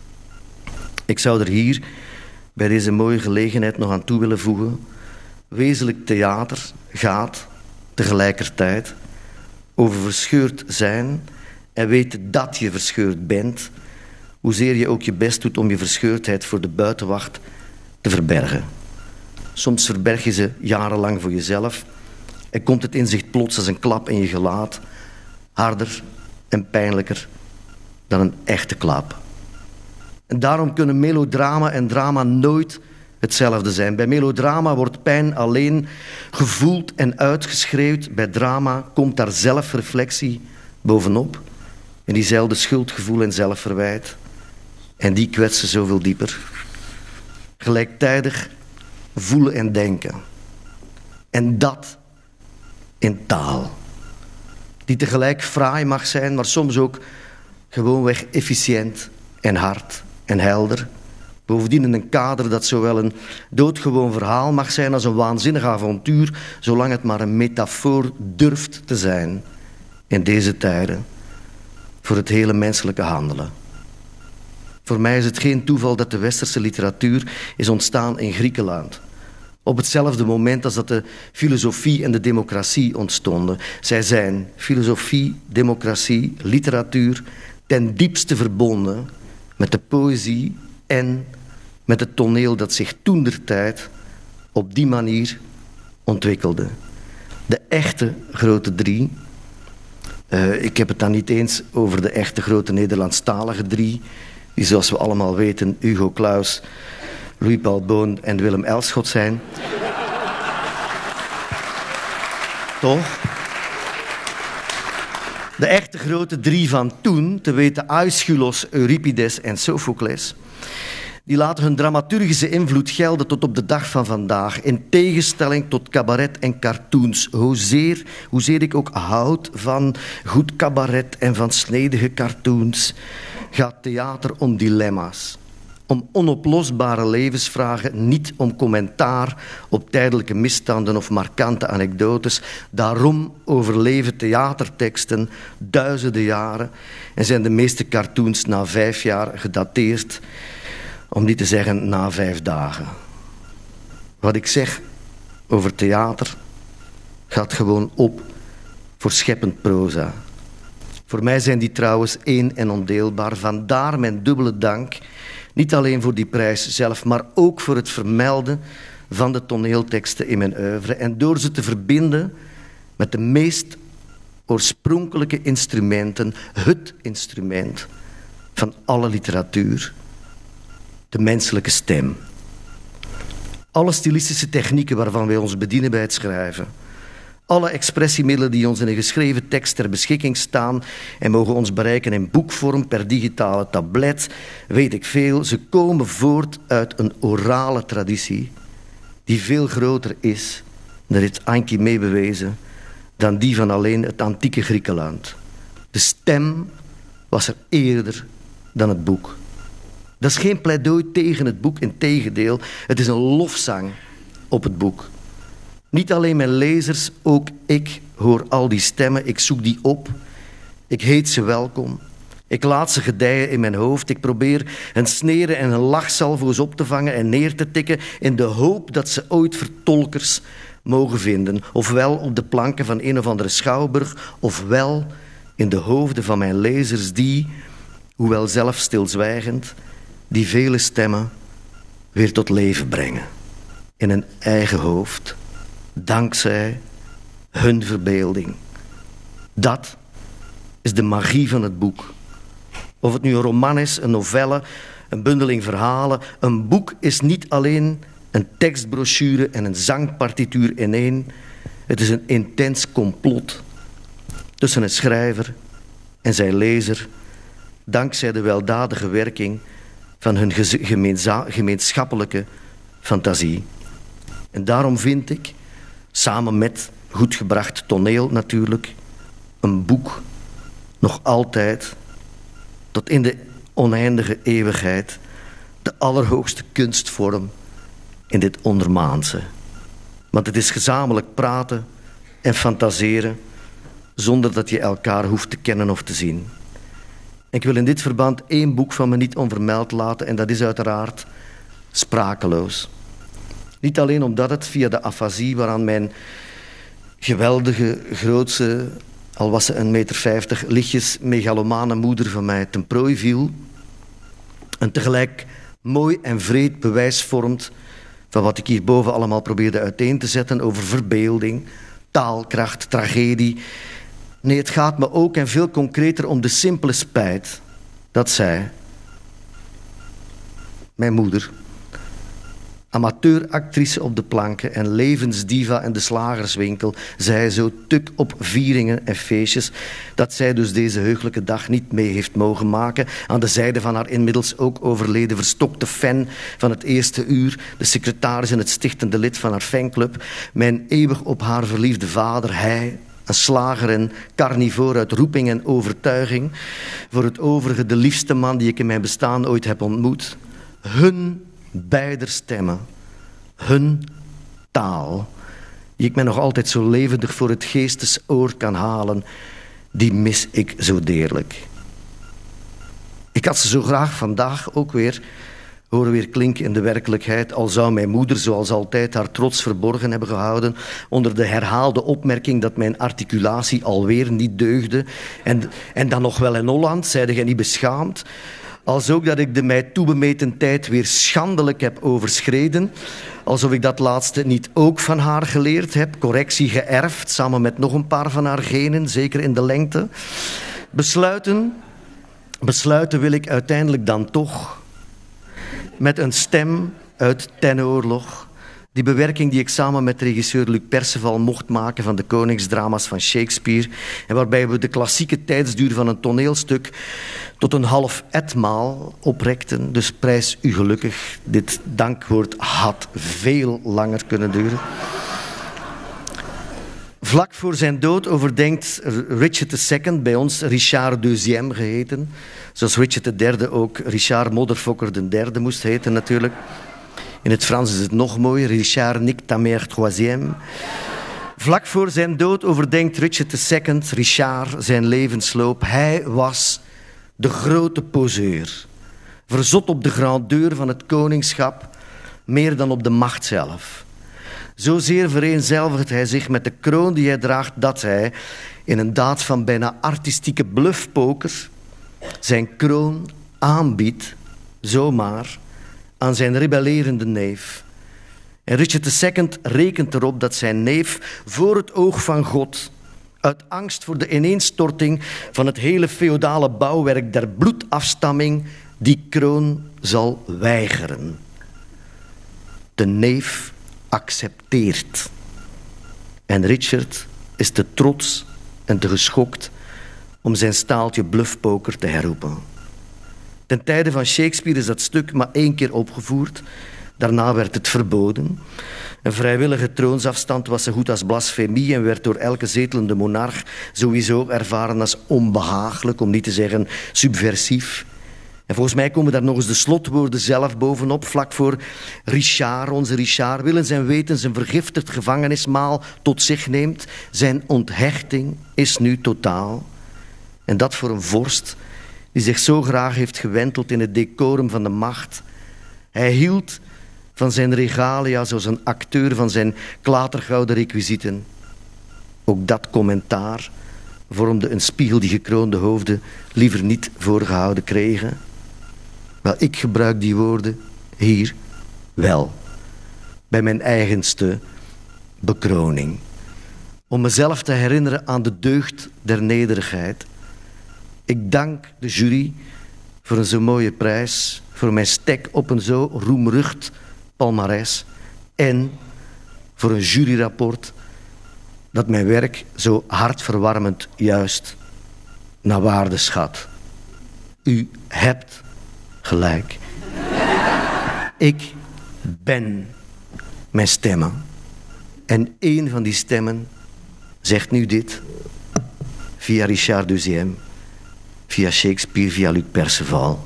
Ik zou er hier bij deze mooie gelegenheid nog aan toe willen voegen. Wezenlijk theater gaat tegelijkertijd over verscheurd zijn en weten dat je verscheurd bent, hoezeer je ook je best doet om je verscheurdheid voor de buitenwacht te verbergen. Soms verberg je ze jarenlang voor jezelf en komt het inzicht plots als een klap in je gelaat, harder en pijnlijker dan een echte klap. En daarom kunnen melodrama en drama nooit hetzelfde zijn. Bij melodrama wordt pijn alleen gevoeld en uitgeschreeuwd. Bij drama komt daar zelfreflectie bovenop. En diezelfde schuldgevoel en zelfverwijt. En die kwetsen zoveel dieper. Gelijktijdig voelen en denken. En dat in taal. Die tegelijk fraai mag zijn, maar soms ook gewoonweg efficiënt en hard en helder. Bovendien in een kader dat zowel een doodgewoon verhaal mag zijn als een waanzinnig avontuur, zolang het maar een metafoor durft te zijn in deze tijden voor het hele menselijke handelen. Voor mij is het geen toeval dat de westerse literatuur is ontstaan in Griekenland. Op hetzelfde moment als dat de filosofie en de democratie ontstonden. Zij zijn filosofie, democratie, literatuur ten diepste verbonden met de poëzie en met het toneel dat zich toentertijd op die manier ontwikkelde. De echte grote drie. Ik heb het dan niet eens over de echte grote Nederlandstalige drie, die zoals we allemaal weten Hugo Claus, Louis Paul Boon en Willem Elschot zijn. Toch? De echte grote drie van toen, te weten Aeschylus, Euripides en Sophocles, die laten hun dramaturgische invloed gelden tot op de dag van vandaag, in tegenstelling tot cabaret en cartoons. Hoezeer ik ook houd van goed cabaret en van snedige cartoons, gaat theater om dilemma's. Om onoplosbare levensvragen, niet om commentaar op tijdelijke misstanden of markante anekdotes. Daarom overleven theaterteksten duizenden jaren en zijn de meeste cartoons na 5 jaar gedateerd, om niet te zeggen na 5 dagen. Wat ik zeg over theater gaat gewoon op voor scheppend proza. Voor mij zijn die trouwens één en ondeelbaar. Vandaar mijn dubbele dank. Niet alleen voor die prijs zelf, maar ook voor het vermelden van de toneelteksten in mijn oeuvre. En door ze te verbinden met de meest oorspronkelijke instrumenten, het instrument van alle literatuur, de menselijke stem. Alle stilistische technieken waarvan wij ons bedienen bij het schrijven, alle expressiemiddelen die ons in een geschreven tekst ter beschikking staan en mogen ons bereiken in boekvorm, per digitale tablet, weet ik veel, ze komen voort uit een orale traditie die veel groter is, dat heeft Anki meebewezen, dan die van alleen het antieke Griekenland. De stem was er eerder dan het boek. Dat is geen pleidooi tegen het boek, integendeel, het is een lofzang op het boek. Niet alleen mijn lezers, ook ik hoor al die stemmen, ik zoek die op, ik heet ze welkom. Ik laat ze gedijen in mijn hoofd, ik probeer hun sneren en hun lachsalvo's op te vangen en neer te tikken in de hoop dat ze ooit vertolkers mogen vinden. Ofwel op de planken van een of andere schouwburg, ofwel in de hoofden van mijn lezers die, hoewel zelf stilzwijgend, die vele stemmen weer tot leven brengen. In een eigen hoofd, dankzij hun verbeelding. Dat is de magie van het boek. Of het nu een roman is, een novelle, een bundeling verhalen. Een boek is niet alleen een tekstbrochure en een zangpartituur in één. Het is een intens complot tussen een schrijver en zijn lezer, dankzij de weldadige werking van hun gemeenschappelijke fantasie. En daarom vind ik, samen met goed gebracht toneel natuurlijk, een boek nog altijd, tot in de oneindige eeuwigheid, de allerhoogste kunstvorm in dit ondermaanse. Want het is gezamenlijk praten en fantaseren zonder dat je elkaar hoeft te kennen of te zien. Ik wil in dit verband 1 boek van me niet onvermeld laten en dat is uiteraard Sprakeloos. Niet alleen omdat het via de afasie waaraan mijn geweldige, grootse, al was ze 1,50 meter, lichtjes megalomane moeder van mij ten prooi viel, een tegelijk mooi en vreed bewijs vormt van wat ik hierboven allemaal probeerde uiteen te zetten over verbeelding, taalkracht, tragedie. Nee, het gaat me ook en veel concreter om de simpele spijt dat zij, mijn moeder, amateuractrice op de planken en levensdiva in de slagerswinkel, zij zo tuk op vieringen en feestjes, dat zij dus deze heugelijke dag niet mee heeft mogen maken, aan de zijde van haar inmiddels ook overleden verstokte fan van het eerste uur, de secretaris en het stichtende lid van haar fanclub, mijn eeuwig op haar verliefde vader, hij, een slager en carnivoor uit roeping en overtuiging, voor het overige de liefste man die ik in mijn bestaan ooit heb ontmoet. Hun beider stemmen, hun taal, die ik mij nog altijd zo levendig voor het geestesoor kan halen, die mis ik zo deerlijk. Ik had ze zo graag vandaag ook weer horen weer klinken in de werkelijkheid, al zou mijn moeder zoals altijd haar trots verborgen hebben gehouden onder de herhaalde opmerking dat mijn articulatie alweer niet deugde en dan nog wel in Holland, zeide gij niet beschaamd, als ook dat ik de mij toebemeten tijd weer schandelijk heb overschreden, alsof ik dat laatste niet ook van haar geleerd heb, correctie geërfd, samen met nog een paar van haar genen, zeker in de lengte. Besluiten wil ik uiteindelijk dan toch met een stem uit Tenoorlog, die bewerking die ik samen met regisseur Luc Perceval mocht maken van de koningsdrama's van Shakespeare en waarbij we de klassieke tijdsduur van een toneelstuk tot een half etmaal oprekten. Dus prijs u gelukkig. Dit dankwoord had veel langer kunnen duren. Vlak voor zijn dood overdenkt Richard II, bij ons Richard II geheten, zoals Richard III ook Richard Modderfokker III moest heten natuurlijk. In het Frans is het nog mooier, Richard Nic Tamer III. Vlak voor zijn dood overdenkt Richard II, Richard, zijn levensloop. Hij was de grote poseur, verzot op de grandeur van het koningschap, meer dan op de macht zelf. Zozeer vereenzelvigt hij zich met de kroon die hij draagt dat hij, in een daad van bijna artistieke bluffpoker, zijn kroon aanbiedt, zomaar, aan zijn rebellerende neef. En Richard II rekent erop dat zijn neef voor het oog van God, uit angst voor de ineenstorting van het hele feodale bouwwerk der bloedafstamming, die kroon zal weigeren. De neef accepteert. En Richard is te trots en te geschokt om zijn staaltje bluffpoker te herroepen. Ten tijde van Shakespeare is dat stuk maar 1 keer opgevoerd. Daarna werd het verboden. Een vrijwillige troonsafstand was zo goed als blasfemie en werd door elke zetelende monarch sowieso ervaren als onbehagelijk, om niet te zeggen subversief. En volgens mij komen daar nog eens de slotwoorden zelf bovenop, vlak voor Richard, onze Richard, willens en wetens zijn vergiftigd gevangenismaal tot zich neemt. Zijn onthechting is nu totaal. En dat voor een vorst die zich zo graag heeft gewenteld in het decorum van de macht. Hij hield van zijn regalia zoals een acteur van zijn klatergouden requisieten. Ook dat commentaar vormde een spiegel die gekroonde hoofden liever niet voorgehouden kregen. Wel, ik gebruik die woorden hier wel, bij mijn eigenste bekroning. Om mezelf te herinneren aan de deugd der nederigheid. Ik dank de jury voor een zo mooie prijs, voor mijn stek op een zo roemrucht palmares en voor een juryrapport dat mijn werk zo hartverwarmend juist naar waarde schat. U hebt gelijk. Ik ben mijn stemmen. En één van die stemmen zegt nu dit, via Richard II, via Shakespeare, via Luc Perceval.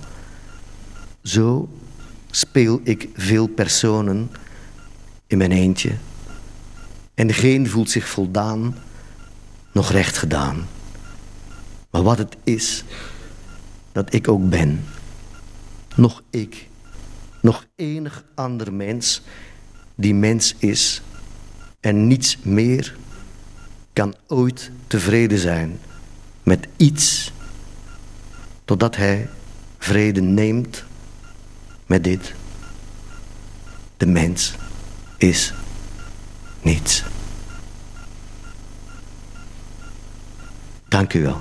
Zo speel ik veel personen in mijn eentje. En geen voelt zich voldaan, nog recht gedaan. Maar wat het is, dat ik ook ben. Nog ik, nog enig ander mens die mens is. En niets meer kan ooit tevreden zijn met iets, totdat hij vrede neemt met dit. De mens is niets. Dank u wel.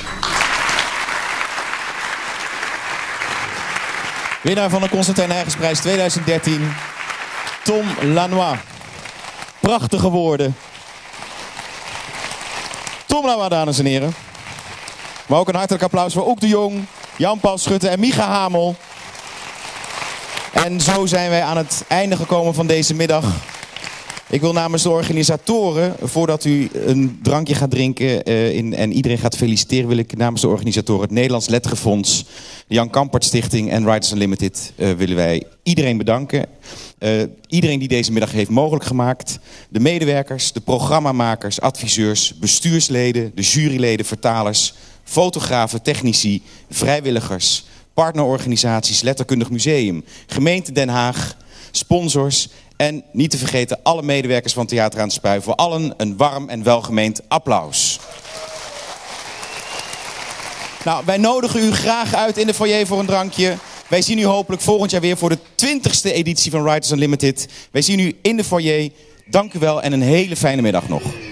Winnaar van de Constantijn Huygensprijs 2013, Tom Lanois. Prachtige woorden. Tom Lanois, dames en heren. Maar ook een hartelijk applaus voor Oek de Jong, Jan-Paul Schutte en Micha Hamel. En zo zijn wij aan het einde gekomen van deze middag. Ik wil namens de organisatoren, voordat u een drankje gaat drinken en iedereen gaat feliciteren, wil ik namens de organisatoren het Nederlands Letterenfonds, de Jan Kampert Stichting en Writers Unlimited willen wij iedereen bedanken. Iedereen die deze middag heeft mogelijk gemaakt. De medewerkers, de programmamakers, adviseurs, bestuursleden, de juryleden, vertalers, fotografen, technici, vrijwilligers, partnerorganisaties, Letterkundig Museum, gemeente Den Haag, sponsors en niet te vergeten alle medewerkers van Theater aan de Spui. Voor allen een warm en welgemeend applaus. Nou, wij nodigen u graag uit in de foyer voor een drankje. Wij zien u hopelijk volgend jaar weer voor de 20e editie van Writers Unlimited. Wij zien u in de foyer. Dank u wel en een hele fijne middag nog.